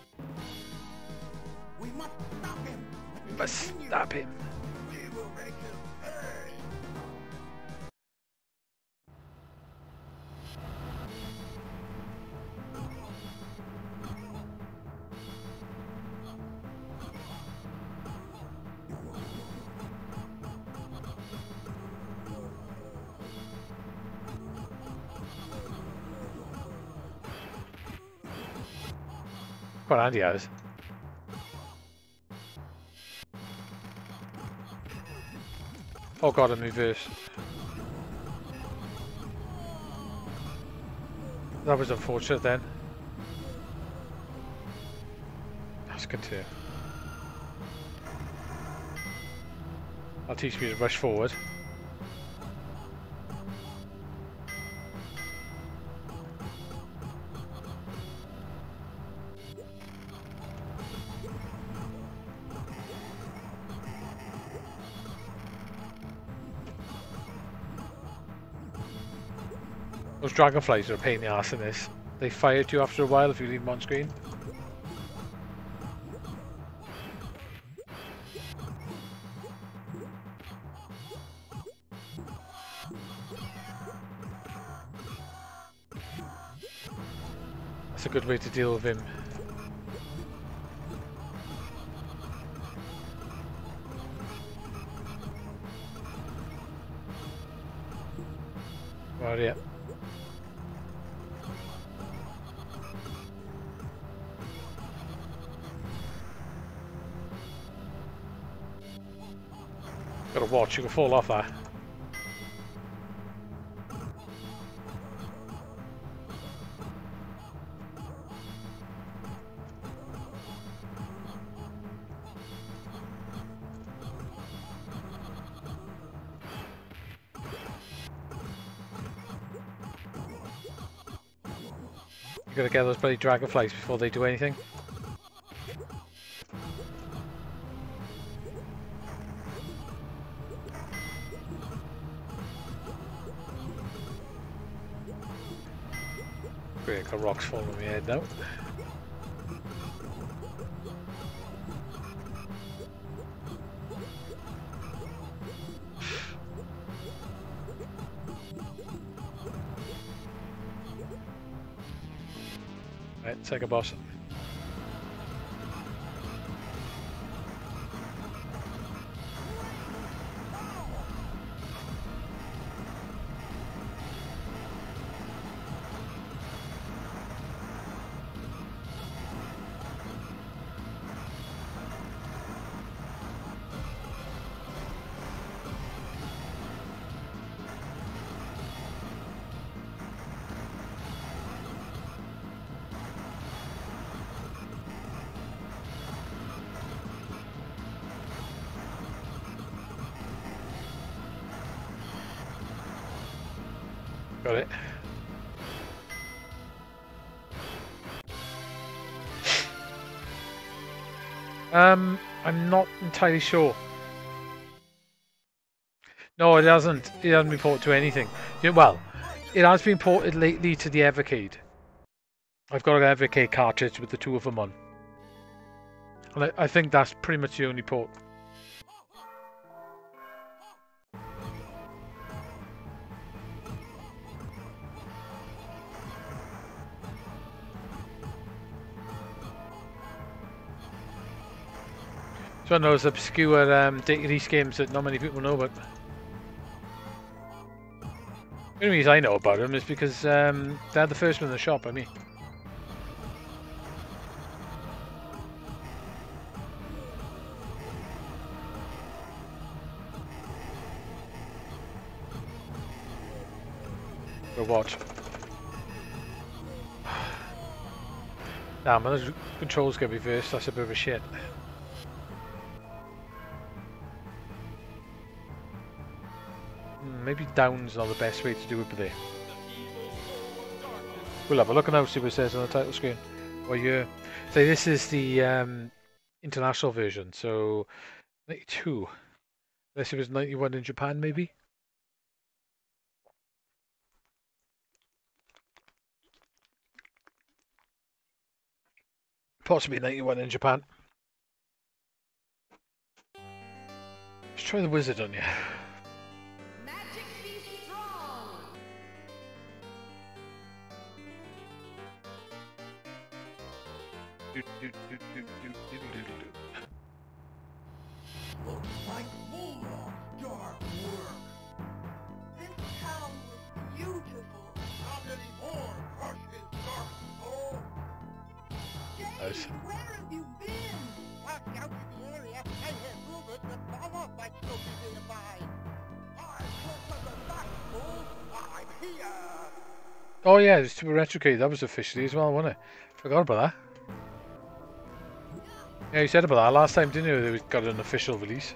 We must stop him. We must stop him. We will make him pay. Quite handy, Alice. Oh god, I'm reversed. That was unfortunate then. Let's continue. That'll teach me to rush forward. Those dragonflies are a pain in the ass in this. They fire at you after a while if you leave them on screen. That's a good way to deal with him. Right, yeah. Gotta watch, you can fall off that. You gotta get those bloody dragonflies before they do anything. Great, got rocks falling on my head now. Right, take a boss. Got it. Um, I'm not entirely sure. No, it hasn't. It hasn't been ported to anything. Yeah, well, it has been ported lately to the Evercade. I've got an Evercade cartridge with the two of them on. And I, I think that's pretty much the only port. It's one of those obscure um, Data East games that not many people know about. The only reason I know about them is because um, they're the first one in the shop, I mean. Go watch. Damn, man, those controls get reversed, that's a bit of a shit. Maybe down's not the best way to do it, but there. We'll have a look and now see what it says on the title screen. Well, yeah. So this is the um, international version, so ninety-two. Unless it was ninety-one in Japan, maybe? Possibly ninety-one in Japan. Let's try the wizard on you. Looks like full of dark work. This town was beautiful. Not anymore, crush his dark soul. Nice. Jay, where have you been? Walked out to the area. I heard rumors that Mama might still be nearby. I took the back, fool. I'm here. Oh yeah, it's Super Retrocade. That was officially as well, wasn't it? Forgot about that. Yeah, you said about that last time, didn't you? They got an official release.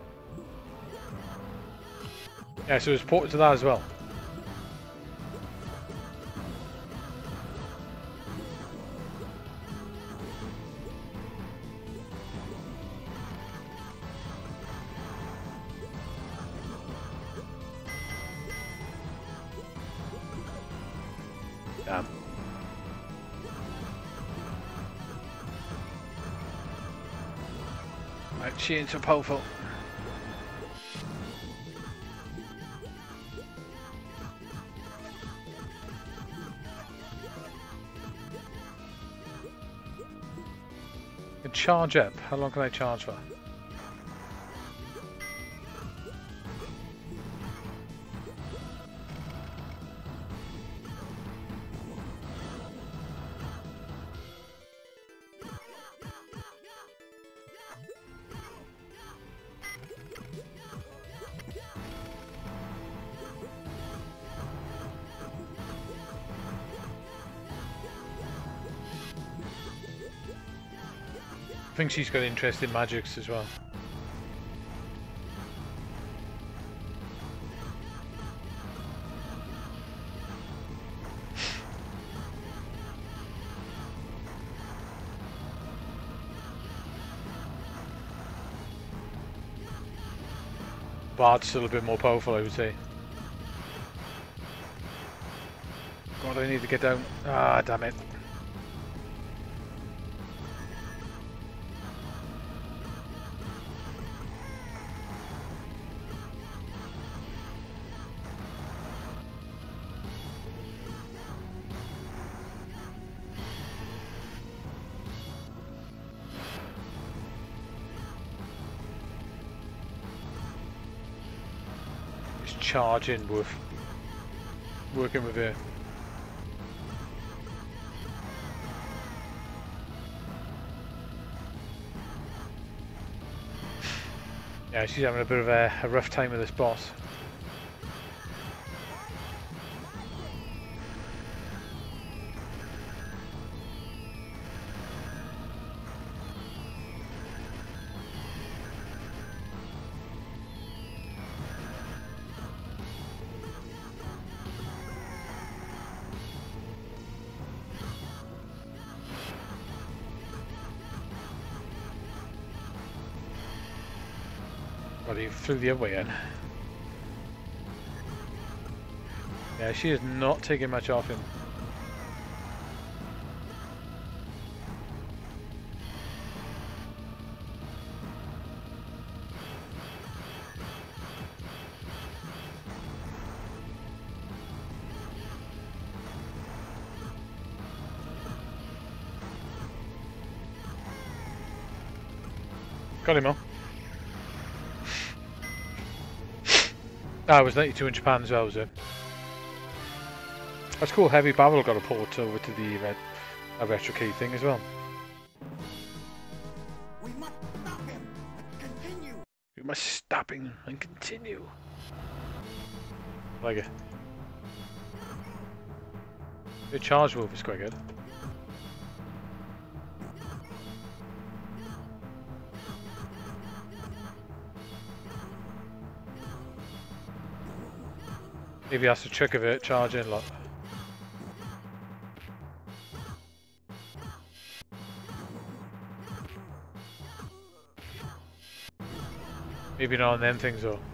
Yeah, so it was ported to that as well. Damn. Right, she ain't so powerful. Can charge up. How long can I charge for? I think she's got interest in magics as well. Bard's still a bit more powerful, I would say. God, I need to get down. Ah, damn it. Charging with working with her. Yeah, she's having a bit of a, a rough time with this boss. But he flew the other way in. Yeah, she is not taking much off him. Got him on. Ah, it was ninety-two in Japan as well, was it? That's cool. Heavy Barrel got a port over to the red, uh, retro key thing as well. We must stop him. Continue. We must stop him and continue. Like it. The charge move is quite good. Maybe that's the trick of it, charge in lot. Maybe not on them things though.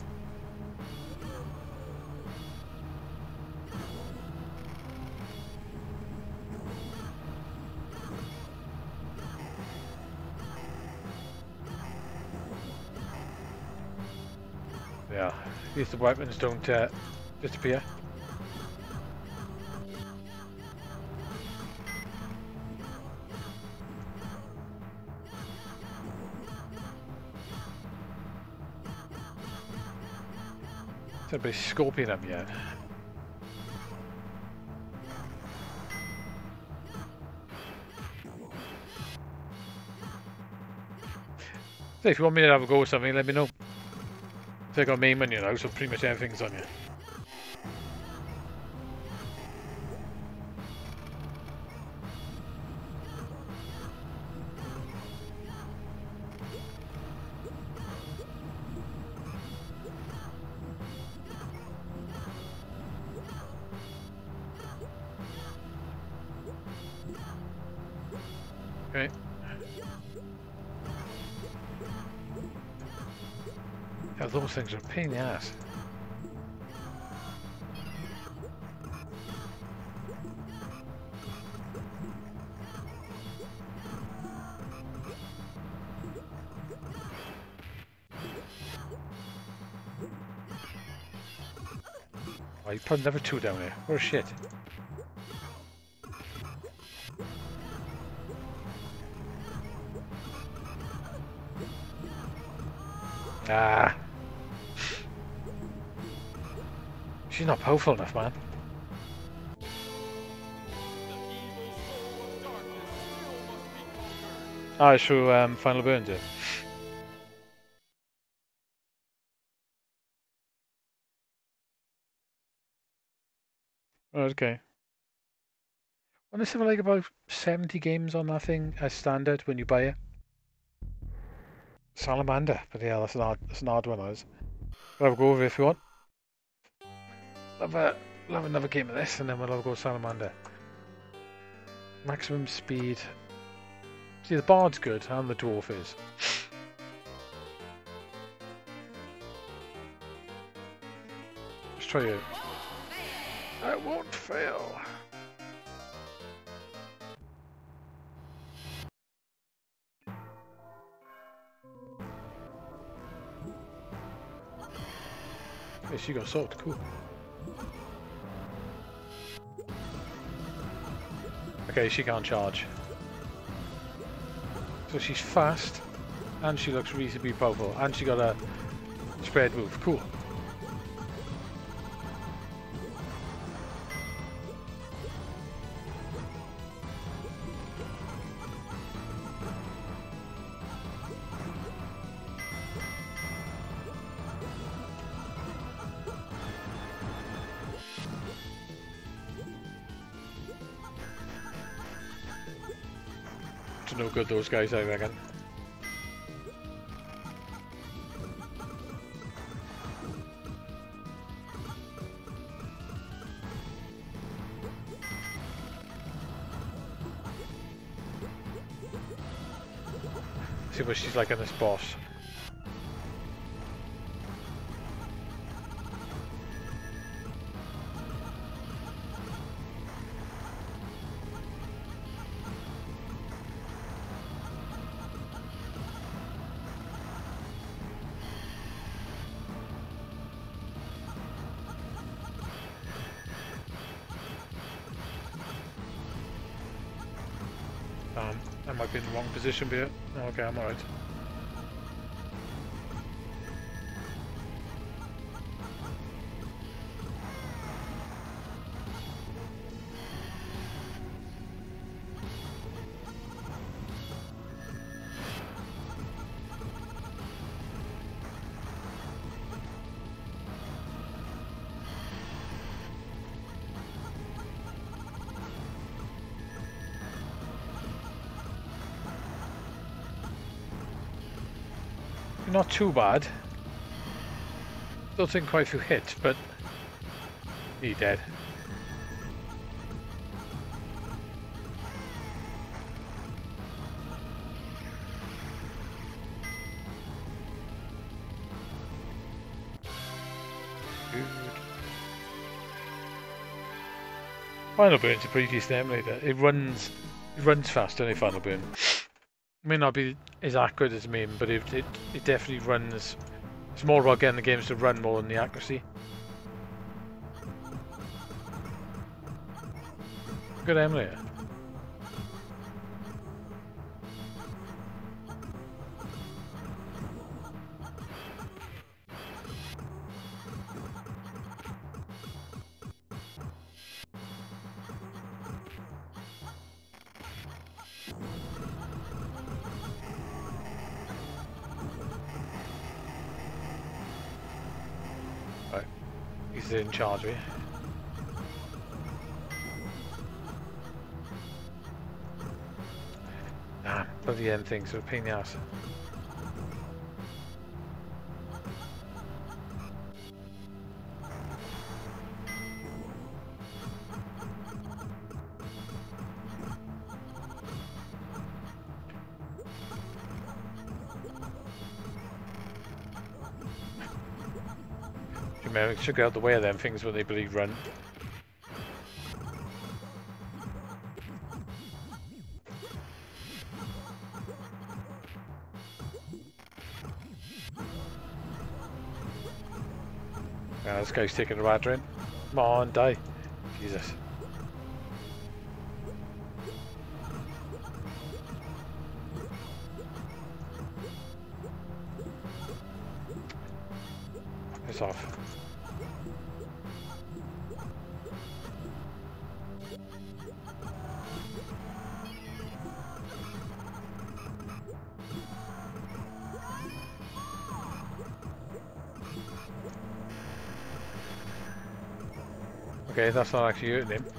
Yeah, at least the weapons don't uh, disappear. There's a bit of scorpion up yet. So if you want me to have a go with something, let me know. So I got main menu now, so pretty much everything's on you. Okay. Yeah, those things are a pain in the ass. Oh, he put another two down there. What a shit. Ah. She's not powerful enough, man. Ah, it's through um, Final Burns, it. Okay. Well, there's something like about seventy games on that thing as standard when you buy it. Salamander, but yeah, that's an odd, that's an odd one, that is. We'll have a go over it if you want. We'll have, a, we'll have another game of this, and then we'll have a go Salamander. Maximum speed. See, the Bard's good, and the Dwarf is. Let's try it. I won't fail. Yeah, she got soaked, cool. Okay, she can't charge. So she's fast, and she looks reasonably powerful, and she got a spread move, cool. No good, those guys, I reckon. See what she's like in this boss. Um, I might be in the wrong position, but oh, okay, I'm alright. Not too bad. Still taking quite a few hits, but he's dead. Good. Final Burn's a pretty decent emulator. It runs, it runs fast, doesn't it, Final Burn? May not be as accurate as MAME, but it, it, it definitely runs. It's more about getting the games to run more than the accuracy. Good emulator. Right, he's in charge of it. Ah, bloody end things are a pain in the ass. Man, should go out the way of them things when they believe run. Ah, this guy's taking the ladder in. Come on, die. Jesus. Piss off. Okay, that's not actually hurting him.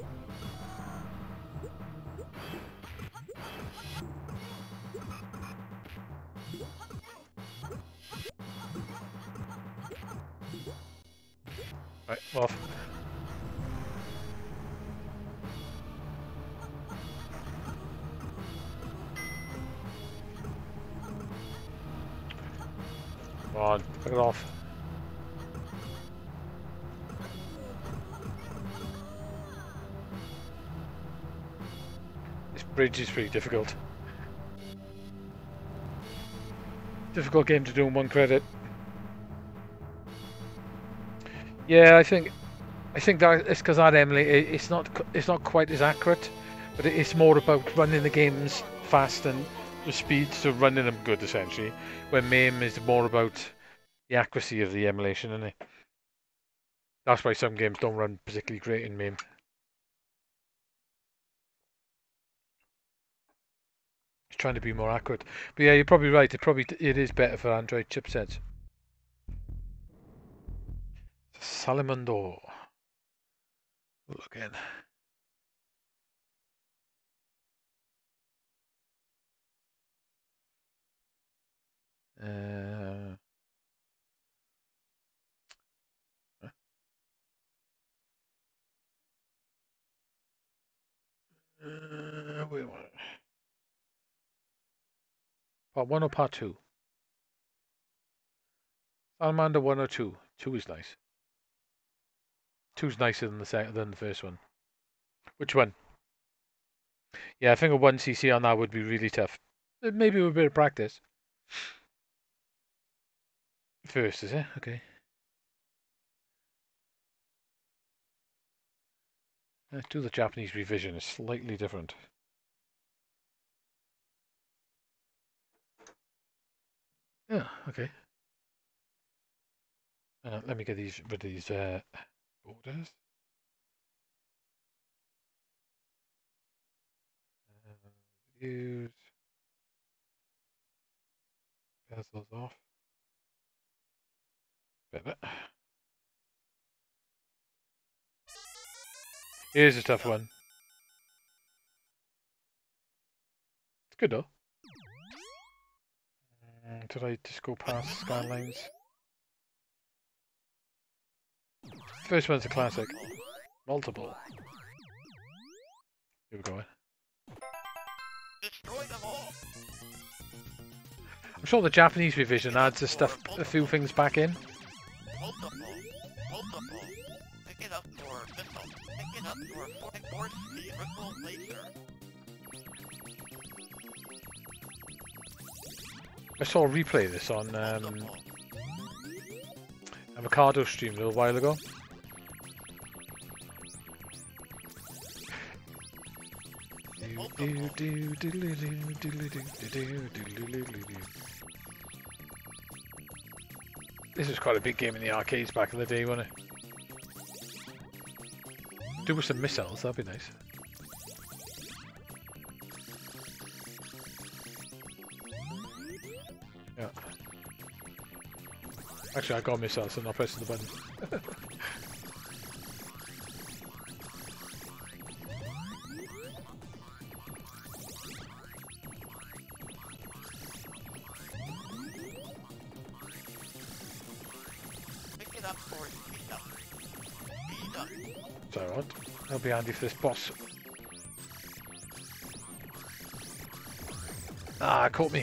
Right, off. Come on, pick it off. This bridge is pretty difficult. Difficult game to do in one credit. Yeah, I think, I think that it's because that Emily, it, it's not, it's not quite as accurate, but it, it's more about running the games fast and the speed, so running them good essentially. Where MAME is more about the accuracy of the emulation, isn't it? That's why some games don't run particularly great in MAME. It's trying to be more accurate, but yeah, you're probably right. It probably it is better for Android chipsets. Salamandor. Look in. Uh, uh, wait, what? Part one or part two? Salamander one or two? Two is nice. Two's nicer than the second than the first one. Which one? Yeah, I think a one C C on that would be really tough. Maybe with a bit of practice. First, is it? Okay. Let's do the Japanese revision. It's slightly different. Yeah, okay. Uh, let me get these rid of these uh, borders. Uh, views. Bezels off. Better. Here's a tough one. It's good though. Mm, did I just go past Skylines? First one's a classic. Multiple. Here we go. Destroy them all. I'm sure the Japanese revision adds a stuff, a few things back in. Multiple. Multiple. Pick it up for missile. Pick it up for force the ripple laser. I saw a replay of this on um, Avocado stream a little while ago. This was quite a big game in the arcades back in the day, wasn't it? Do with some missiles, that'd be nice. Yeah. Actually, I got missiles, so I'm not pressing the button. So what? That'll be handy for this boss. Ah, it caught me.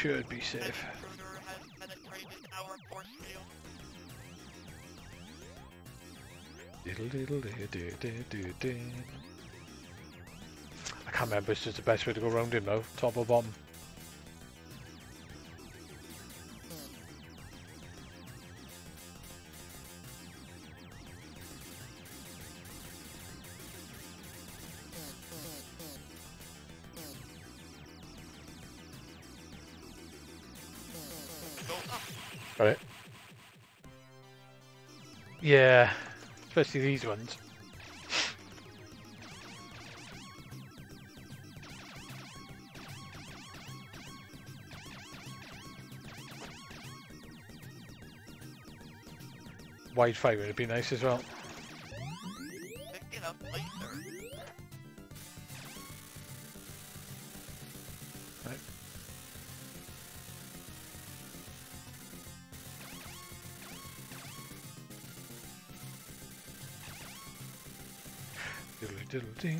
should be safe. Intruder has penetrated our force field. Diddle diddle diddle diddle diddle diddle. I can't remember if it's the best way to go around him though, top or bottom. Got it. Yeah, especially these ones. Wide fire would be nice as well. Picking up laser. Right. Diddle diddle ding.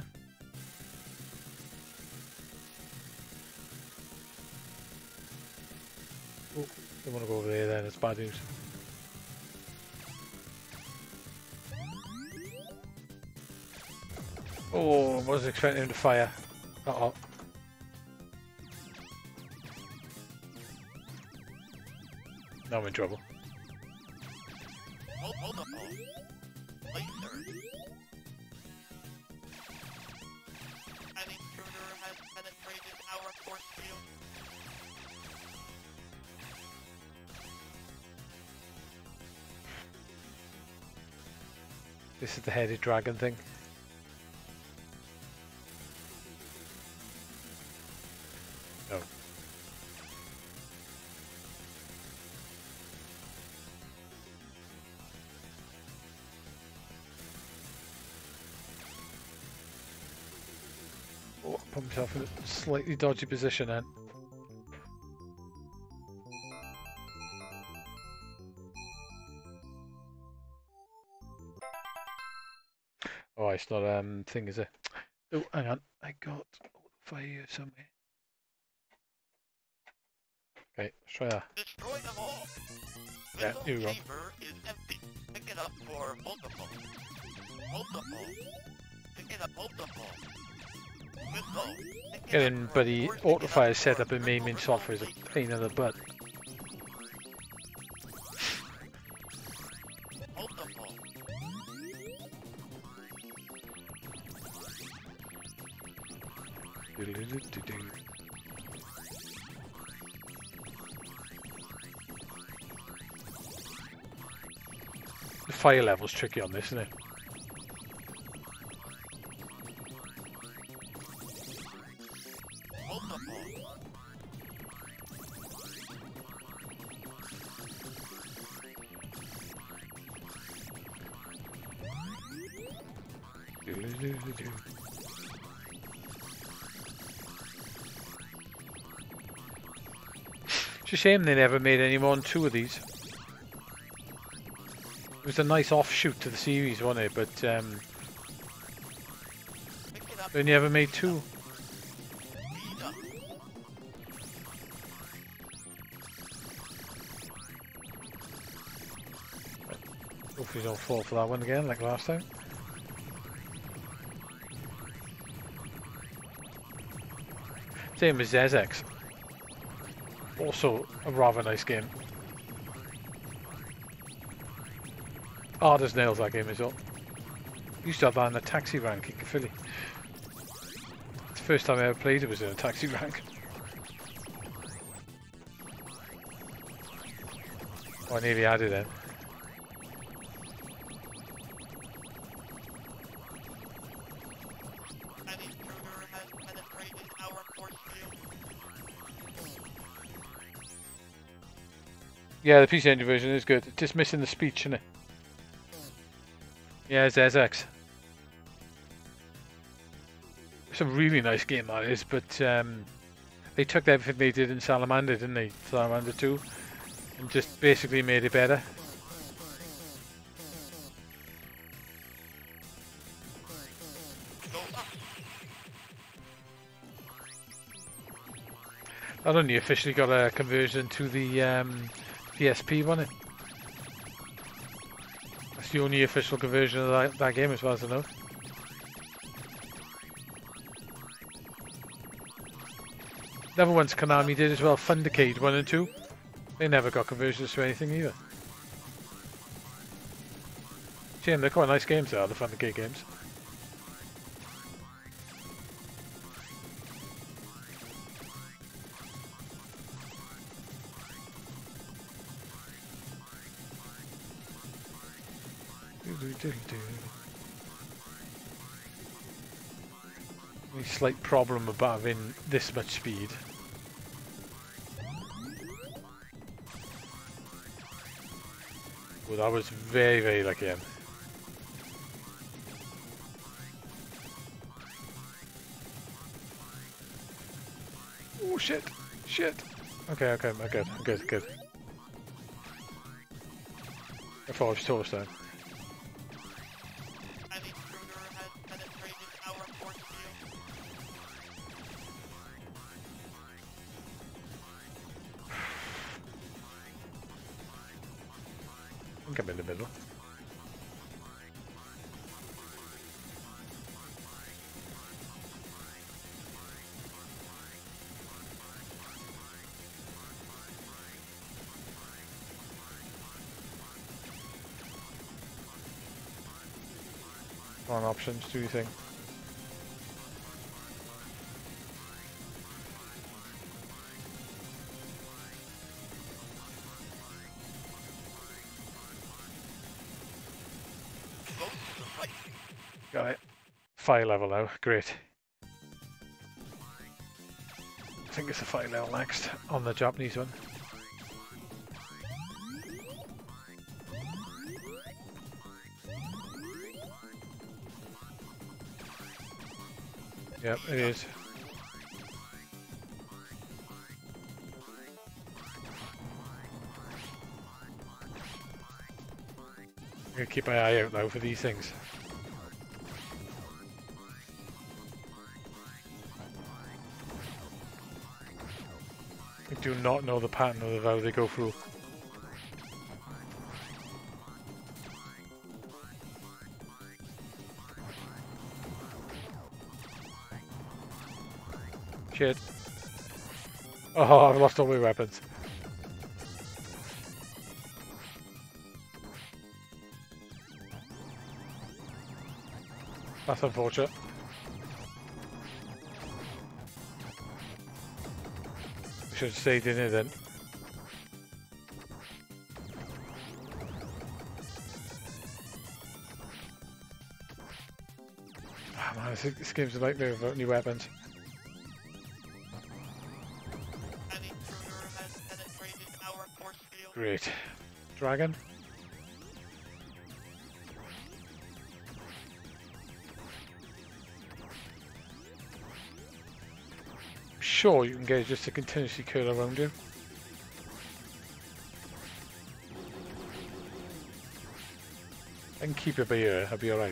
Oh, don't want to go over there then, it's bad news. Oh, I wasn't expecting him to fire. Uh oh. Now I'm in trouble. Multiple. Laser. An intruder has penetrated our force field. This is the headed dragon thing. No. Oh, put myself in a slightly dodgy position then. Oh, it's not um thing, is it? Oh, hang on, I got fire somewhere. Okay, let's try that. Destroy them all. Yeah, Missile here we go. chamber is empty. Pick it up for multiple. Multiple. Pick it up multiple. Missile. Pick it Getting up for buddy force. Pick it up autofire set for up in main main missile software is a return. pain in the butt. Multiple. The fire level's tricky on this, isn't it? Multiple. It's a shame they never made any more than two of these. It was a nice offshoot to the series, wasn't it? But um, Pick it up. they never made two. Speed up. Hopefully don't fall for that one again like last time. Same as Z X. Also a rather nice game. Hard as nails that game as well. Used to have that in a taxi rank in Caerphilly. The first time I ever played it was in a taxi rank. Oh, I nearly had it then. An intruder has penetrated our force field. Yeah, the P C Engine version is good. It's just missing the speech, isn't it? Yeah, it's Z X. It's a really nice game that is, but um, they took everything they did in Salamander, didn't they? Salamander two, and just basically made it better. Go up. I only officially got a conversion to the um, P S P one. That's the only official conversion of that, that game as far as I know. The other ones Konami did as well, Thundercade one and two. They never got conversions to anything either. Shame, they're quite nice games they are, the Thundercade games. Only slight problem about having this much speed. Well, that was very, very lucky. Em. Oh shit! Shit! Okay, okay, I'm good, I'm good, good. I thought I was toast then. Heavy intruder has penetrated our force field. I think I'm in the middle. Wrong options, do you think? Got it. Fire level now, great. I think it's a fire level next on the Japanese one. Yep, it is. I'm gonna keep my eye out now for these things. I do not know the pattern of how they go through. Shit. Oh, I've lost all my weapons. That's unfortunate. We should have stayed in it then. Ah man, this, this game's a nightmare without new weapons. An intruder has penetrated our force field. Great. Dragon? Sure, you can get it just to continuously curl around you. I can keep it by ear, I'll be alright.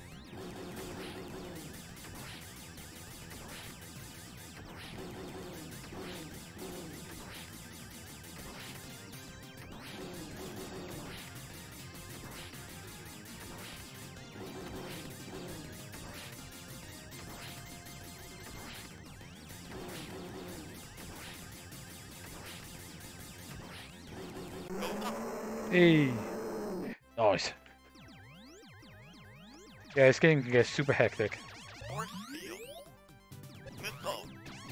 Hey, nice. Yeah, this game can get super hectic. Force field. Missile.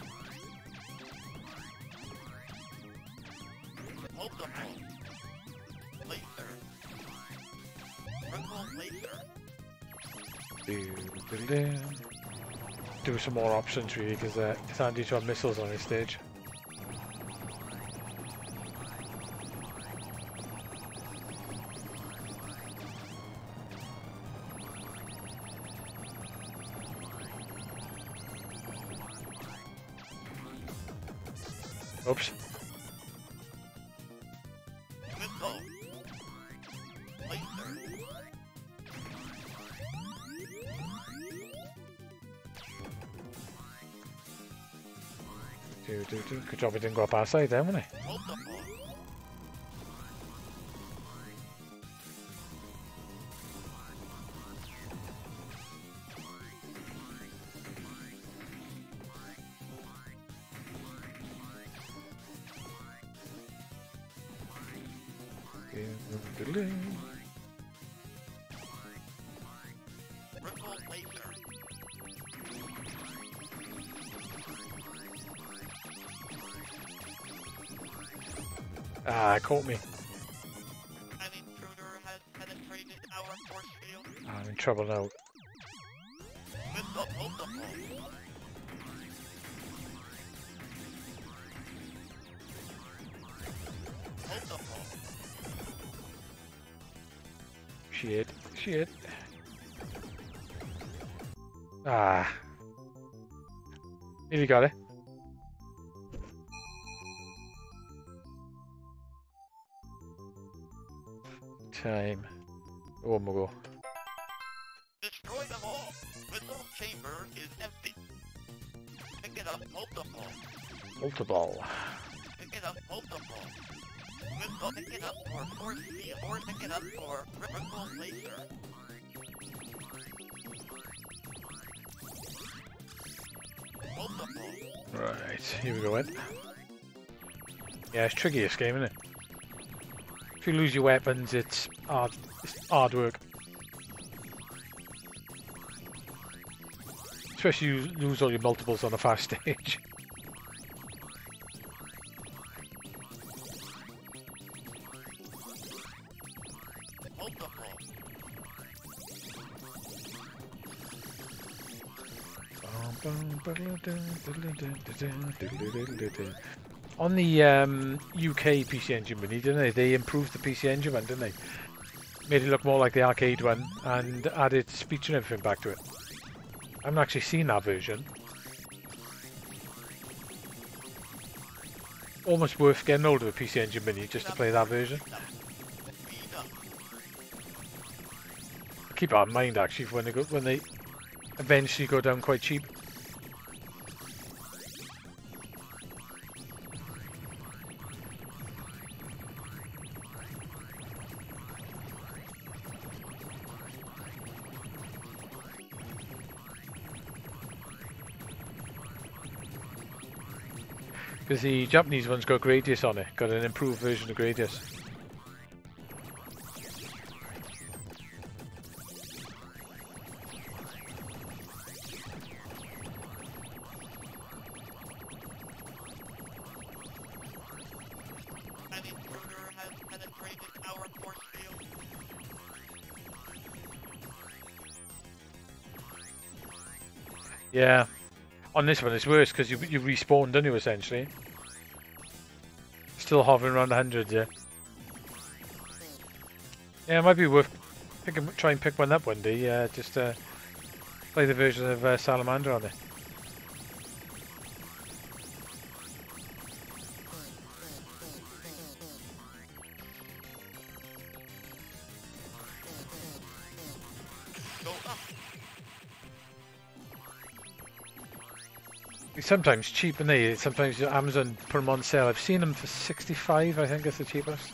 Multiple. Laser. Triple laser. Do some more options really, because uh, it's handy to have missiles on this stage. Oops. Missile. Laser. do, do, do. Good job we didn't go up our side then, wasn't it? Multiple. Ripple laser. Ah, it caught me. An intruder has penetrated our force field. I'm in trouble now. With the multiple. Multiple. Shit, shit. Ah. Nearly got it. Time. Oh my god. Destroy them all. Missile chamber is empty. Pick it up multiple. Multiple. Pick it up multiple. Missile pick it up for force field. Or pick it up for ripple laser. Multiple. Right, here we go then. Yeah, it's tricky this game, isn't it? If you lose your weapons, it's hard, it's hard work. Especially you lose all your multiples on a fast stage. Multiple. On the um, U K P C Engine Mini, didn't they? They improved the P C Engine one, didn't they? Made it look more like the arcade one and added speech and everything back to it. I haven't actually seen that version. Almost worth getting hold of a P C Engine Mini just to play that version. Speed up. Keep that in mind actually for when they go when they eventually go down quite cheap. Because the Japanese one's got Gradius on it, got an improved version of Gradius. An intruder has penetrated our force field. Yeah. On this one it's worse because you, you respawn, don't you, essentially? Still hovering around the hundreds, yeah. Yeah, it might be worth picking, try and pick one up one day, uh, just uh, play the version of uh, Salamander on it. Go up. It's sometimes cheap, and they sometimes Amazon put them on sale. I've seen them for sixty-five, I think is the cheapest.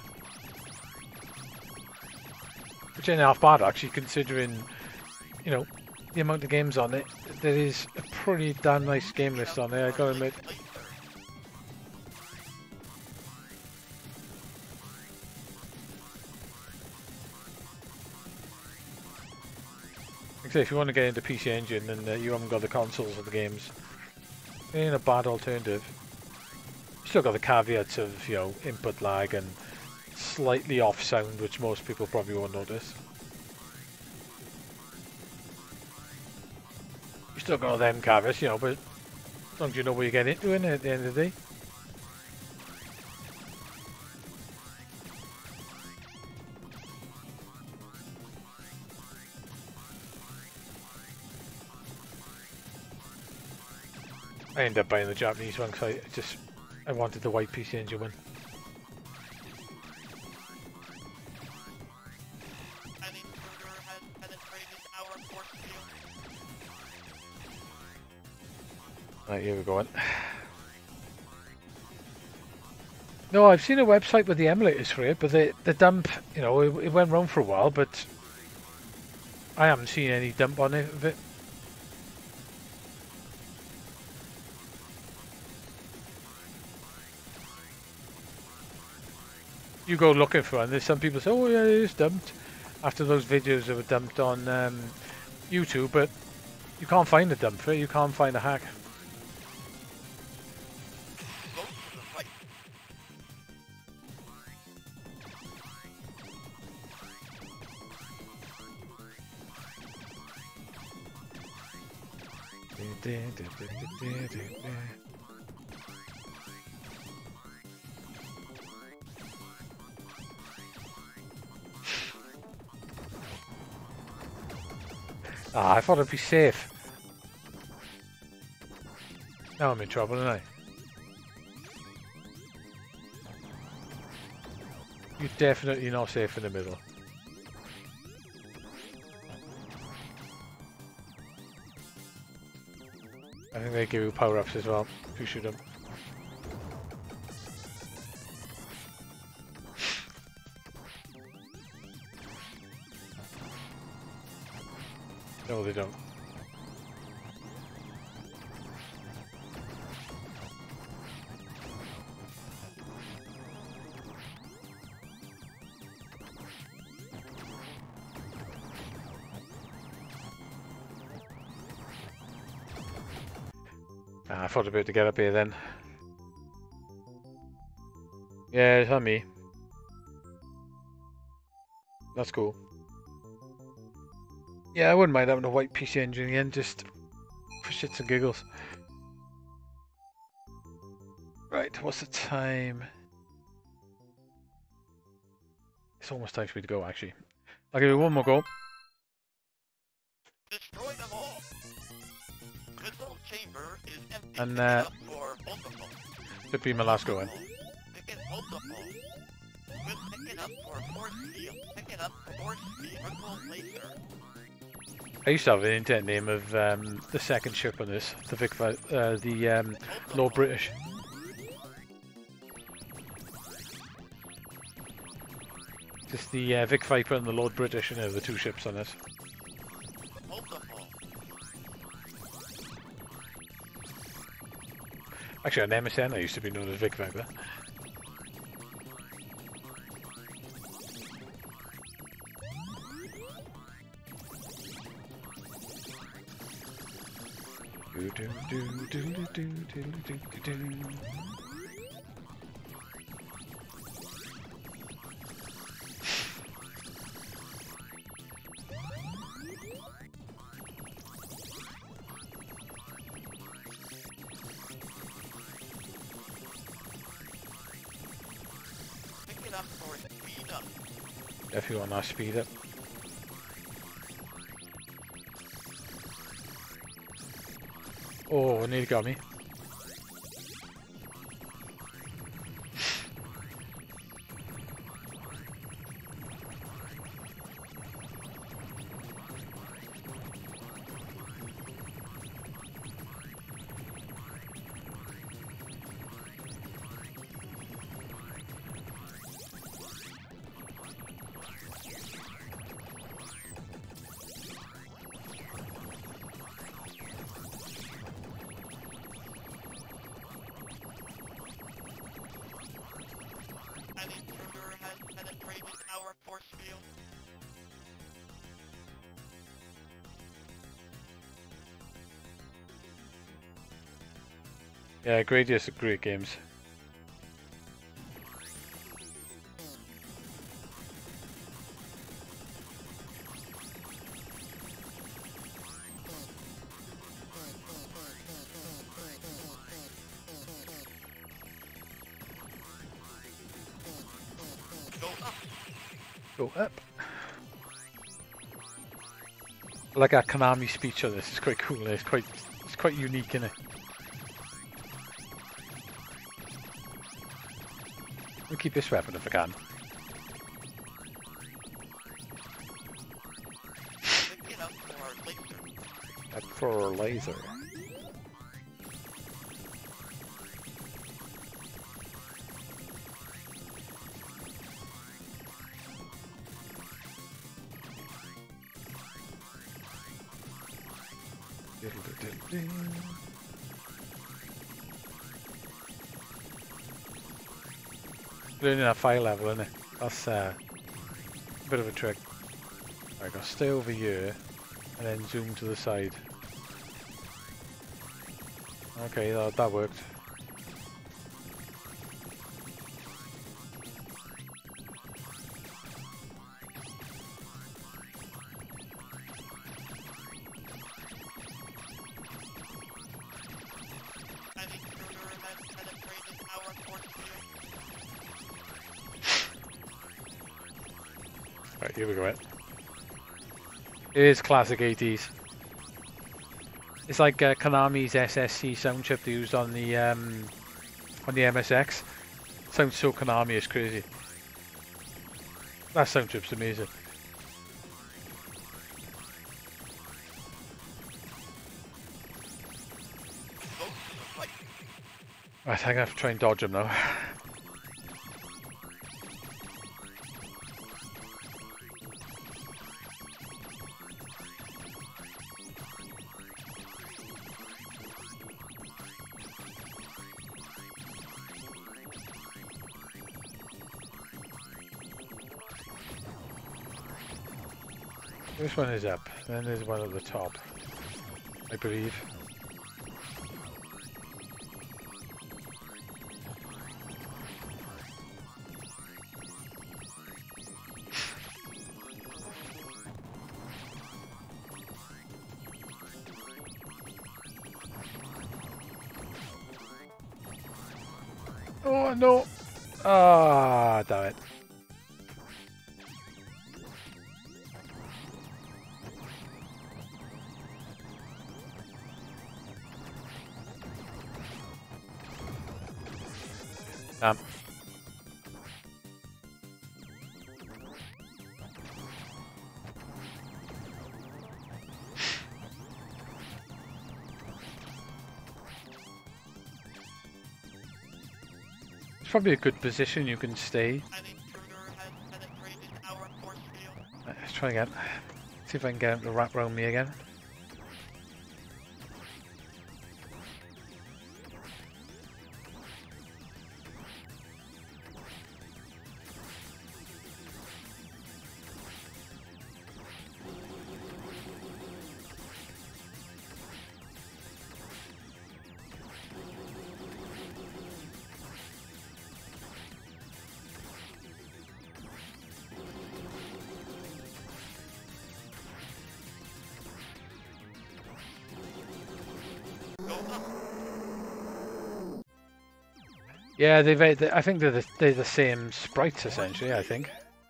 Which ain't half bad actually, considering, you know, the amount of games on it. There is a pretty damn nice game list on there, I gotta admit. Like I say, if you want to get into P C Engine and uh, you haven't got the consoles of the games, it ain't a bad alternative. Still got the caveats of, you know, input lag and slightly off sound, which most people probably won't notice. You still got all them caveats, you know, but as long as you know what you're getting into in it at the end of the day. I ended up buying the Japanese one because I just I wanted the white P C Engine one. An intruder has penetrated our force field. Right, here we go. On. No, I've seen a website with the emulators for it, but the the dump, you know, it, it went wrong for a while, but I haven't seen any dump on it of it. You go looking for it, and there's some people say, oh yeah, it is dumped after those videos that were dumped on um, YouTube, but you can't find a dump for it, you can't find a hack. Ah, I thought it'd be safe. Now I'm in trouble, aren't I? You're definitely not safe in the middle. I think they give you power-ups as well, if you shoot them. No, they don't. Ah, I thought about to get up here then. Yeah, it's on me. That's cool. Yeah, I wouldn't mind having a white P C engine again, just for shits and giggles. Right, what's the time? It's almost time for me to go, actually. I'll give you one more go. Destroy them all. Missile chamber is empty. And uh, For multiple. should be my last go in. Pick it multiple. With pick it up for force field. Pick it up for force vehicle laser. I used to have an internet name of um, the second ship on this, the Vic, uh, the um, Lord British. Just the uh, Vic Viper and the Lord British, you know, the two ships on this. Actually, on M S N I used to be known as Vic Viper. Do do do do do do do do do do. Pick it up for speed up. If you want to speed up. Oh, nearly got me. An intruder has penetrated our force field. Yeah, Gradius are great games. Go up. Go up. I like that Konami speech on this. It's quite cool. It's quite, it's quite unique, isn't it? We'll keep this weapon if I can. Pick it up for laser. Up for laser. Learning that fire level, isn't it? That's uh, a bit of a trick. I gotta stay over here and then zoom to the side. Okay, that, that worked. Right, here we go. It is classic eighties. It's like uh, Konami's S S C sound chip they used on the um, on the M S X. Sounds so Konami, it's crazy. That sound chip's amazing. Right, I think I have to try and dodge him now. This one is up, then there's one at the top, I believe. Oh no! Ah, damn it. Um. It's probably a good position you can stay. Let's try again. See if I can get him to wrap around me again. Yeah, they've. They, I think they're the, they're the same sprites essentially. I think.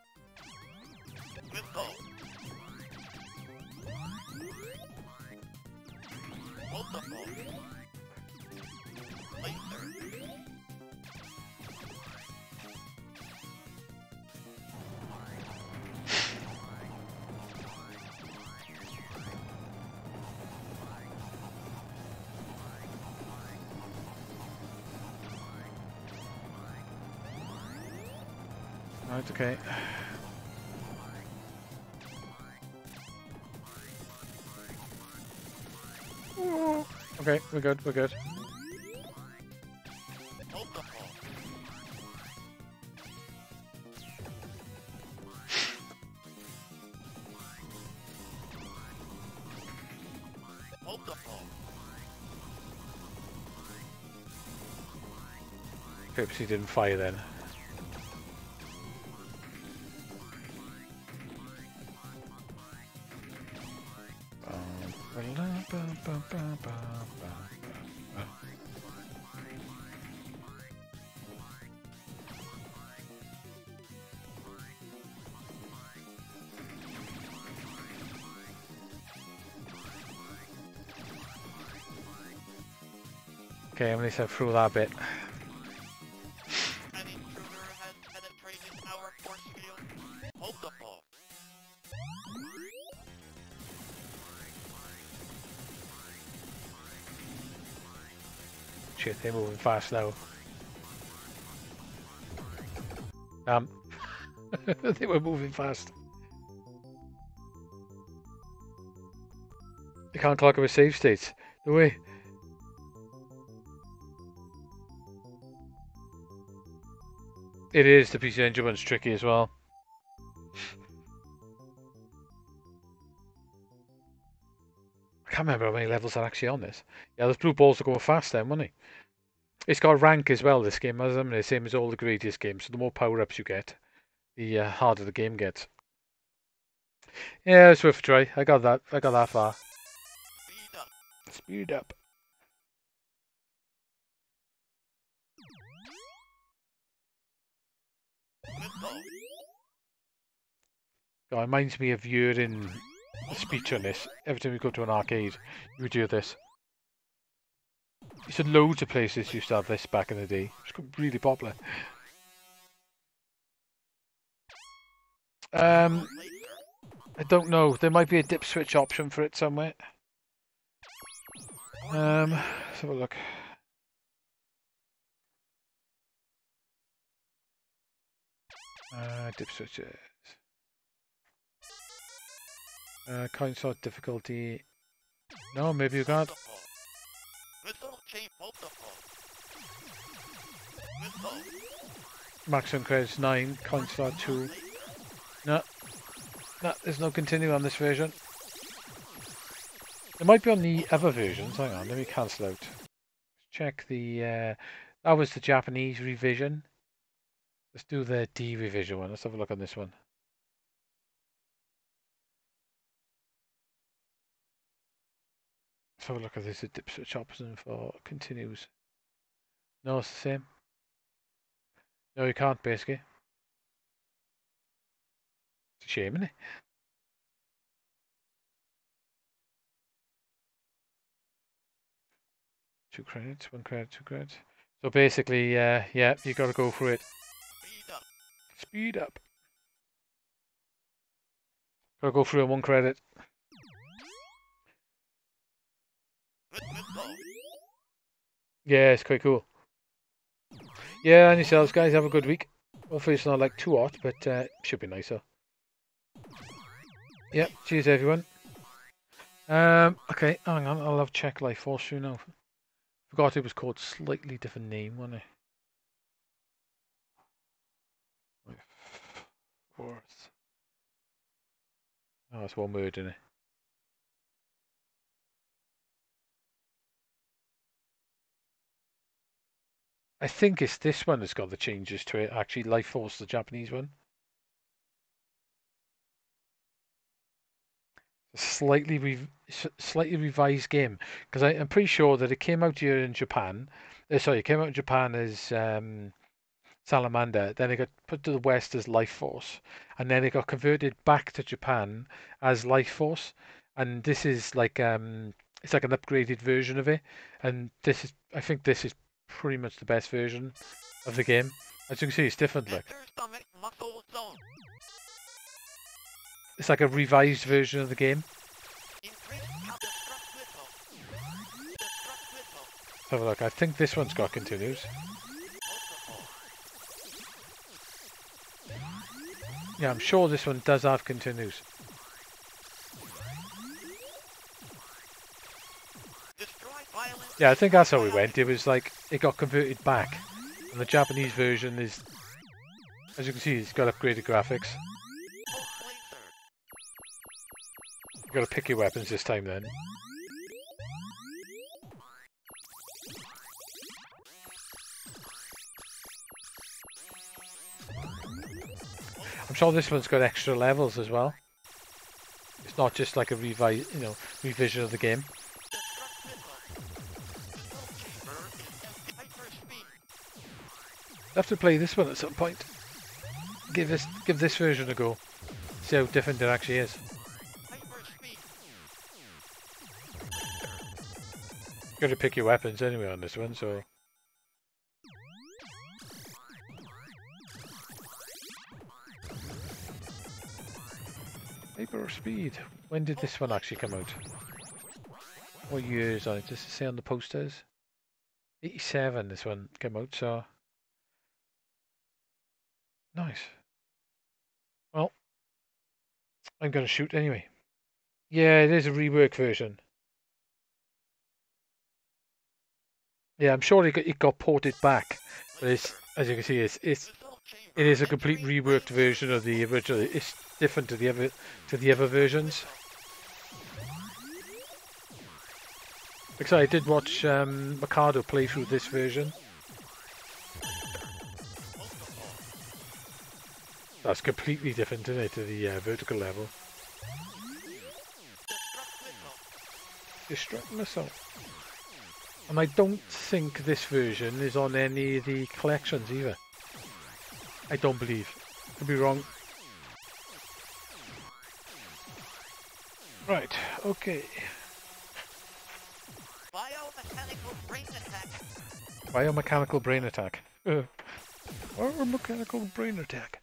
Right, okay. Ooh. Okay, we're good, we're good. Oops, he didn't fire then. Okay, I'm gonna step through that bit. Shit, they're moving fast now. Um, they were moving fast. You can't clock it with save states. No way. It is. The P C Engine one's tricky as well. I can't remember how many levels are actually on this. Yeah, those blue balls are going fast then, weren't they? It's got rank as well, this game, hasn't it? Same as all the Gradius games. So the more power-ups you get, the uh, harder the game gets. Yeah, it's worth a try. I got that. I got that far. Speed up. Speed up. Whistle. It reminds me of hearing the speech on this. Every time you go to an arcade, you would hear this. You said loads of places used to have this back in the day. It was really popular. Um, I don't know. There might be a dip switch option for it somewhere. Um, let's have a look. Uh, dip switches. Uh, coin slot difficulty. No, maybe you can't. Whistle chain multiple. Whistle. Maximum credits nine, coin slot two. No. No, there's no continue on this version. There might be on the other versions. Hang on, let me cancel out. Check the... Uh, that was the Japanese revision. Let's do the D revision one. Let's have a look on this one. Let's have a look at this. A dip switch option for continues. No, it's the same. No, you can't, basically. It's a shame, isn't it? Two credits, one credit, two credits. So basically, uh, yeah, you got to go for it. Speed up. Speed up. Got to go through in one credit. Whistle. Yeah, it's quite cool. Yeah, and yourselves, guys, have a good week. Hopefully it's not like too hot, but uh, should be nicer. Yep, cheers everyone. Um, okay, hang on, I'll have check Life Force soon now. Forgot it was called slightly different name, wasn't it? Life Force. Oh, it's one word, isn't it? I think it's this one that's got the changes to it. Actually, Life Force, the Japanese one. A slightly re slightly revised game, because I'm pretty sure that it came out here in Japan. Uh, sorry, it came out in Japan as um, Salamander. Then it got put to the West as Life Force, and then it got converted back to Japan as Life Force. And this is like um, it's like an upgraded version of it. And this is, I think, this is pretty much the best version of the game. As you can see, it's different. Like Enter stomach muscle zone. it's like a revised version of the game. Increase destruct whistle. Destruct whistle. Let's have a look. I think this one's got continues. Multiple. Yeah, I'm sure this one does have continues. Destroy violence. Yeah, I think that's how we went. It was like it got converted back, and the Japanese version is, as you can see, it's got upgraded graphics. Pulse laser. You got to pick your weapons this time, then. I'm sure this one's got extra levels as well. It's not just like a revi you know, revision of the game. Destruct whistle. Whistle chamber is at hyperspeed. I have to play this one at some point. Give this, give this version a go. See how different it actually is. Hyperspeed. You got to pick your weapons anyway on this one, so. Hyper speed. When did this one actually come out? What year is on it? Does it say on the posters? eighty-seven this one came out, so. Nice. Well, I'm going to shoot anyway. Yeah, it is a rework version. Yeah, I'm sure it got, it got ported back, but it's, as you can see, it's it's it is a complete reworked version of the original. It's different to the other to the other versions. Because I did watch um, Mikado play through this version. That's completely different, isn't it, to the uh, vertical level. Destruct missile. And I don't think this version is on any of the collections either. I don't believe. Could be wrong. Right, okay. Biomechanical brain attack. Biomechanical brain attack. Uh, biomechanical brain attack.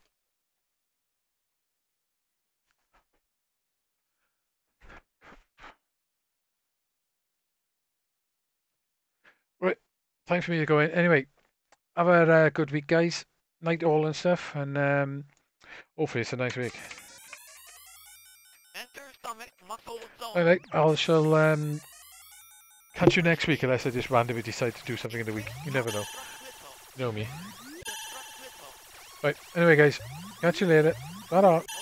Right, time for me to go in. Anyway, have a uh, good week, guys. Night all and stuff, and um, hopefully it's a nice week. Enter stomach muscle zone. Alright, I shall um, catch you next week unless I just randomly decide to do something in the week. You never know. You know me. Right, anyway guys, catch you later. Ta-da.